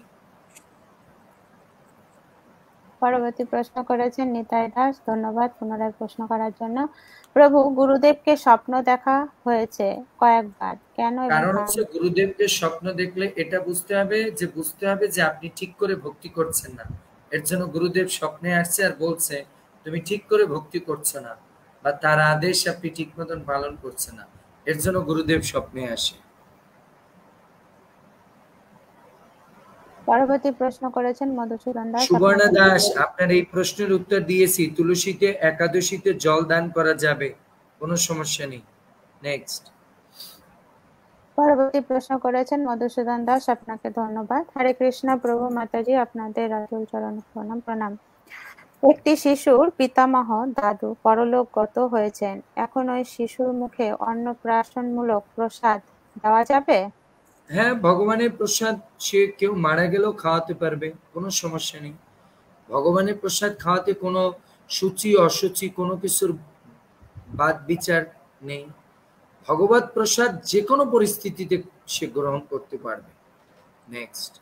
পরবর্তী প্রশ্ন করেছেন নিতাই দাস, ধন্যবাদ পুনরায় প্রশ্ন করার জন্য। প্রভু, গুরুদেবকে স্বপ্ন দেখা হয়েছে কয়েকবার, কেন? কারণ হচ্ছে গুরুদেবকে স্বপ্ন দেখলে এটা বুঝতে হবে যে আপনি ঠিক করে ভক্তি করছেন না। এর জন্য গুরুদেব স্বপ্নে আসছে আর বলছে তুমি ঠিক করে ভক্তি করছো না, বা তার আদেশ আপনি ঠিক মতন পালন করছেন না, এর জন্য গুরুদেব স্বপ্নে আসে। পরবর্তী প্রশ্ন করেছেন মধুসূদন দাস। সুবর্ণা আপনাকে দাস, আপনার এই প্রশ্নের উত্তর দিয়েছি। তুলসীতে একাদশীতে জল দান করা যাবে, কোনো সমস্যা নেই। নেক্সট। পরবর্তী প্রশ্ন করেছেন মধুসূদন দাস। আপনাকে ধন্যবাদ। হরে কৃষ্ণ প্রভু মাতাজি, আপনাদের রাতুল চরণ প্রণাম। প্রণাম। একটি শিশুর পিতামহ দাদু পরলোকগত হয়েছেন, এখন ওই শিশুর মুখে অন্নপ্রাশনমূলক প্রসাদ দেওয়া যাবে? হ্যাঁ, ভগবানের প্রসাদ সে কেউ মারা গেলেও খাওয়াতে পারবে, কোনো সমস্যা নেই। ভগবানের প্রসাদ খাওয়াতে কোনো সূচি অসুচি কোনো কিছুর বাদ বিচার নেই। ভগবত প্রসাদ যে কোনো পরিস্থিতিতে সে গ্রহণ করতে পারবে। নেক্সট।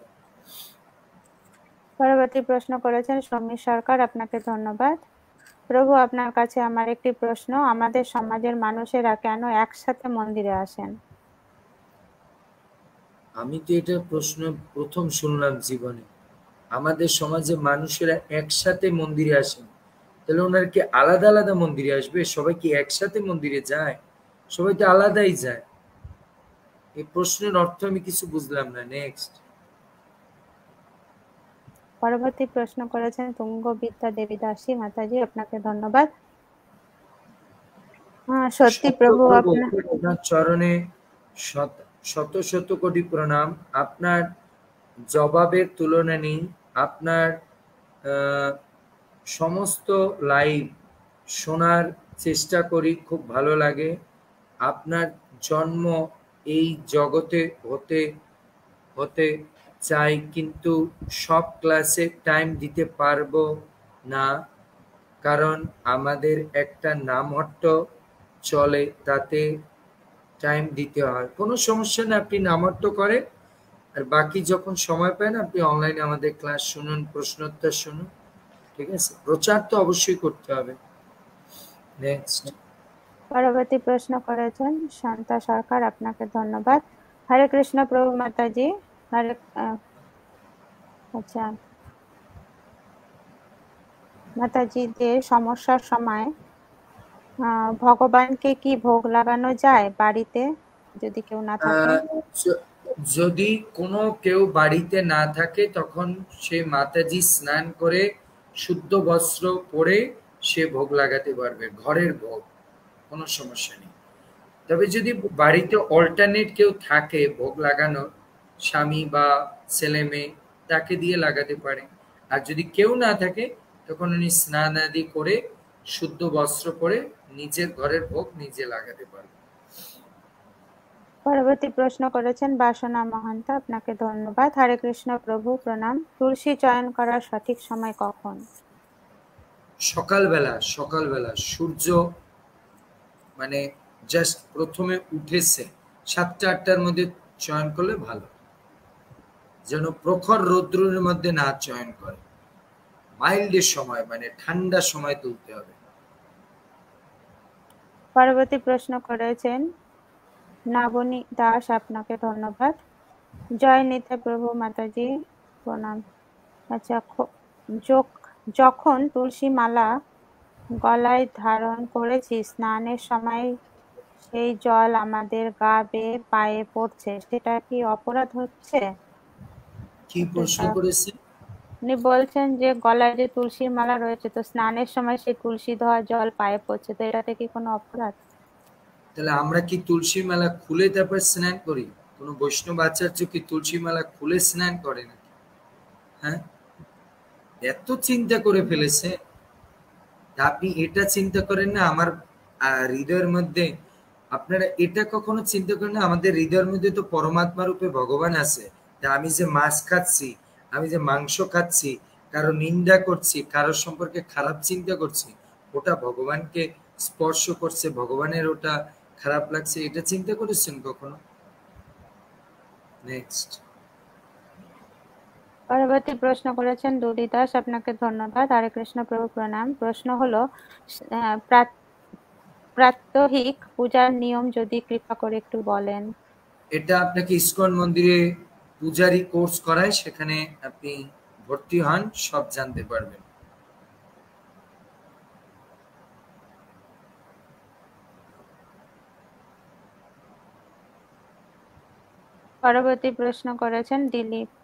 পরবর্তী প্রশ্ন করেছেন সমীর সরকার। আপনাকে ধন্যবাদ। প্রভু, আপনার কাছে আমার একটি প্রশ্ন। আমাদের সমাজের মানুষেরা কেন একসাথে মন্দিরে আসেন? আমি তো এটা প্রশ্ন প্রথম শুনলাম জীবনে। আমাদের সমাজে মানুষেরা একসাথে মন্দিরে আসেন, তাহলে ওনারা কি আলাদা আলাদা মন্দিরে আসবে? সবাই কি একসাথে মন্দিরে যায়? সবাই তো আলাদাই যায়। এই প্রশ্নের অর্থ আমি কিছু বুঝলাম না। নেক্সট। পরবর্তী প্রশ্ন করেছেন তুঙ্গবিদ্যা দেবী দাসী। মাতাজি, আপনাকে ধন্যবাদ। সত্যি প্রভু, আপনার চরণে শত শত শত কোটি প্রণাম। আপনার জবাবের তুলনা নেই। আপনার সমস্ত লাইভ শোনার চেষ্টা করি, খুব ভালো লাগে। আপনার জন্ম এই জগতে হতে হতে চাই, কিন্তু সব ক্লাসে টাইম দিতে পারবো না, কারণ আমাদের একটা নামহট্ট চলে, তাতে টাইম দিতে হয়। কোনো সমস্যা না, আপনি নামহট্ট করেন, আর বাকি যখন সময় পান আপনি অনলাইনে আমাদের ক্লাস শুনুন, প্রশ্নোত্তর শুনুন, ঠিক আছে? প্রচার তো অবশ্যই করতে হবে। নেক্সট। পরবর্তী প্রশ্ন করেছেন শান্তা সরকার। আপনাকে ধন্যবাদ। হরে কৃষ্ণ প্রভু মাতাজি। হরে আচ্ছা, মাতাজিদের সমস্যার সময় ভগবানকে কি ভোগ লাগানো যায় বাড়িতে, যদি কেউ না থাকে? যদি কোনো কেউ বাড়িতে না থাকে, তখন সে মাতাজি স্নান করে শুদ্ধ বস্ত্র পরে সে ভোগ লাগাতে পারবে, ঘরের ভোগ, কোনো সমস্যা নেই। তবে যদি বাড়িতে অল্টারনেট কেউ থাকে ভোগ লাগানোর, স্বামী বা ছেলে মেয়ে, তাকে দিয়ে লাগাতে পারে। আর যদি কেউ না থাকে, তখন উনি স্নান আদি করে শুদ্ধ বস্ত্র পরে নিজের ঘরের ভোগ নিজে লাগাতে পারবে। পরবর্তী প্রশ্ন করেছেন বাসনা মহান্ত। আপনাকে ধন্যবাদ। হরে কৃষ্ণ প্রভু প্রণাম। তুলসী চয়ন করার সঠিক সময় কখন? সকালবেলা, সকালবেলা সূর্য মানে জাস্ট প্রথমে উঠেছে 7টা-8টার মধ্যে চয়ন করলে ভালো, যেন প্রখর রৌদ্রের মধ্যে না চয়ন করে। মাইল্ডের সময় মানে ঠান্ডার সময় তুলতে হবে। পরবর্তী প্রশ্ন করেছেন নাবনী দাস। আপনাকে ধন্যবাদ। জয় নিতাই প্রভু মাতাজি, প্রণাম। আচ্ছা, যখন তুলসী মালা গলায় ধারণ করেছি, স্নানের সময় সেই জল আমাদের গা বেয়ে পায়ে পড়ছে, সেটা কি অপরাধ হচ্ছে? কি প্রশ্ন করেছে? উনি বলছেন যে গলায় যে তুলসীর মালা রয়েছে, তো স্নানের সময় সেই তুলসী ধোয়া জল পায়ে পড়ছে, তো এটাতে কি কোনো অপরাধ? তাহলে আমরা কি তুলসী মালা খুলে তারপর স্নান করি? কোনো বৈষ্ণব আচার্য কি তুলসী মালা খুলে স্নান করে নাকি? হ্যাঁ, এত চিন্তা করে ফেলেছে। আপনি এটা চিন্তা করেন না আমার হৃদয়ের মধ্যে, আপনারা এটা কখনো চিন্তা করেন না আমাদের হৃদয়ের মধ্যে তো পরমাত্মা রূপে ভগবান আছে। তা আমি যে মাছ খাচ্ছি, আমি যে মাংস খাচ্ছি, কারো নিন্দা করছি, কারোর সম্পর্কে খারাপ চিন্তা করছি, ওটা ভগবানকে স্পর্শ করছে, ভগবানের ওটা খারাপ লাগছে, এটা চিন্তা করেছেন কখনো? নেক্সট। পরবর্তী প্রশ্ন করেছেন দুলি দাস। আপনাকে ধন্যবাদ। হরে কৃষ্ণ প্রভু প্রণাম। প্রশ্ন হলো প্রাত্যহিক পূজার নিয়ম যদি কৃপা করে একটু বলেন। এটা আপনাকে ইসকন মন্দিরে পূজারি কোর্স করায়, সেখানে আপনি ভর্তি হন, সব জানতে পারবেন। পরবর্তী প্রশ্ন করেছেন দিলীপ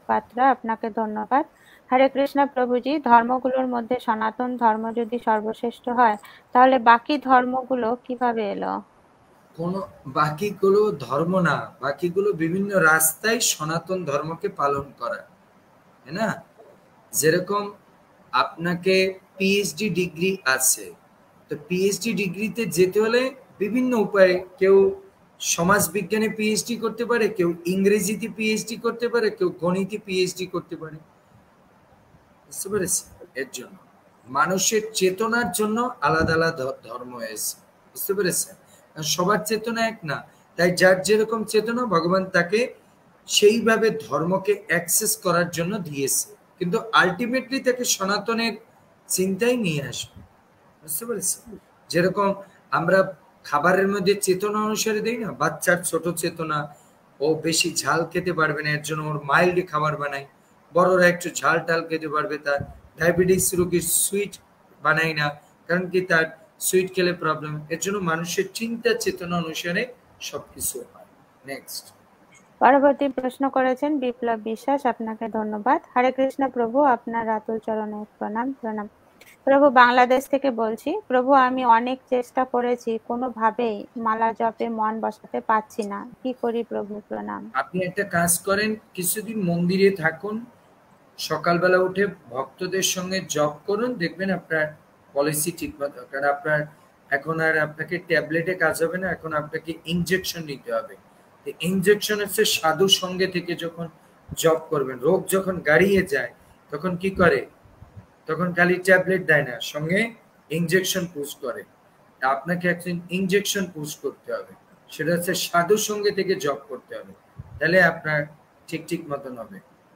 পাত্রা, আপনাকে ধন্যবাদ। হরে কৃষ্ণ প্রভুজি, ধর্মগুলোর মধ্যে সনাতন ধর্ম যদি সর্বশ্রেষ্ঠ হয়, তাহলে বাকি ধর্মগুলো কিভাবে এলো? কোনো বাকিগুলো ধর্ম না, বাকিগুলো বিভিন্ন রাস্তায় সনাতন ধর্মকে পালন করা, তাই না? যেরকম আপনাকে পিএইচডি ডিগ্রি আছে, তো পিএইচডি ডিগ্রিতে যেতে হলে বিভিন্ন উপায়ে, কেউ সমাজ বিজ্ঞানে পিএইচডি করতে পারে, কেউ ইংরেজিতে পিএইচডি করতে পারে, কেউ গণিতে পিএইচডি করতে পারে। বুঝতে পেরেছি? এর জন্য মানুষের চেতনার জন্য আলাদা আলাদা ধর্ম এসে, বুঝতে পেরেছেন? সবার চেতনা এক না, তাই যার যেরকম চেতনা ভগবান তাকে সেইভাবে ধর্মকে অ্যাক্সেস করার জন্য দিয়েছে, কিন্তু আলটিমেটলি তাকে সনাতনের চিন্তায় নিয়ে আসবে। বুঝতে পেরেছেন? যেরকম আমরা খাবারের মধ্যে চেতনা অনুসারে দিই না, বাচ্চার ছোট চেতনা, ও বেশি ঝাল খেতে পারবে না, এর জন্য ওর মাইল্ড খাবার বানাই। বড়রা একটু ঝাল টাল খেতে পারবে, তার ডায়াবেটিস রোগীর সুইট বানাই না, কারণ কি তার সুইট খেলে প্রবলেম। এর জন্য মানুষের চিন্তা চেতনা অনুসারে সবকিছু হয়। নেক্সট। পরবর্তী প্রশ্ন করেছেন বিপ্লব বিশ্বাস, আপনাকে ধন্যবাদ। হরে কৃষ্ণ প্রভু, আপনার রাতুল চরণে প্রণাম। প্রণাম প্রভু, বাংলাদেশ থেকে বলছি। প্রভু, আমি অনেক চেষ্টা করেছি, কোনোভাবেই মালা জপে মন বসাতে পারছি না, কি করি প্রভু? প্রণাম। আপনি একটা কাজ করেন, কিছুদিন মন্দিরে থাকুন, সকালবেলা উঠে ভক্তদের সঙ্গে জব করুন, দেখবেন আপনার পলিসি ঠিক মতো। কারণ আপনার এখন আর আপনাকে ট্যাবলেটে কাজ হবে না, এখন আপনাকে ইনজেকশন নিতে হবে। ইনজেকশন হচ্ছে সাধু সঙ্গে থেকে যখন জব করবেন, রোগ যখন গাড়িয়ে যায় তখন কি করে, তখন খালি ট্যাবলেট দেয় না, সঙ্গে ইনজেকশন পুশ করে। আপনাকে একদিন ইনজেকশন পুশ করতে হবে, সেটা হচ্ছে সাধু সঙ্গে থেকে জব করতে হবে, তাহলে আপনার ঠিক ঠিক মতন হবে।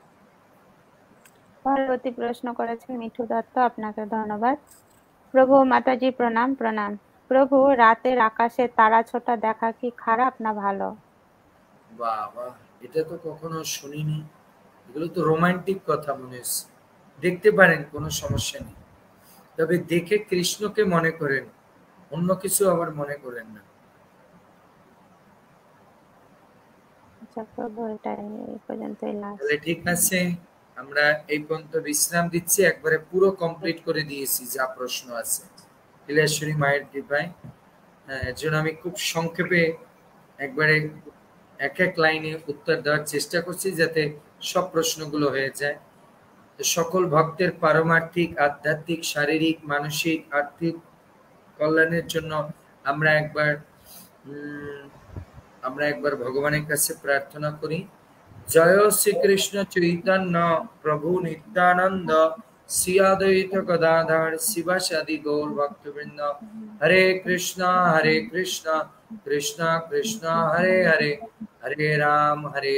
পরবর্তী প্রশ্ন করেছেন মিঠু দত্ত, আপনাকে ধন্যবাদ। প্রভু মাতাজি প্রণাম। প্রণাম প্রভু, রাতের আকাশে তারা ছোটা দেখা কি খারাপ না ভালো? বাবা, এটা তো কখনো শুনিনি, এগুলো তো রোমান্টিক কথা মনে হচ্ছে। দেখতে পারেন, কোনো সমস্যা নেই, তবে দেখে কৃষ্ণকে মনে করেন, অন্য কিছু আবার মনে করেন না। আচ্ছা প্রভু, এটা এই পর্যন্তই লাস্ট। তাহলে ঠিক আছে, আমরা এই পর্যন্ত বিশ্রাম দিচ্ছি, একবারে পুরো কমপ্লিট করে দিয়েছি যা প্রশ্ন আছে লীলেশ্বরী মায়ের কৃপায়। হ্যাঁ, এর জন্য আমি খুব সংক্ষেপে একবারে এক এক লাইনে উত্তর দেওয়ার চেষ্টা করছি, যাতে সব প্রশ্নগুলো হয়ে যায়। তো সকল ভক্তের পারমার্থিক, আধ্যাত্মিক, শারীরিক, মানসিক, আর্থিক কল্যাণের জন্য আমরা একবার ভগবানের কাছে প্রার্থনা করি। জয় শ্রীকৃষ্ণ চৈতন্য প্রভু নিত্যানন্দ, শ্রী অদ্বৈত গদাধর শিবাসাদি গৌর ভক্তবৃন্দ। হরে কৃষ্ণ কৃষ্ণ কৃষ্ণ হরে হরে, হরে রাম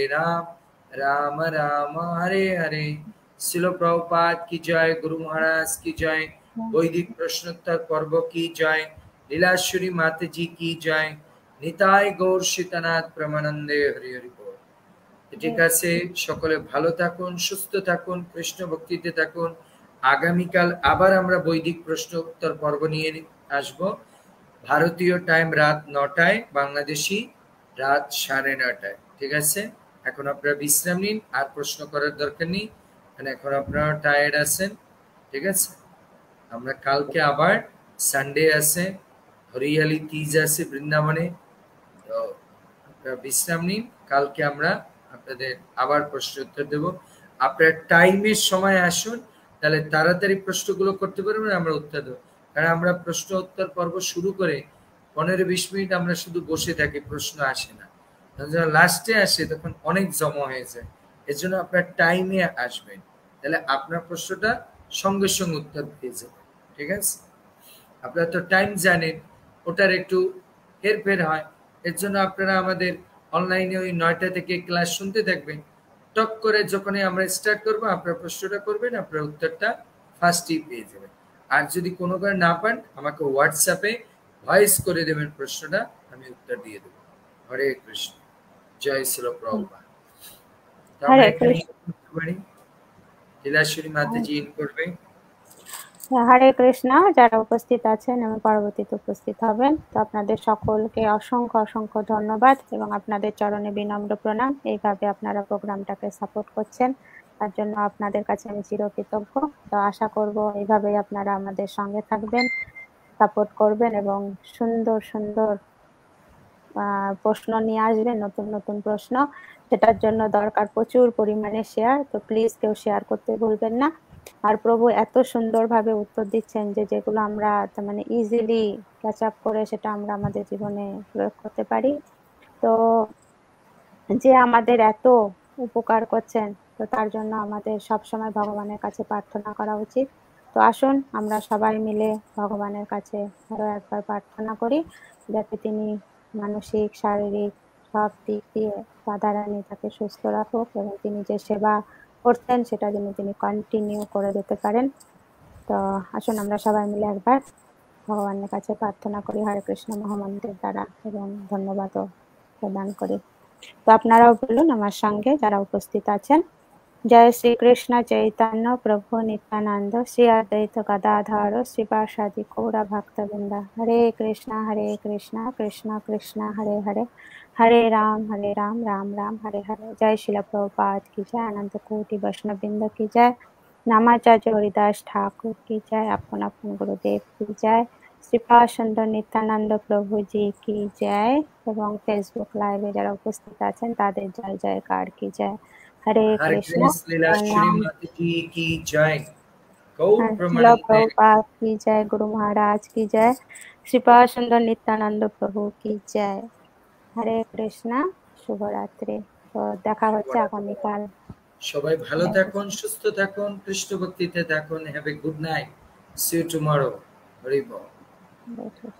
রাম রাম হরে হরে। শিল প্রভুপাদ কি জয়, গুরু মহারাজ কি জয়, বৈদিক প্রশ্নোত্তর পর্ব কি জয়, লীলাশ্বরী মাতাজি কি জয়, নিতাই গৌর সীতানাথ প্রেমানন্দে, হরি হরি বল। ঠিক আছে, সকলে ভালো থাকুন, সুস্থ থাকুন, কৃষ্ণ ভক্তিতে থাকুন। আগামীকাল আবার আমরা বৈদিক প্রশ্ন উত্তর পর্ব নিয়ে আসব, ভারতীয় টাইম রাত 9টায়, বাংলাদেশি রাত 9:30টায়। ঠিক আছে, এখন আপনারা বিশ্রাম নিন, আর প্রশ্ন করার দরকার নেই, কারণ এখন আপনারা টায়ার্ড আছেন। ঠিক আছে, আমরা কালকে আবার সানডে আছে, হরিয়ালি তিজ আছে বৃন্দাবনে, তো আপনারা বিশ্রাম নিন, কালকে আমরা আপনাদের আবার প্রশ্ন উত্তর দেব। আপনার টাইমের সময় আসুন, তাহলে তাড়াতাড়ি প্রশ্নগুলো করতে পারবেন, আমরা উত্তর দেবো। কারণ আমরা প্রশ্ন উত্তর পর্ব শুরু করে 15-20 মিনিট আমরা শুধু বসে থাকি, প্রশ্ন আসে না, যখন লাস্টে আসে তখন অনেক জমা হয়ে যায়। এর জন্য আপনার টাইমে আসবেন, তাহলে আপনার প্রশ্নটা সঙ্গে সঙ্গে উত্তর পেয়ে যাবে। ঠিক আছে, আপনারা তো টাইম জানেন, ওটার একটু হেরফের হয়, এর জন্য আপনারা আমাদের অনলাইনে ওই 9টা থেকে ক্লাস শুনতে থাকবেন। টক করে যখনই আমরা স্টার্ট করবো, আপনার প্রশ্নটা করবেন, আপনার উত্তরটা ফার্স্টই পেয়ে যাবেন। আর যদি কোনো কারণে না পান, আমাকে হোয়াটসঅ্যাপে ভয়েস করে দেবেন প্রশ্নটা, আমি উত্তর দিয়ে দেবো। হরে কৃষ্ণ, জয় শ্রী প্রভুপাদ। তো আমরা এখানে করতে পারি, লীলাশ্বরী মাতাজি ইন করবে। হরে কৃষ্ণ, যারা উপস্থিত আছেন এবং পরবর্তীতে উপস্থিত হবেন, তো আপনাদের সকলকে অসংখ্য অসংখ্য ধন্যবাদ এবং আপনাদের চরণে বিনম্র প্রণাম। এইভাবে আপনারা প্রোগ্রামটাকে সাপোর্ট করছেন। তার জন্য আপনাদের কাছে আমি চিরকৃতজ্ঞ। তো আশা করব এইভাবেই আপনারা আমাদের সঙ্গে থাকবেন, সাপোর্ট করবেন এবং সুন্দর সুন্দর প্রশ্ন নিয়ে আসবেন, নতুন নতুন প্রশ্ন। সেটার জন্য দরকার প্রচুর পরিমাণে শেয়ার। তো প্লিজ কেউ শেয়ার করতে ভুলবেন না। আর প্রভু এত সুন্দরভাবে উত্তর দিচ্ছেন যে যেগুলো আমরা মানে ইজিলি ক্যাচ আপ করে সেটা আমরা আমাদের জীবনে প্রয়োগ করতে পারি। তো যে আমাদের এত উপকার করছেন, তো তার জন্য আমাদের সবসময় ভগবানের কাছে প্রার্থনা করা উচিত। তো আসুন আমরা সবাই মিলে ভগবানের কাছে আরো একবার প্রার্থনা করি, যাতে তিনি মানসিক, শারীরিক সব দিক দিয়ে রাধারানী তাকে সুস্থ রাখুক এবং তিনি যে সেবা করছেন সেটা যেন তিনি কন্টিনিউ করে যেতে পারেন। তো আসুন আমরা সবাই মিলে একবার ভগবানের কাছে প্রার্থনা করি হরে কৃষ্ণ মহামন্ত্রের দ্বারা এবং ধন্যবাদও প্রদান করি। তো আপনারাও বলুন আমার সঙ্গে যারা উপস্থিত আছেন। জয় শ্রীকৃষ্ণ চৈতন্য প্রভু নিত্যানন্দ শ্রী অদ্বৈত গদাধর শ্রীবাসাদি গৌর ভক্তবৃন্দ হরে কৃষ্ণ কৃষ্ণ কৃষ্ণ হরে হরে হরে রাম রাম রাম হরে হরে। জয় শিল प्रभुपाद की जय, अनंत कोटि वैष्णव वृंद की जय, नामाचार्य हरिदास ठाकुर की जय, अपन अपन गुरुदेव की जय, শ্রীপাদ সুন্দর নিত্যানন্দ প্রভুজি কি জয় এবং ফেসবুক লাইভে যারা উপস্থিত আছেন তাদের জয় জয়কার কি জয়। হরে কৃষ্ণ লীলা শ্রী মাতা जी की जय। শিলা প্রভুপাদ কি জয়, গুরু মহারাজ কি জয়, শ্রীপাদ সুন্দর নিত্যানন্দ প্রভু কি জয়। হরে কৃষ্ণ, শুভরাত্রি। তো দেখা হচ্ছে আগামীকাল। সবাই ভালো থাকুন, সুস্থ থাকুন, কৃষ্ণ ভক্তিতে থাকুন। Have a good night, see you tomorrow. Hari ball.